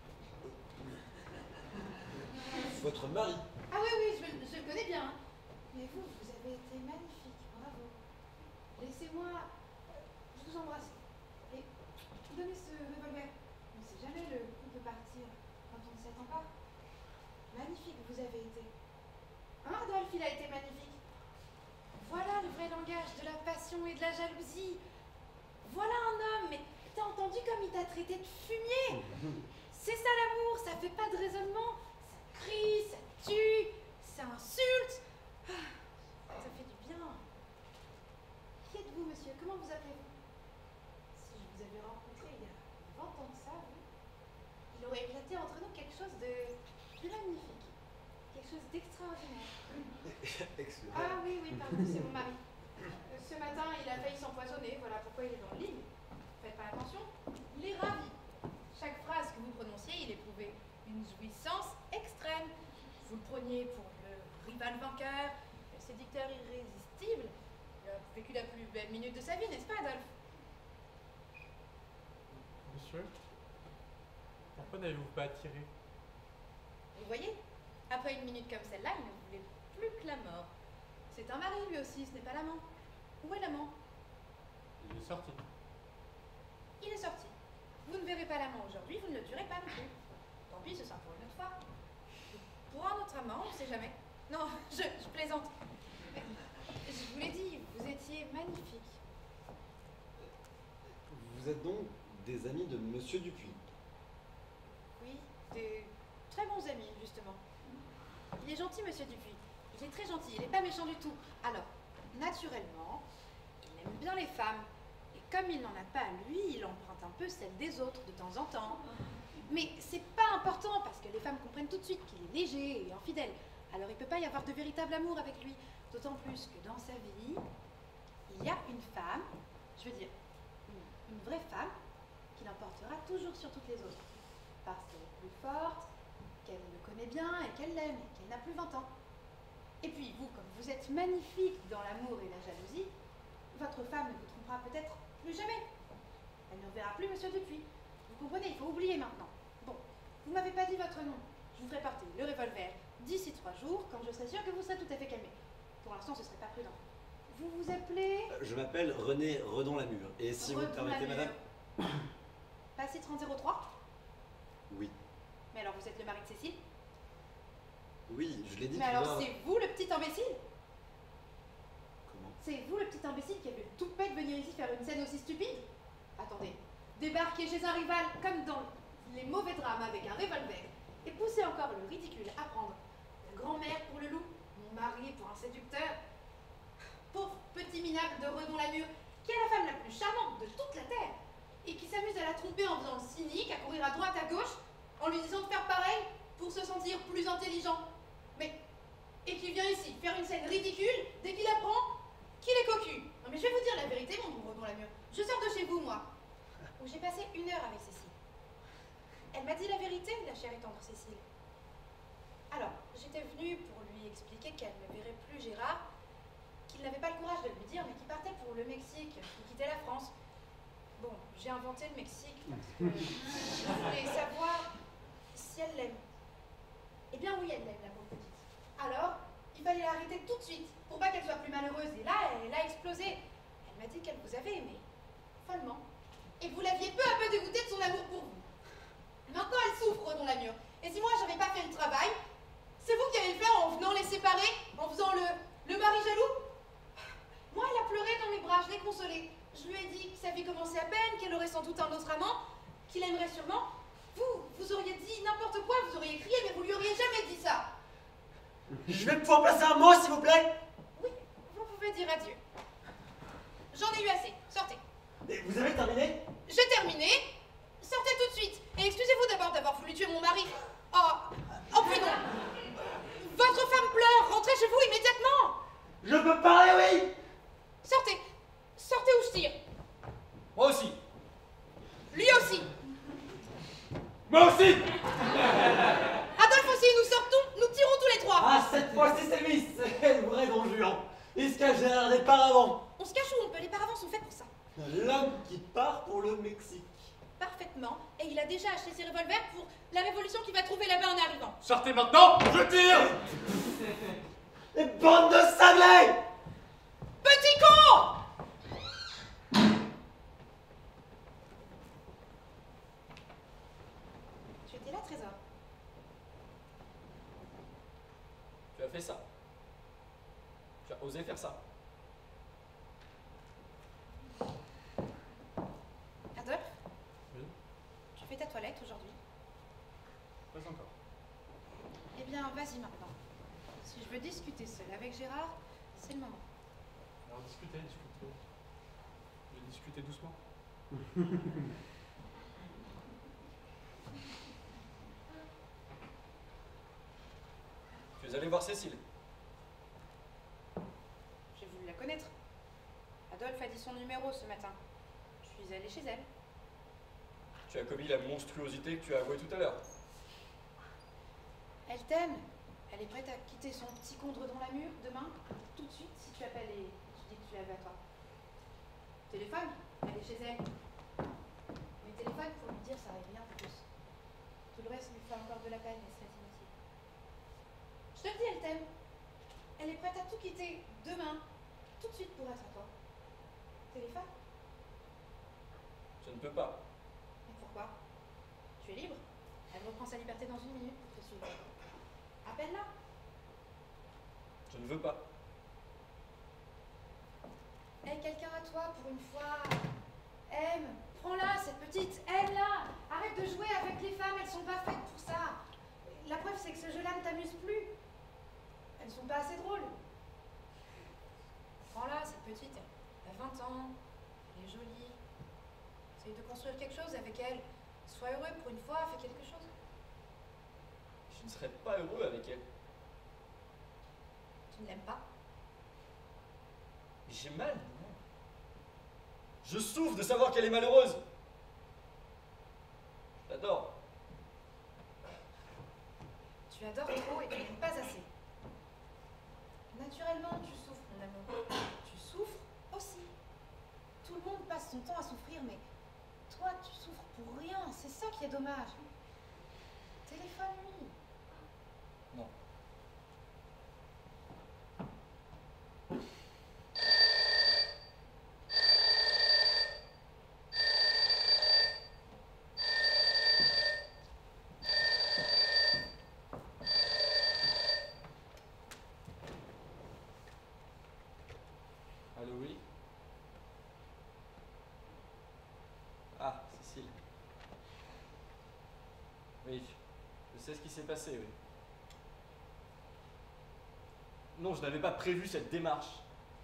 Votre mari. Ah oui, oui, je, le- je le connais bien. hein. Mais vous, vous avez été magnifique, bravo. Laissez-moi je vous embrasse. Et donnez ce revolver. On ne sait jamais, le coup peut partir quand on ne s'y attend pas. Magnifique, vous avez été. Hein, Adolphe, il a été magnifique. Voilà le vrai langage de la passion et de la jalousie. Voilà un homme, mais t'as entendu comme il t'a traité de fumier? C'est ça l'amour, ça fait pas de raisonnement. Ça crie, ça tue, ça insulte. Ah, ça fait du bien. Qui êtes-vous, monsieur? Comment vous appelez-vous? Si je vous avais rencontré il y a vingt ans de ça, oui, il aurait éclaté entre nous quelque chose de, de magnifique. Quelque chose d'extraordinaire. Excusez-moi. Ah oui, oui, pardon, c'est mon mari. Euh, Ce matin, il a failli s'empoisonner, voilà pourquoi il est dans le lit. Faites pas attention, il est ravi. Chaque phrase que vous prononciez, il éprouvait une jouissance extrême. Vous le preniez pour le rival vainqueur, le séducteur irrésistible. Il a vécu la plus belle minute de sa vie, n'est-ce pas, Adolphe? monsieur, pourquoi n'avez-vous pas attiré? Vous voyez, après une minute comme celle-là, il ne voulait plus que la mort. C'est un mari lui aussi, ce n'est pas l'amant. Où est l'amant? Il est sorti. Il est sorti. Vous ne verrez pas l'amant aujourd'hui, vous ne le tuerez pas non plus. Tant pis, ce sera pour une autre fois. Pour un autre amant, on ne sait jamais. Non, je, je plaisante. Mais, je vous l'ai dit, vous étiez magnifique. Vous êtes donc des amis de Monsieur Dupuis? Oui, des très bons amis, justement. Il est gentil, Monsieur Dupuis. Il est très gentil, il n'est pas méchant du tout. Alors, naturellement, il aime bien les femmes. Et comme il n'en a pas, lui, il emprunte un peu celle des autres de temps en temps. Mais c'est pas important, parce que les femmes comprennent tout de suite qu'il est léger et infidèle. Alors il ne peut pas y avoir de véritable amour avec lui. D'autant plus que dans sa vie, il y a une femme, je veux dire, une, une vraie femme, qui l'emportera toujours sur toutes les autres. Parce qu'elle est plus forte, qu'elle le connaît bien et qu'elle l'aime, et qu'elle n'a plus vingt ans. Et puis vous, comme vous êtes magnifique dans l'amour et la jalousie, votre femme ne vous trompera peut-être plus jamais. Elle ne verra plus Monsieur Dupuis. Vous comprenez, il faut oublier maintenant. Bon, vous m'avez pas dit votre nom. Je vous ferai porter le revolver d'ici trois jours, quand je serai sûre que vous serez tout à fait calmé. Pour l'instant, ce serait pas prudent. Vous vous appelez... Euh, Je m'appelle René Redon-Lamure. Et si vous me Redon permettez, Lamure. madame? Passé trente zéro trois. Oui. Mais alors vous êtes le mari de Cécile? Oui, je l'ai dit Mais tout à alors l'heure. c'est vous le petit imbécile? Comment? C'est vous le petit imbécile qui a eu le toupet de venir ici faire une scène aussi stupide? Attendez, débarquer chez un rival comme dans les mauvais drames avec un revolver et pousser encore le ridicule à prendre la grand-mère pour le loup, mon mari pour un séducteur. Pauvre petit minable de Redon-Lamure, qui est la femme la plus charmante de toute la terre et qui s'amuse à la tromper en faisant le cynique, à courir à droite, à gauche, en lui disant de faire pareil pour se sentir plus intelligent. Mais, et qui vient ici faire une scène ridicule dès qu'il apprend qu'il est cocu. Non mais je vais vous dire la vérité, mon bon Redon-Lamure. Je sors de chez vous, moi, où j'ai passé une heure avec Cécile. Elle m'a dit la vérité, la chère et tendre Cécile. Alors, j'étais venue pour lui expliquer qu'elle ne verrait plus Gérard, qu'il n'avait pas le courage de lui dire, mais qu'il partait pour le Mexique, qu'il quittait la France. Bon, j'ai inventé le Mexique parce que je voulais savoir si elle l'aime. Eh bien oui, elle l'aime, la pauvre petite. Alors, il fallait l'arrêter tout de suite, pour pas qu'elle soit plus malheureuse. Et là, elle a explosé. Elle m'a dit qu'elle vous avait aimé, follement, et que vous l'aviez peu à peu dégoûté de son amour pour vous. Maintenant, elle souffre, Redon-Lamure. Et si moi, j'avais pas fait le travail, c'est vous qui allez le faire en venant les séparer, en faisant le, le mari jaloux? Moi, elle a pleuré dans mes bras, je l'ai consolée. Je lui ai dit que sa vie commençait à peine, qu'elle aurait sans doute un autre amant, qu'il aimerait sûrement. Vous, vous auriez dit n'importe quoi, vous auriez crié, mais vous lui auriez jamais dit ça. Je vais pouvoir passer un mot, s'il vous plaît? Oui, vous pouvez dire adieu. J'en ai eu assez, sortez. Et vous avez terminé? J'ai terminé. Sortez tout de suite. Et excusez-vous d'abord d'avoir voulu tuer mon mari. Oh, oh puis non. Votre femme pleure, rentrez chez vous immédiatement. Je peux parler, oui? Sortez. Sortez ou je tire. Moi aussi. Lui aussi. Moi aussi! Adolphe aussi, nous sortons, nous tirons tous les trois. Ah, cette fois-ci, c'est lui, c'est le vrai Don Juan. Il se cache derrière des paravents. On se cache où on peut, les paravents sont faits pour ça. L'homme qui part pour le Mexique. Parfaitement. Et il a déjà acheté ses revolvers pour la révolution qu'il va trouver là-bas en arrivant. Sortez maintenant, je tire! Et bande de sablés! Petit con! Tu étais là, Trésor? Tu as fait ça. Tu as osé faire ça. Adolphe? Oui? Tu fais ta toilette aujourd'hui? Pas encore. Eh bien, vas-y maintenant. Si je veux discuter seule avec Gérard, c'est le moment. Alors discutez, discutez. Je vais discuter doucement. Tu es allé voir Cécile. J'ai voulu la connaître. Adolphe a dit son numéro ce matin. Je suis allée chez elle. Tu as commis la monstruosité que tu as avouée tout à l'heure. Elle t'aime. Elle est prête à quitter son petit con de Redon-Lamure demain, tout de suite, si tu appelles et tu dis que tu l'avais à toi. Téléphone, elle est chez elle. Mais téléphone. Antoine pour lui dire ça n'arrive rien de plus. Tout le reste lui fait encore de la peine et serait inutile. Je te le dis, elle t'aime. Elle est prête à tout quitter demain, tout de suite pour être à toi. Téléphone? Je ne peux pas. Mais pourquoi? Tu es libre. Elle reprend sa liberté dans une minute pour te suivre. Appelle-la. Je ne veux pas. Aie quelqu'un à toi pour une fois. Aime. Prends-la, cette petite. Aime-la. Arrête de jouer avec les femmes, elles sont pas faites pour ça. La preuve, c'est que ce jeu-là ne t'amuse plus. Elles sont pas assez drôles. Prends-la, cette petite. Elle a vingt ans. Elle est jolie. Essaye de construire quelque chose avec elle. Sois heureux pour une fois, fais quelque chose. Je ne serais pas heureux avec elle. Tu ne l'aimes pas? Mais j'ai mal. Je souffre de savoir qu'elle est malheureuse. Je l'adore. Tu adores trop et tu n'aimes pas assez. Naturellement, tu souffres, mon amour. Tu souffres aussi. Tout le monde passe son temps à souffrir, mais toi, tu souffres pour rien. C'est ça qui est dommage. Téléphone-lui. Non. Allô, oui? Ah, Cécile. Oui, je sais ce qui s'est passé, oui. Non, je n'avais pas prévu cette démarche.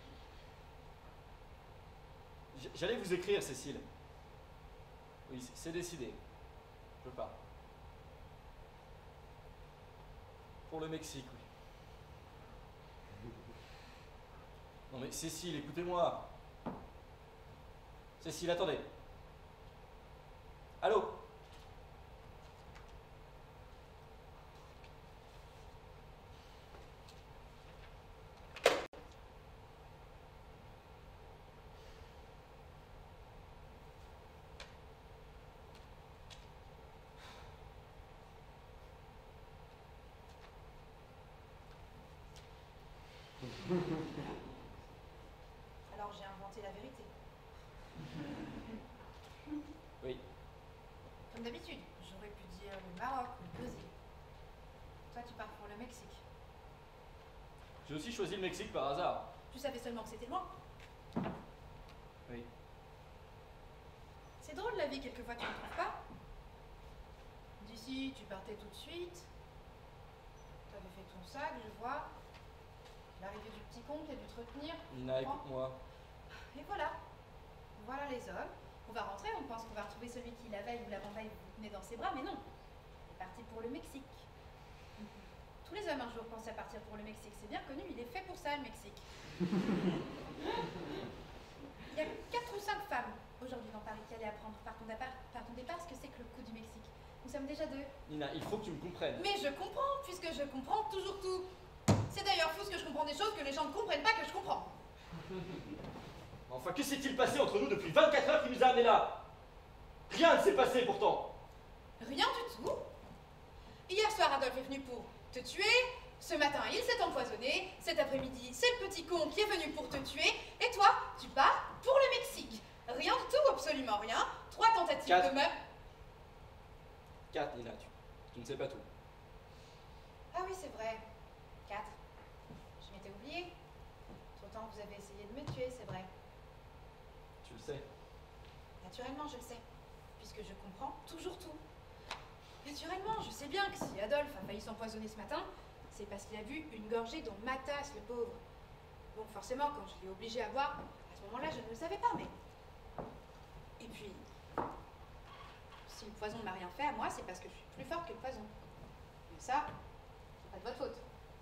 J- J'allais vous écrire, Cécile. Oui, c'est- c'est décidé. Je pars. Pour le Mexique, oui. Non mais Cécile, écoutez-moi. Cécile, attendez. Allô? Alors j'ai inventé la vérité. Oui. Comme d'habitude, j'aurais pu dire le Maroc ou le Brésil. Toi, tu pars pour le Mexique. J'ai aussi choisi le Mexique par hasard. Tu savais seulement que c'était loin. Oui. C'est drôle la vie, quelquefois tu ne trouves pas? D'ici, tu partais tout de suite. Tu avais fait ton sac, je vois. L'arrivée du petit con qui a dû te retenir. Nina, Comprends? écoute-moi. Et voilà. Voilà les hommes. On va rentrer, on pense qu'on va retrouver celui qui la veille ou l'avant-veille vous tenait dans ses bras, mais non. Il est parti pour le Mexique. Tous les hommes un jour pensent à partir pour le Mexique, c'est bien connu, il est fait pour ça le Mexique. Il y a quatre ou cinq femmes aujourd'hui dans Paris qui allaient apprendre par ton départ, par ton départ ce que c'est que le coup du Mexique. Nous sommes déjà deux. Nina, il faut que tu me comprennes. Mais je comprends, puisque je comprends toujours tout. C'est d'ailleurs fou ce que je comprends des choses que les gens ne comprennent pas que je comprends. Enfin, que s'est-il passé entre nous depuis vingt-quatre heures qui nous a amenés là? Rien ne s'est passé pourtant. Rien du tout. Hier soir, Adolphe est venu pour te tuer. Ce matin, il s'est empoisonné. Cet après-midi, c'est le petit con qui est venu pour te tuer. Et toi, tu pars pour le Mexique. Rien du tout, absolument rien. Trois tentatives Quatre. de meurtre. Quatre, Nina, tu, tu ne sais pas tout. Ah oui, c'est vrai. Quatre. Je m'étais oublié. Pourtant, vous avez essayé de me tuer, c'est vrai. Tu le sais. Naturellement, je le sais. Puisque je comprends toujours tout. Naturellement, je sais bien que si Adolphe a failli s'empoisonner ce matin, c'est parce qu'il a bu une gorgée dont ma tasse, le pauvre. Donc forcément, quand je l'ai obligé à boire, à ce moment-là, je ne le savais pas, mais... Et puis... Si le poison ne m'a rien fait à moi, c'est parce que je suis plus forte que le poison. Mais ça, c'est pas de votre faute.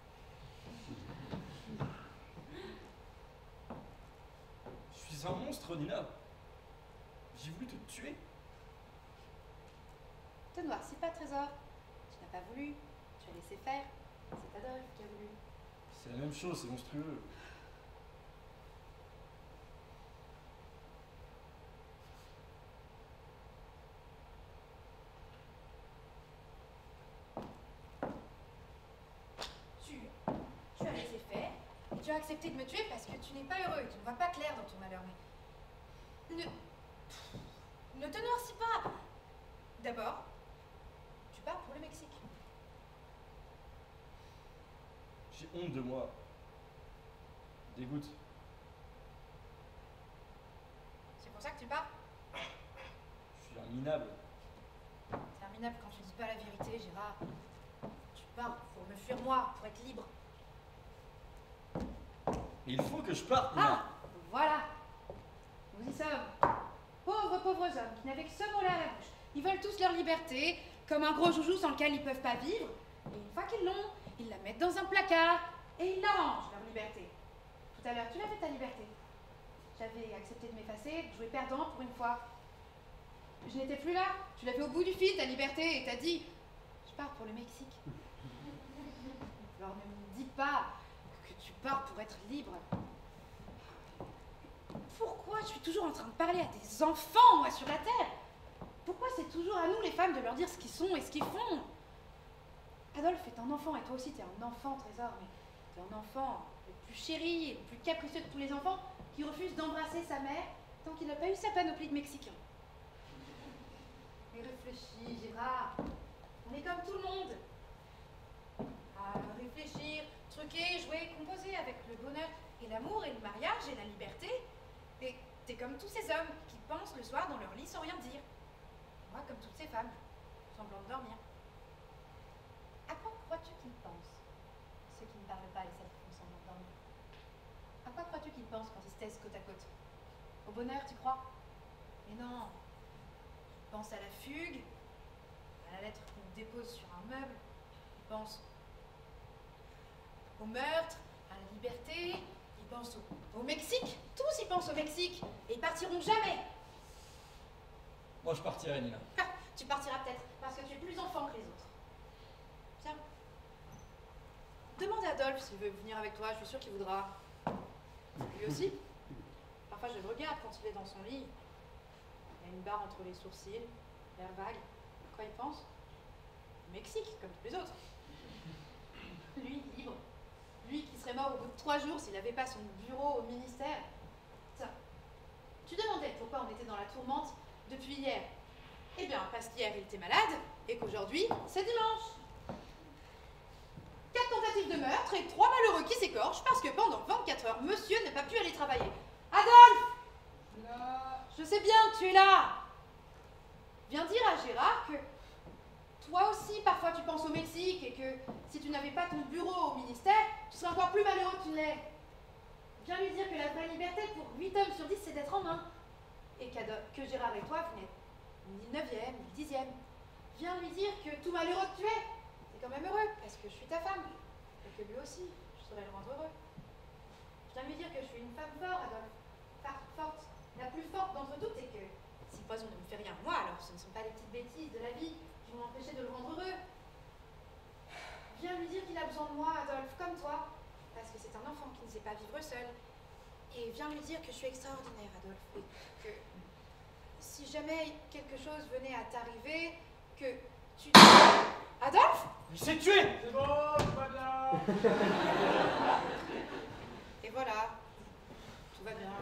Je suis un monstre, Nina. J'ai voulu te tuer. Te noircis pas, Trésor. Tu n'as pas voulu. Tu as laissé faire. C'est Adolphe qui a voulu. C'est la même chose, c'est monstrueux. tu as accepté de me tuer parce que tu n'es pas heureux et tu ne vois pas clair dans ton malheur. Mais ne, ne te noircis pas. D'abord, tu pars pour le Mexique. J'ai honte de moi. Dégoûte. C'est pour ça que tu pars? Je suis un minable. C'est un minable quand tu dis pas la vérité, Gérard. Tu pars pour me fuir moi, pour être libre. Il faut que je parte, Ah, Nina. voilà. Nous y sommes. Pauvres, pauvres hommes qui n'avaient que ce mot-là à la bouche. Ils veulent tous leur liberté, comme un gros joujou sans lequel ils peuvent pas vivre. Et une fois qu'ils l'ont, ils la mettent dans un placard et ils l'arrangent, leur liberté. Tout à l'heure, tu l'avais ta liberté. J'avais accepté de m'effacer, de jouer perdant pour une fois. Je n'étais plus là. Tu l'avais au bout du fil, ta liberté, et t'as dit je pars pour le Mexique. Alors ne me dis pas que tu pars pour être libre. Pourquoi je suis toujours en train de parler à des enfants, moi, sur la terre? Pourquoi c'est toujours à nous, les femmes, de leur dire ce qu'ils sont et ce qu'ils font? Adolphe est un enfant, et toi aussi, t'es un enfant, Trésor, mais t'es un enfant le plus chéri et le plus capricieux de tous les enfants qui refuse d'embrasser sa mère tant qu'il n'a pas eu sa panoplie de Mexicains. Mais réfléchis, Gérard. On est comme tout le monde. À réfléchir, truquer, jouer, composer avec le bonheur et l'amour et le mariage et la liberté. Et t'es comme tous ces hommes qui pensent le soir dans leur lit sans rien dire. Moi, comme toutes ces femmes, semblant de dormir. À quoi crois-tu qu'ils pensent, ceux qui ne parlent pas et celles qui font semblant de dormir? À quoi crois-tu qu'ils pensent quand ils se taisent côte à côte? Au bonheur, tu crois? Mais non. Ils pensent à la fugue, à la lettre qu'on dépose sur un meuble. Ils pensent au meurtre, à la liberté. Ils pensent au, au Mexique. Tous ils pensent au Mexique. Et ils partiront jamais. Moi, je partirai, Nina. Ah, tu partiras peut-être, parce que tu es plus enfant que les autres. Tiens. Demande à Adolphe s'il veut venir avec toi, je suis sûre qu'il voudra. Lui aussi. Parfois, je le regarde quand il est dans son lit. Il a une barre entre les sourcils, l'air vague. À quoi il pense? Au Mexique, comme tous les autres. Lui, libre. Lui qui serait mort au bout de trois jours s'il n'avait pas son bureau au ministère. Tiens. Tu demandais pourquoi on était dans la tourmente depuis hier. Eh bien, parce qu'hier il était malade et qu'aujourd'hui, c'est dimanche. Quatre tentatives de meurtre et trois malheureux qui s'écorchent parce que pendant vingt-quatre heures, monsieur n'a pas pu aller travailler. Adolphe! Là. Je sais bien, tu es là. Viens dire à Gérard que toi aussi, parfois, tu penses au Mexique et que si tu n'avais pas ton bureau au ministère, tu serais encore plus malheureux que tu ne l'es. Viens lui dire que la vraie liberté pour huit hommes sur dix, c'est d'être en main. Et que Gérard et toi, vous n'êtes ni le neuvième, ni le dixième. Viens lui dire que tout malheureux que tu es, c'est quand même heureux, parce que je suis ta femme. Et que lui aussi, je saurais le rendre heureux. Viens lui dire que je suis une femme forte, Adolphe. Forte. La plus forte d'entre toutes, et que si le poison ne me fait rien à moi, alors ce ne sont pas les petites bêtises de la vie qui vont m'empêcher de le rendre heureux. Viens lui dire qu'il a besoin de moi, Adolphe, comme toi, parce que c'est un enfant qui ne sait pas vivre seul. Et viens lui dire que je suis extraordinaire, Adolphe, et que si jamais quelque chose venait à t'arriver, que tu... Adolphe? Il s'est tué! C'est bon, tout va bien. Et voilà, tout va bien.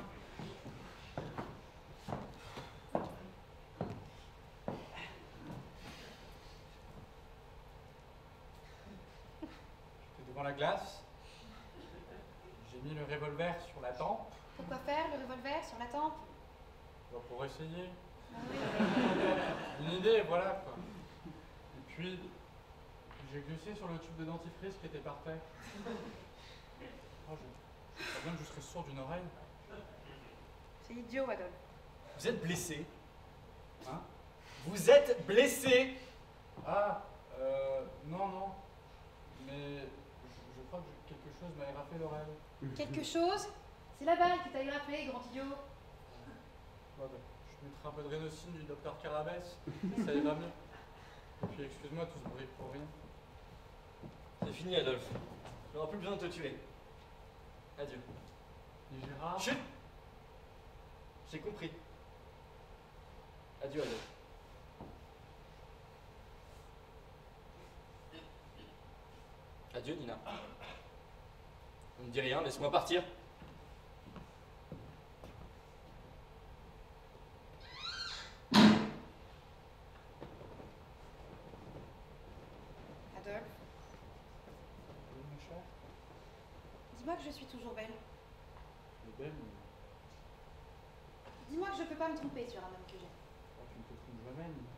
J'étais devant la glace. J'ai mis le revolver sur la tempe. Pourquoi faire le revolver sur la tempe? Bah, pour essayer. Ah oui. Une idée, voilà quoi. Et puis, j'ai glissé sur le tube de dentifrice qui était par terre. Oh, je... je crois bien que je serais sourd d'une oreille. C'est idiot, Adolphe. Vous êtes blessé. Hein? Vous êtes blessé. Ah, euh, non, non. Mais je, je crois que quelque chose m'a éraflé l'oreille. Quelque chose? C'est la balle qui t'a éraflé, grand idiot. Ouais, bah, je mettrai un peu de Rénocine du docteur Carabès, ça ira mieux. Et puis excuse-moi tout ce bruit pour rien. C'est fini, Adolphe. Il n'aura plus besoin de te tuer. Adieu. Et Gérard? Chut! J'ai compris. Adieu, Adolphe. Adieu, Nina. Ne me dis rien, laisse-moi partir. Adolphe, Oui, mon cher. dis-moi que je suis toujours belle. Tu es belle, mais Dis-moi que je peux pas me tromper sur un homme que j'aime. oh, tu ne te trompes jamais, Nina.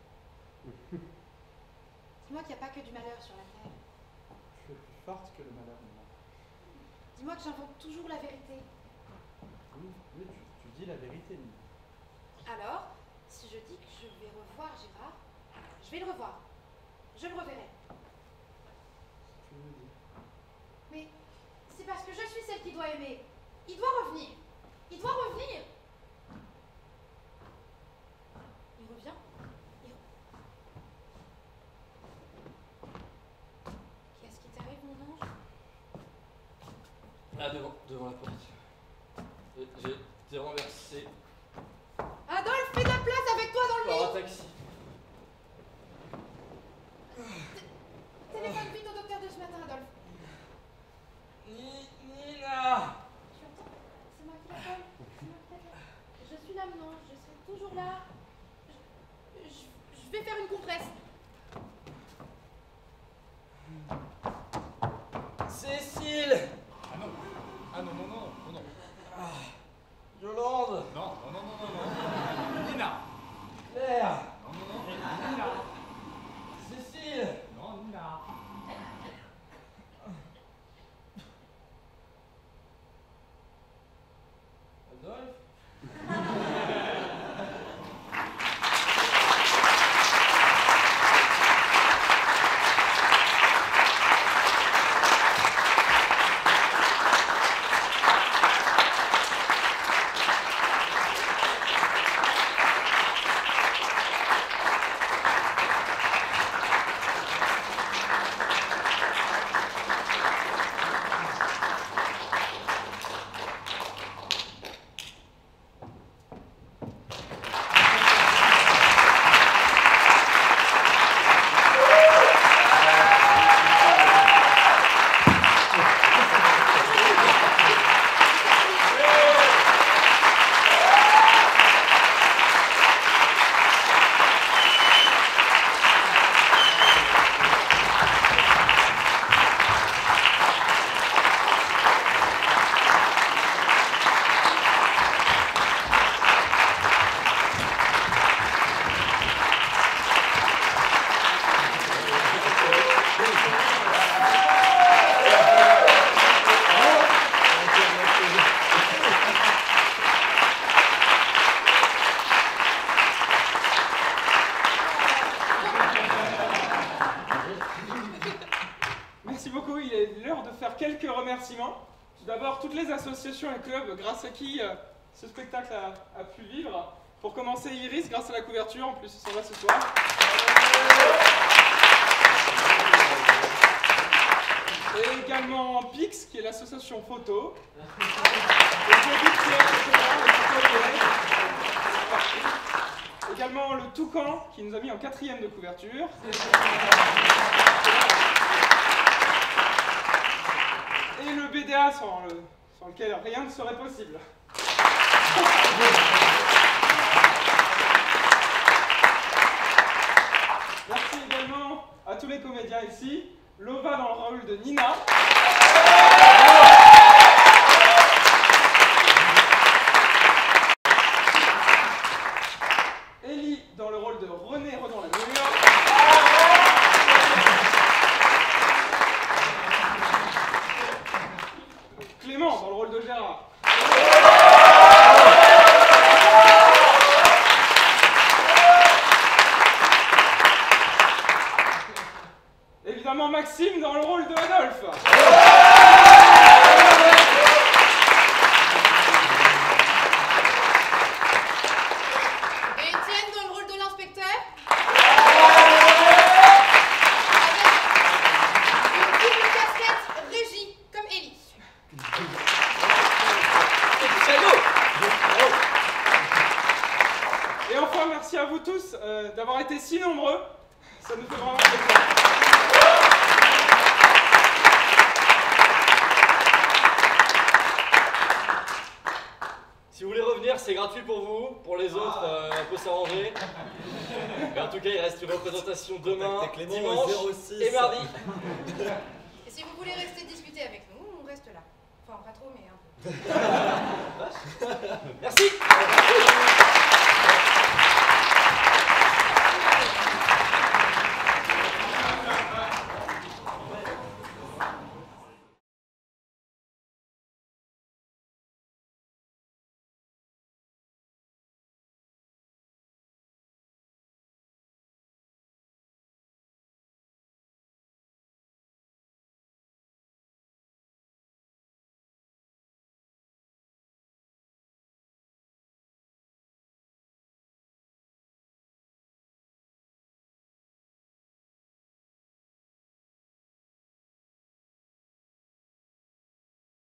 Dis-moi qu'il n'y a pas que du malheur sur la terre. Tu es plus forte que le malheur, Nina. Dis-moi que j'invente toujours la vérité. Oui, oui, tu, tu dis la vérité, Nina. Alors, si je dis que je vais revoir Gérard, je vais le revoir. Je le reverrai. Tu me dis. Mais c'est parce que je suis celle qui doit aimer. Il doit revenir. Il doit revenir. Il revient. Il re- Qu'est-ce qui t'arrive, mon ange? Là, devant, devant la porte. J'ai j'ai été renversé Adolphe, fais de la place avec toi dans le par lit. un taxi. Téléphone vite au docteur de ce matin, Adolphe. Ni- Nina! Tu entends? C'est moi qui l'appelle. C'est moi qui l'appelle. Je suis là, mon ange. Je serai toujours là. Je, je- je vais faire une compresse. Cécile! Ah non. Ah non, non, non, non, non. Yolande! Non, non, non, non, non, non. Nina. Claire! Non, non, non. Nina. Cécile! Non, Nina. Adolphe? Merci beaucoup, il est l'heure de faire quelques remerciements. Tout d'abord, toutes les associations et clubs grâce à qui euh, ce spectacle a, a pu vivre. Pour commencer, Iris, grâce à la couverture, en plus ils sont là ce soir. Et également Pix, qui est l'association photo. Et David Pierre, et cetera, le photo de- Également le Toucan, qui nous a mis en quatrième de couverture. Et le B D A sans, le- sans lequel rien ne serait possible. Merci également à tous les comédiens ici. Lova dans le rôle de Nina. Ellie dans le rôle de René Redon la Mur. Clément dans le rôle de Gérard. Évidemment Maxime dans le rôle de Adolphe. Et Étienne dans le rôle de l'inspecteur. Avec une double casquette régie, comme Ellie. Et enfin, merci à vous tous euh, d'avoir été si nombreux. Ça nous fait vraiment plaisir. venir, c'est gratuit pour vous. Pour les autres, euh, on peut s'arranger. Mais en tout cas, il reste une représentation demain, Contactez Clément au dimanche zéro six. et mardi. Et si vous voulez rester discuter avec nous, on reste là. Enfin, pas trop, mais un peu. Merci.